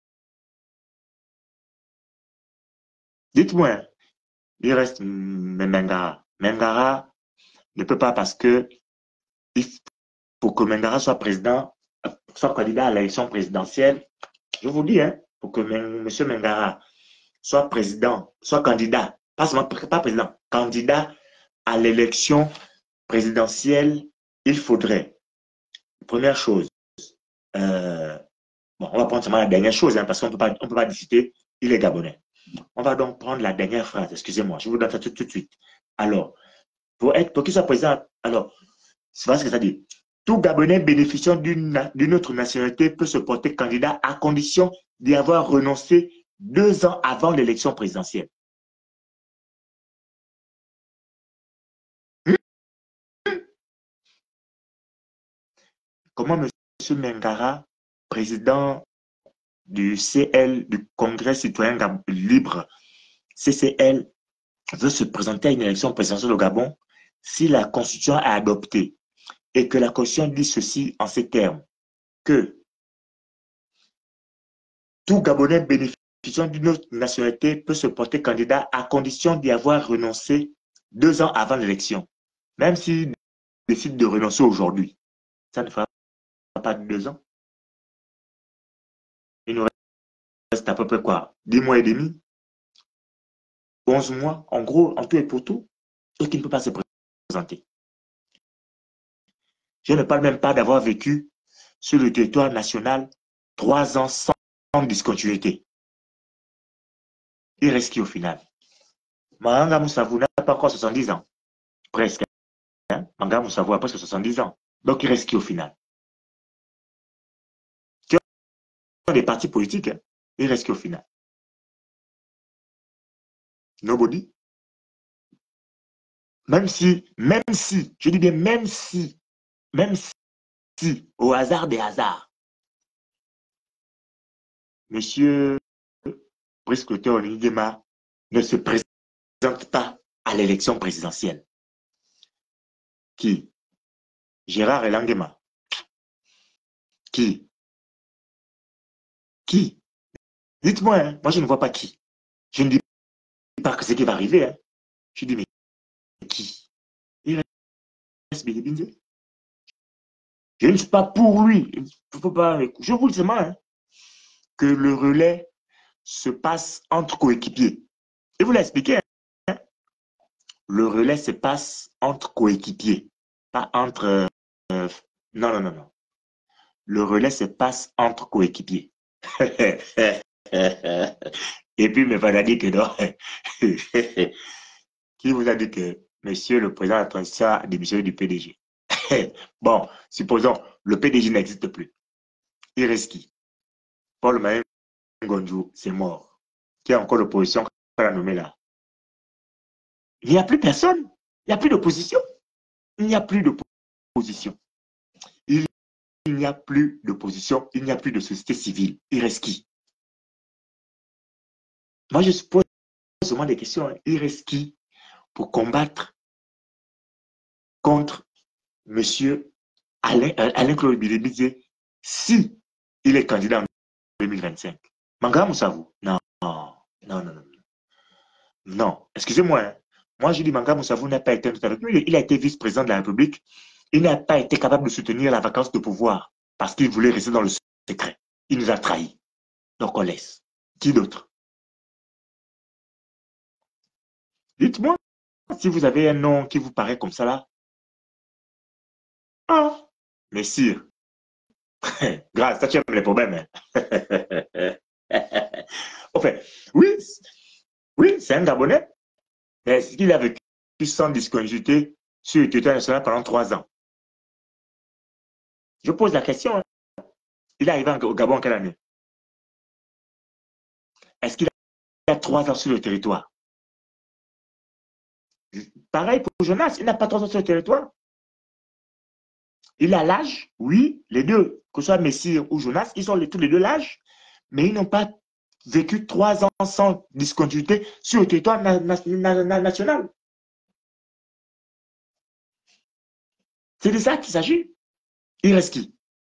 Dites-moi, il reste Mengara. Mengara ne peut pas parce que pour que Mengara soit président, soit candidat à l'élection présidentielle, je vous dis, hein, pour que M. Mengara soit président, soit candidat, pas seulement pas président, candidat à l'élection présidentielle, il faudrait, première chose, euh, bon, on va prendre seulement la dernière chose, hein, parce qu'on ne peut pas, on peut pas discuter, il est gabonais. On va donc prendre la dernière phrase, excusez-moi, je vous donne ça tout, tout de suite. Alors, pour être, pour qu'il soit président, alors, c'est pas ce que ça dit. Tout Gabonais bénéficiant d'une autre nationalité peut se porter candidat à condition d'y avoir renoncé deux ans avant l'élection présidentielle. Comment M. Mengara, président du C L, du Congrès citoyen libre, C C L, veut se présenter à une élection présidentielle au Gabon si la Constitution est adoptée et que la Constitution dit ceci en ces termes, que tout Gabonais bénéficiant d'une autre nationalité peut se porter candidat à condition d'y avoir renoncé deux ans avant l'élection. Même s'il décide de renoncer aujourd'hui, ça ne fera pas deux ans. Il nous reste à peu près quoi? dix mois et demi, onze mois, en gros, en tout et pour tout, et qui ne peut pas se présenter. Je ne parle même pas d'avoir vécu sur le territoire national trois ans sans discontinuité. Il reste qui au final? Mahanga Moussavou n'a pas encore soixante-dix ans. Presque. Hein? Mahanga Moussavou a presque soixante-dix ans. Donc il reste qui au final? Qui ont des partis politiques, hein? Il reste qui au final? Nobody. Même si, même si, je dis bien même si, même si, au hasard des hasards, Monsieur Brice Clotaire Oligui-Nguema ne se présente pas à l'élection présidentielle. Qui? Gérard Elanguema. Qui? Qui? Dites-moi, hein? Moi je ne vois pas qui. Je ne dis pas que c'est ce qui va arriver. Hein? Je dis, mais qui? Il reste Billy. Je ne suis pas pour lui. Faut pas, je vous le dis, hein? que le relais se passe entre coéquipiers. Et vous l'expliquez, hein? Le relais se passe entre coéquipiers, pas entre... Euh, non, non, non, non. Le relais se passe entre coéquipiers. Et puis, me va dire que non. Qui vous a dit que monsieur le président de la transition a démissionné du P D G? Bon, supposons, le P D G n'existe plus. Il reste qui? Paul Maïn Gonjou, c'est mort. Qui a encore l'opposition qu'on a nommé là? Il n'y a plus personne. Il n'y a plus d'opposition. Il n'y a plus d'opposition. Il n'y a plus d'opposition. Il n'y a plus de société civile. Il reste qui? Moi, je pose seulement des questions. Il reste qui pour combattre contre monsieur Alain, Alain Claude Bilébizé si il est candidat en deux mille vingt-cinq? Manga Moussavou? Non, non, non, non. Non, excusez-moi. Hein. Moi, je dis Manga Moussavou n'a pas été avec nous. Il a été vice-président de la République. Il n'a pas été capable de soutenir la vacance de pouvoir parce qu'il voulait rester dans le secret. Il nous a trahis. Donc, on laisse. Qui d'autre? Dites-moi si vous avez un nom qui vous paraît comme ça là. Ah, messire. Grâce, ça tu aimes les problèmes. Hein. Enfin, oui, oui, c'est un Gabonais. Mais est-ce qu'il a vécu sans discontinuité sur le territoire national pendant trois ans? Je pose la question. Hein. Il est arrivé au Gabon en quelle année? Est-ce qu'il a trois ans sur le territoire? Pareil pour Jonas, il n'a pas trois ans sur le territoire. Il a l'âge, oui, les deux, que ce soit Messire ou Jonas, ils ont tous les deux l'âge, mais ils n'ont pas vécu trois ans sans discontinuité sur le territoire na na na na national. C'est de ça qu'il s'agit. Il reste qui?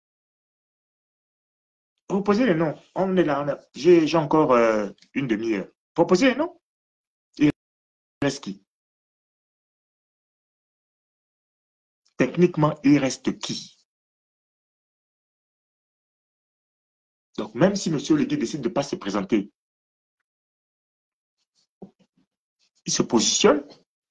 Proposez les noms. On est là. J'ai encore euh, une demi-heure. Proposez les noms. Il reste qui? Techniquement, il reste qui? Donc, même si M. Legui décide de ne pas se présenter, il se positionne,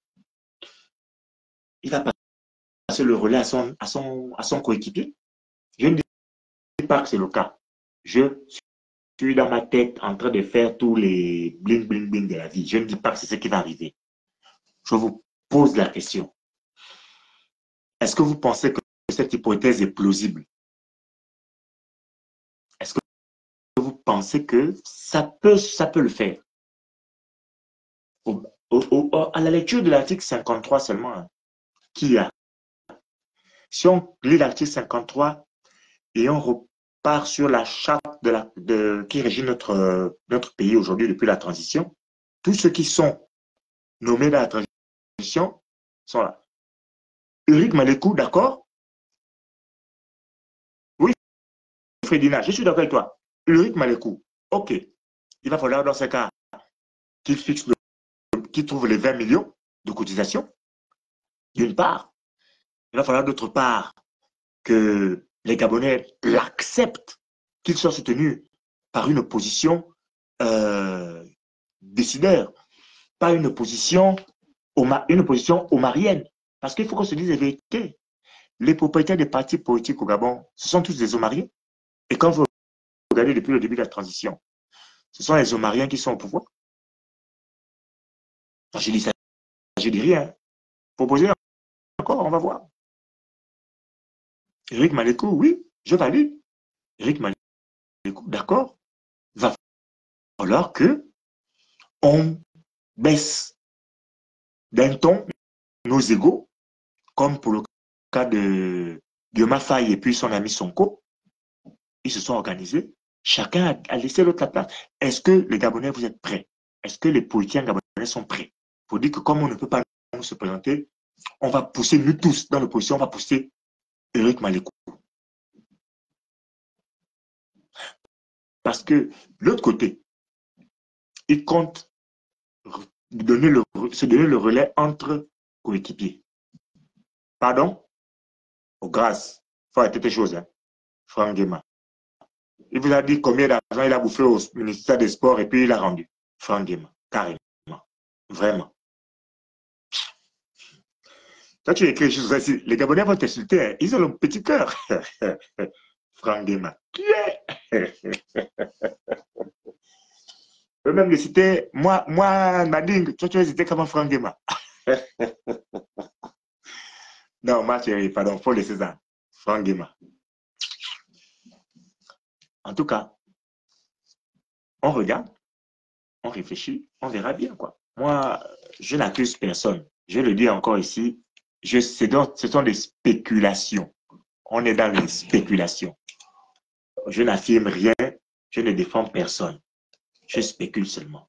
il va passer le relais à son, à son, à son coéquipier. Je ne dis pas que c'est le cas. Je suis dans ma tête en train de faire tous les bling bling bling de la vie. Je ne dis pas que c'est ce qui va arriver. Je vous pose la question. Est-ce que vous pensez que cette hypothèse est plausible? Est-ce que vous pensez que ça peut, ça peut le faire? Au, au, au, à la lecture de l'article cinquante-trois seulement, hein, qui a? Si on lit l'article cinquante-trois et on repart sur la charte de la, de, qui régit notre, notre pays aujourd'hui depuis la transition, tous ceux qui sont nommés dans la transition sont là. Éric Malékou, d'accord? Oui, Frédina, je suis d'accord avec toi. Éric Malékou, ok. Il va falloir dans ce cas qu'il fixe, qu'il trouve les vingt millions de cotisation, d'une part. Il va falloir d'autre part que les Gabonais l'acceptent, qu'il soit soutenu par une opposition euh, décideur, pas une opposition, une opposition omarienne. Parce qu'il faut qu'on se dise la vérité. Les propriétaires des partis politiques au Gabon, ce sont tous des omariens. Et quand vous regardez depuis le début de la transition, ce sont les omariens qui sont au pouvoir. Je dis ça, je dis rien. Proposez encore, on va voir. Éric Malékou, oui, je valide. Éric Malékou, d'accord. Il va falloir que on baisse d'un ton nos égaux, comme pour le cas de Guillaume Faye et puis son ami Sonko. Ils se sont organisés. Chacun a laissé l'autre la place. Est-ce que les Gabonais, vous êtes prêts? Est-ce que les politiciens gabonais sont prêts? Pour dire que comme on ne peut pas se présenter, on va pousser, nous tous, dans l'opposition, on va pousser Éric Malékou. Parce que l'autre côté, il compte donner le, se donner le relais entre coéquipiers. Pardon? Oh, grâce. Il faut arrêter tes choses, hein. Franck Guéma. Il vous a dit combien d'argent il a bouffé au ministère des Sports et puis il a rendu. Franck Guéma, carrément. Vraiment. Toi, tu écris juste ici. Les Gabonais vont t'insulter. Hein. Ils ont le petit cœur. Franck Guéma. Qui est? Eux-mêmes le citer. Moi, moi, Nadine, toi, tu vas citer comment Franck Guéma. Non, ma chérie, pardon, faut laisser ça. Franck Guéma. En tout cas, on regarde, on réfléchit, on verra bien, quoi. Moi, je n'accuse personne. Je le dis encore ici, je, donc, ce sont des spéculations. On est dans les spéculations. Je n'affirme rien, je ne défends personne. Je spécule seulement.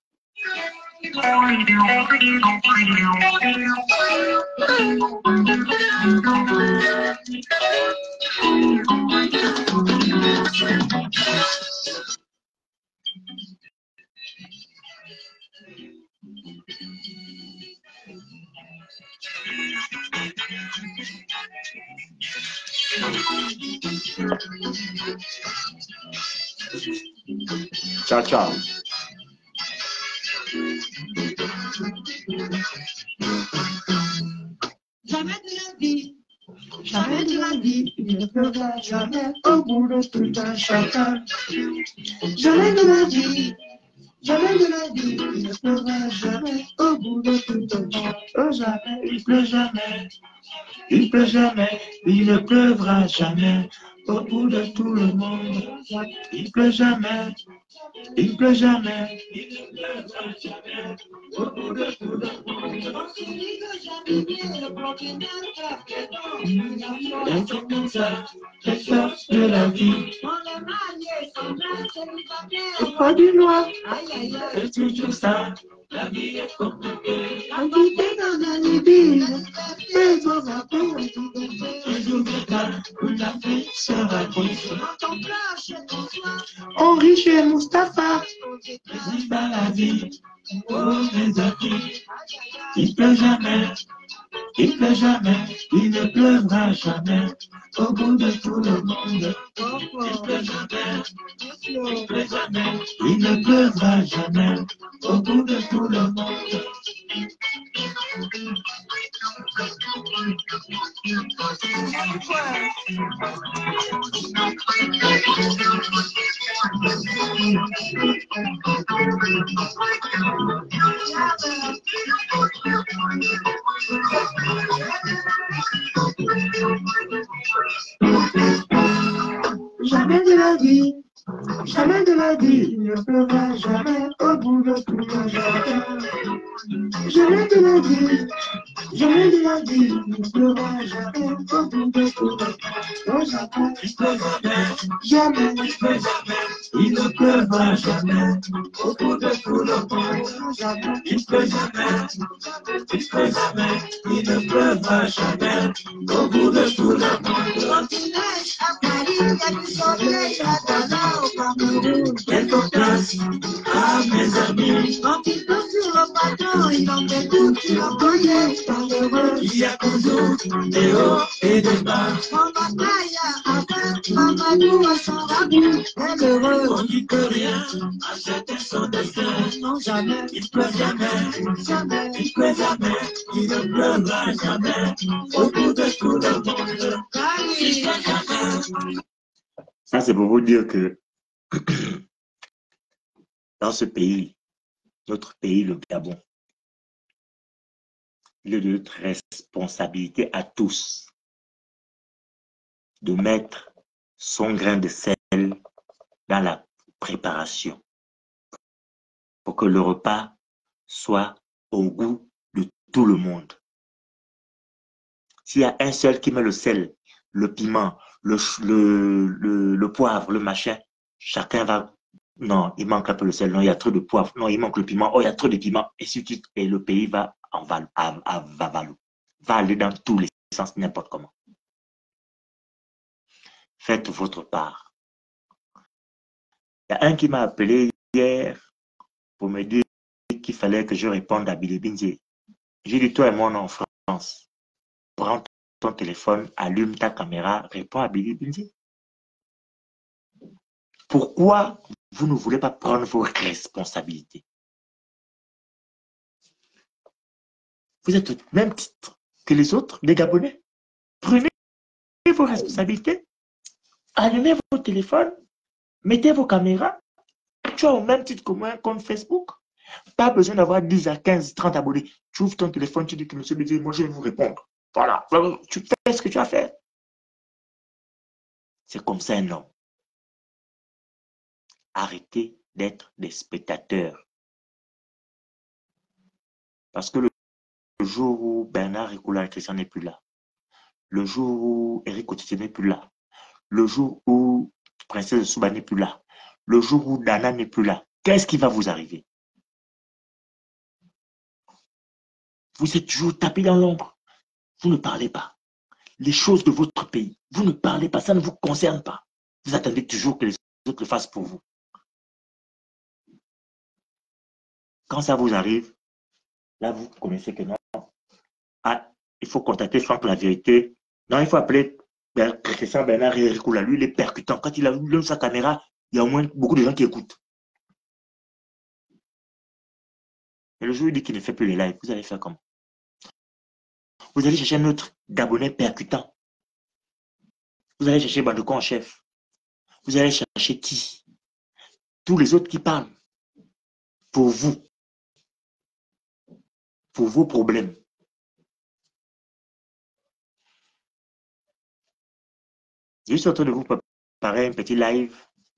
Ciao, ciao. Jamais de la vie, jamais de la vie, il ne pleuvra jamais au bout de tout un chacun. Jamais de la vie, jamais de la vie, il ne pleuvra jamais au bout de tout un temps. Oh jamais, il pleut jamais, il pleut jamais, il ne pleuvra jamais au bout de tout le monde. Il pleut jamais, il pleut jamais, il ne pleuvra jamais au bout de tout le monde. Et c'est comme ça, les forces de la vie. C'est pas du noir, c'est toujours ça. La vie est compliquée. Habiter dans la Libye, mais dans un pays, toujours le cas où la vie sera brisée. Henri chez Mustapha, c'est pas la vie. Oh, mes amis, il pleut jamais, il pleut jamais, il ne pleuvra jamais au bout de tout le monde. Il pleut jamais, il pleut jamais, il ne pleuvra jamais au bout de tout le monde. Jamais de la vie, jamais de la vie, il ne pleuvra jamais au bout de tout le jardin. Jamais de la vie, jamais de la vie, il ne pleuvra jamais au bout de tout le jardin. Il pleut jamais, jamais, il pleut jamais, il ne pleuvra jamais au bout de tout le monde. Il pleut jamais, il pleut jamais, il ne pleuvra jamais au bout de tout le monde. Quelques places à mes amis. Quand ils sont sur le bateau, ils ont des doutes, ils ont connu, malheureux. Il y a Kouzou, des hauts et des bas. On bataille avec Mamadou à son rabout, malheureux. On dit que rien, à certains son destin. Non, jamais, il pleut jamais, jamais, il pleut jamais, il ne pleuvra jamais au bout de tout le monde. Il pleut jamais. Ça, c'est pour vous dire que dans ce pays, notre pays, le Gabon, il est de notre responsabilité à tous de mettre son grain de sel dans la préparation pour que le repas soit au goût de tout le monde. S'il y a un seul qui met le sel, le piment, le, le, le, le poivre, le machin, chacun va... Non, il manque un peu le sel. Non, il y a trop de poivre. Non, il manque le piment. Oh, il y a trop de piment. Et, si tu, et le pays va en val, à, à, va, va, va aller dans tous les sens, n'importe comment. Faites votre part. Il y a un qui m'a appelé hier pour me dire qu'il fallait que je réponde à Billy Binzi. J'ai dit, toi et moi, on est en France. Prends ton téléphone, allume ta caméra, réponds à Billy Binzi. Pourquoi vous ne voulez pas prendre vos responsabilités? Vous êtes au même titre que les autres, les Gabonais. Prenez vos responsabilités. Allumez vos téléphones. Mettez vos caméras. Tu as au même titre que moi un compte Facebook. Pas besoin d'avoir dix à quinze, trente abonnés. Tu ouvres ton téléphone, tu dis que monsieur me dit, moi je vais vous répondre. Voilà. Tu fais ce que tu as fait. C'est comme ça un homme. Arrêtez d'être des spectateurs. Parce que le jour où Bernard Ekoula Christian n'est plus là, le jour où Eric Otitié n'est plus là, le jour où Princesse Souba n'est plus là, le jour où Dana n'est plus là, qu'est-ce qui va vous arriver? Vous êtes toujours tapé dans l'ombre. Vous ne parlez pas. Les choses de votre pays, vous ne parlez pas, ça ne vous concerne pas. Vous attendez toujours que les autres le fassent pour vous. Quand ça vous arrive, là vous connaissez que non. Ah, il faut contacter Franck La Vérité. Non, il faut appeler Christian Bernard Ekoula. Lui, il est percutant. Quand il allume sa caméra, il y a au moins beaucoup de gens qui écoutent. Et le jour où il dit qu'il ne fait plus les lives, vous allez faire comment? Vous allez chercher un autre Gabonais percutant. Vous allez chercher Bandeko en chef. Vous allez chercher qui? Tous les autres qui parlent. Pour vous. Pour vos problèmes. Je suis en train de vous préparer un petit live.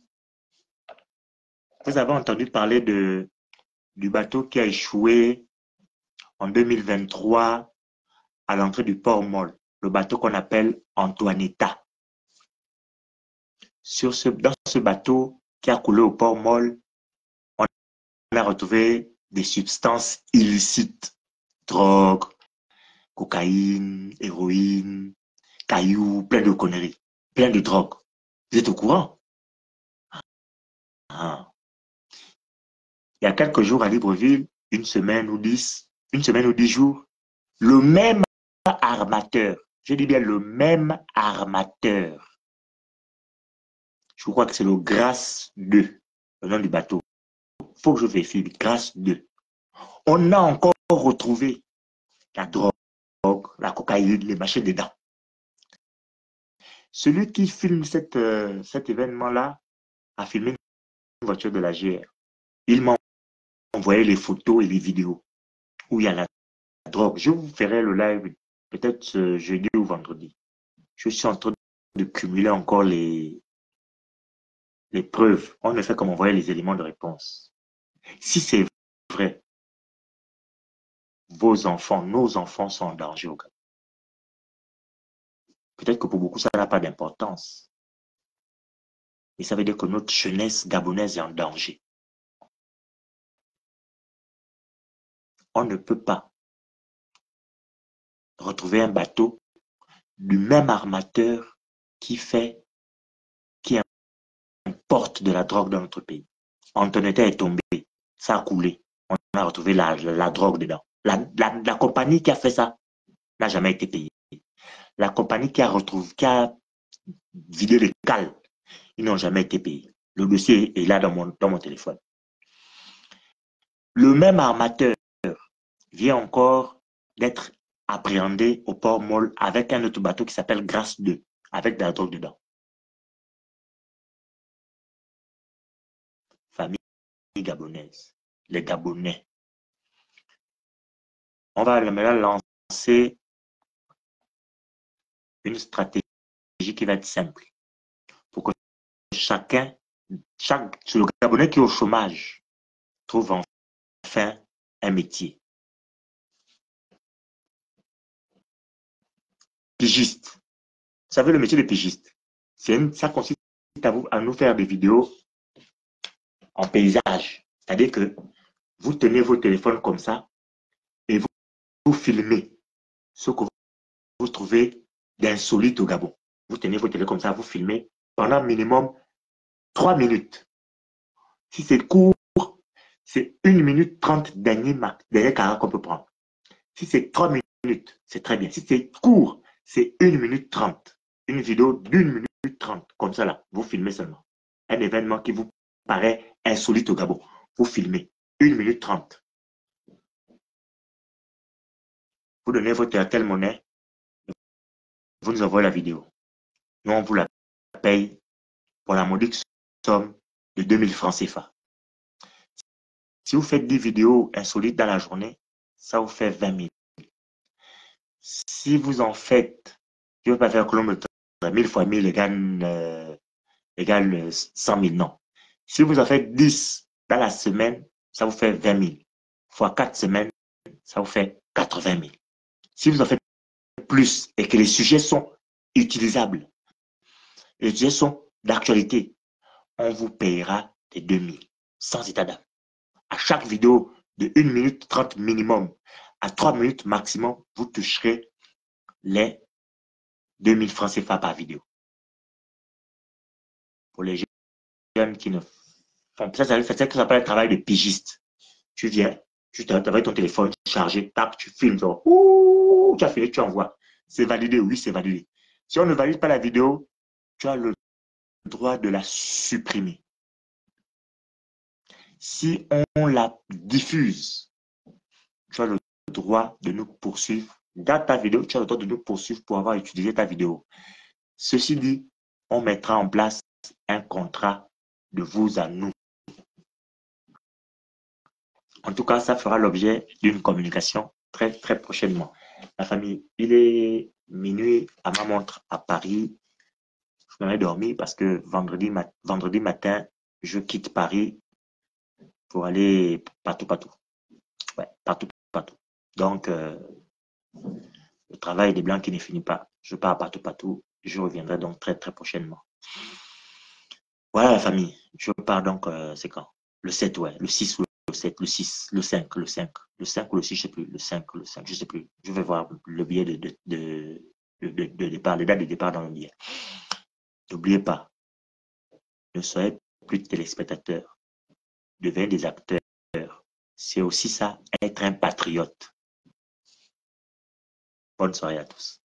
Vous avez entendu parler de, du bateau qui a échoué en deux mille vingt-trois à l'entrée du port Molle. Le bateau qu'on appelle Antoinetta. Sur ce, dans ce bateau qui a coulé au port Molle, on a retrouvé des substances illicites. Drogue, cocaïne, héroïne, cailloux, plein de conneries, plein de drogue. Vous êtes au courant? Ah. Il y a quelques jours à Libreville, une semaine ou dix, une semaine ou dix jours, le même armateur, je dis bien le même armateur, je crois que c'est le Grâce deux, le nom du bateau. Il faut que je vérifie, Grâce deux. On a encore retrouvé la drogue, la cocaïne, les machins dedans. Celui qui filme cette, euh, cet événement-là a filmé une voiture de la G R. Il m'a envoyé les photos et les vidéos où il y a la drogue. Je vous ferai le live peut-être ce jeudi ou vendredi. Je suis en train de cumuler encore les, les preuves. On ne fait qu'en envoyer les éléments de réponse. Si c'est vrai, vos enfants, nos enfants sont en danger au Gabon. Peut-être que pour beaucoup, ça n'a pas d'importance. Et ça veut dire que notre jeunesse gabonaise est en danger. On ne peut pas retrouver un bateau du même armateur qui fait, qui importe de la drogue dans notre pays. Antoinetta est tombée, ça a coulé. On a retrouvé la, la, la drogue dedans. La, la, la compagnie qui a fait ça n'a jamais été payée. La compagnie qui a retrouvé, qui a vidé les cales, ils n'ont jamais été payés. Le dossier est là dans mon, dans mon téléphone. Le même armateur vient encore d'être appréhendé au port Molle avec un autre bateau qui s'appelle Grâce deux, avec de la drogue dedans. Famille gabonaise, les Gabonais. On va maintenant lancer une stratégie qui va être simple pour que chacun, chaque, le Gabonais qui est au chômage, trouve enfin un métier. Pigiste. Vous savez le métier de pigiste? Une, ça consiste à, vous, à nous faire des vidéos en paysage. C'est-à-dire que vous tenez vos téléphones comme ça et vous, vous filmez ce que vous, vous trouvez d'insolite au Gabon. Vous tenez vos téléphones comme ça, vous filmez pendant minimum trois minutes. Si c'est court, c'est une minute trente dernier, dernier carré qu'on peut prendre. Si c'est trois minutes, c'est très bien. Si c'est court, c'est une minute trente. Une vidéo d'une minute trente. Comme ça là, vous filmez seulement. un événement qui vous paraît insolite au Gabon. Vous filmez une minute trente. Vous donnez votre Airtel Monnaie, vous nous envoyez la vidéo. Nous, on vous la paye pour la modique somme de deux mille francs C F A. Si vous faites dix vidéos insolites dans la journée, ça vous fait vingt mille. Si vous en faites, je ne veux pas faire kilométre, mille fois mille égale, euh, égale cent mille, non. Si vous en faites dix dans la semaine, ça vous fait vingt mille. Fois quatre semaines, ça vous fait quatre-vingt mille. Si vous en faites plus et que les sujets sont utilisables, les sujets sont d'actualité, on vous payera des deux mille, sans état d'âme. À chaque vidéo de une minute trente minimum, à trois minutes maximum, vous toucherez les deux mille francs C F A par vidéo. Pour les jeunes qui ne font pas ça, c'est ce qu'on appelle le travail de pigiste. Tu viens, tu avec ton téléphone chargé, tape, tu filmes, genre, ouh, tu as fini, tu envoies. C'est validé, oui, c'est validé. Si on ne valide pas la vidéo, tu as le droit de la supprimer. Si on la diffuse, tu as le droit de nous poursuivre. Dans ta vidéo, tu as le droit de nous poursuivre pour avoir utilisé ta vidéo. Ceci dit, on mettra en place un contrat de vous à nous. En tout cas, ça fera l'objet d'une communication très, très prochainement. La famille, il est minuit à ma montre à Paris. Je m'en ai dormi parce que vendredi, mat vendredi matin, je quitte Paris pour aller partout, partout. Ouais, partout, partout. Donc, euh, le travail des Blancs qui ne finit pas. Je pars partout, partout. Je reviendrai donc très, très prochainement. Voilà la famille. Je pars donc, euh, c'est quand? Le sept, ouais. Le six ou le sept, le six, le cinq, le cinq. Le cinq ou le six, je ne sais plus. Le cinq, le cinq, je ne sais plus. Je vais voir le billet de, de, de, de, de, de départ, les dates de départ dans le billet. N'oubliez pas, ne soyez plus téléspectateurs. Devenez des acteurs. C'est aussi ça, être un patriote. Bonne soirée à tous.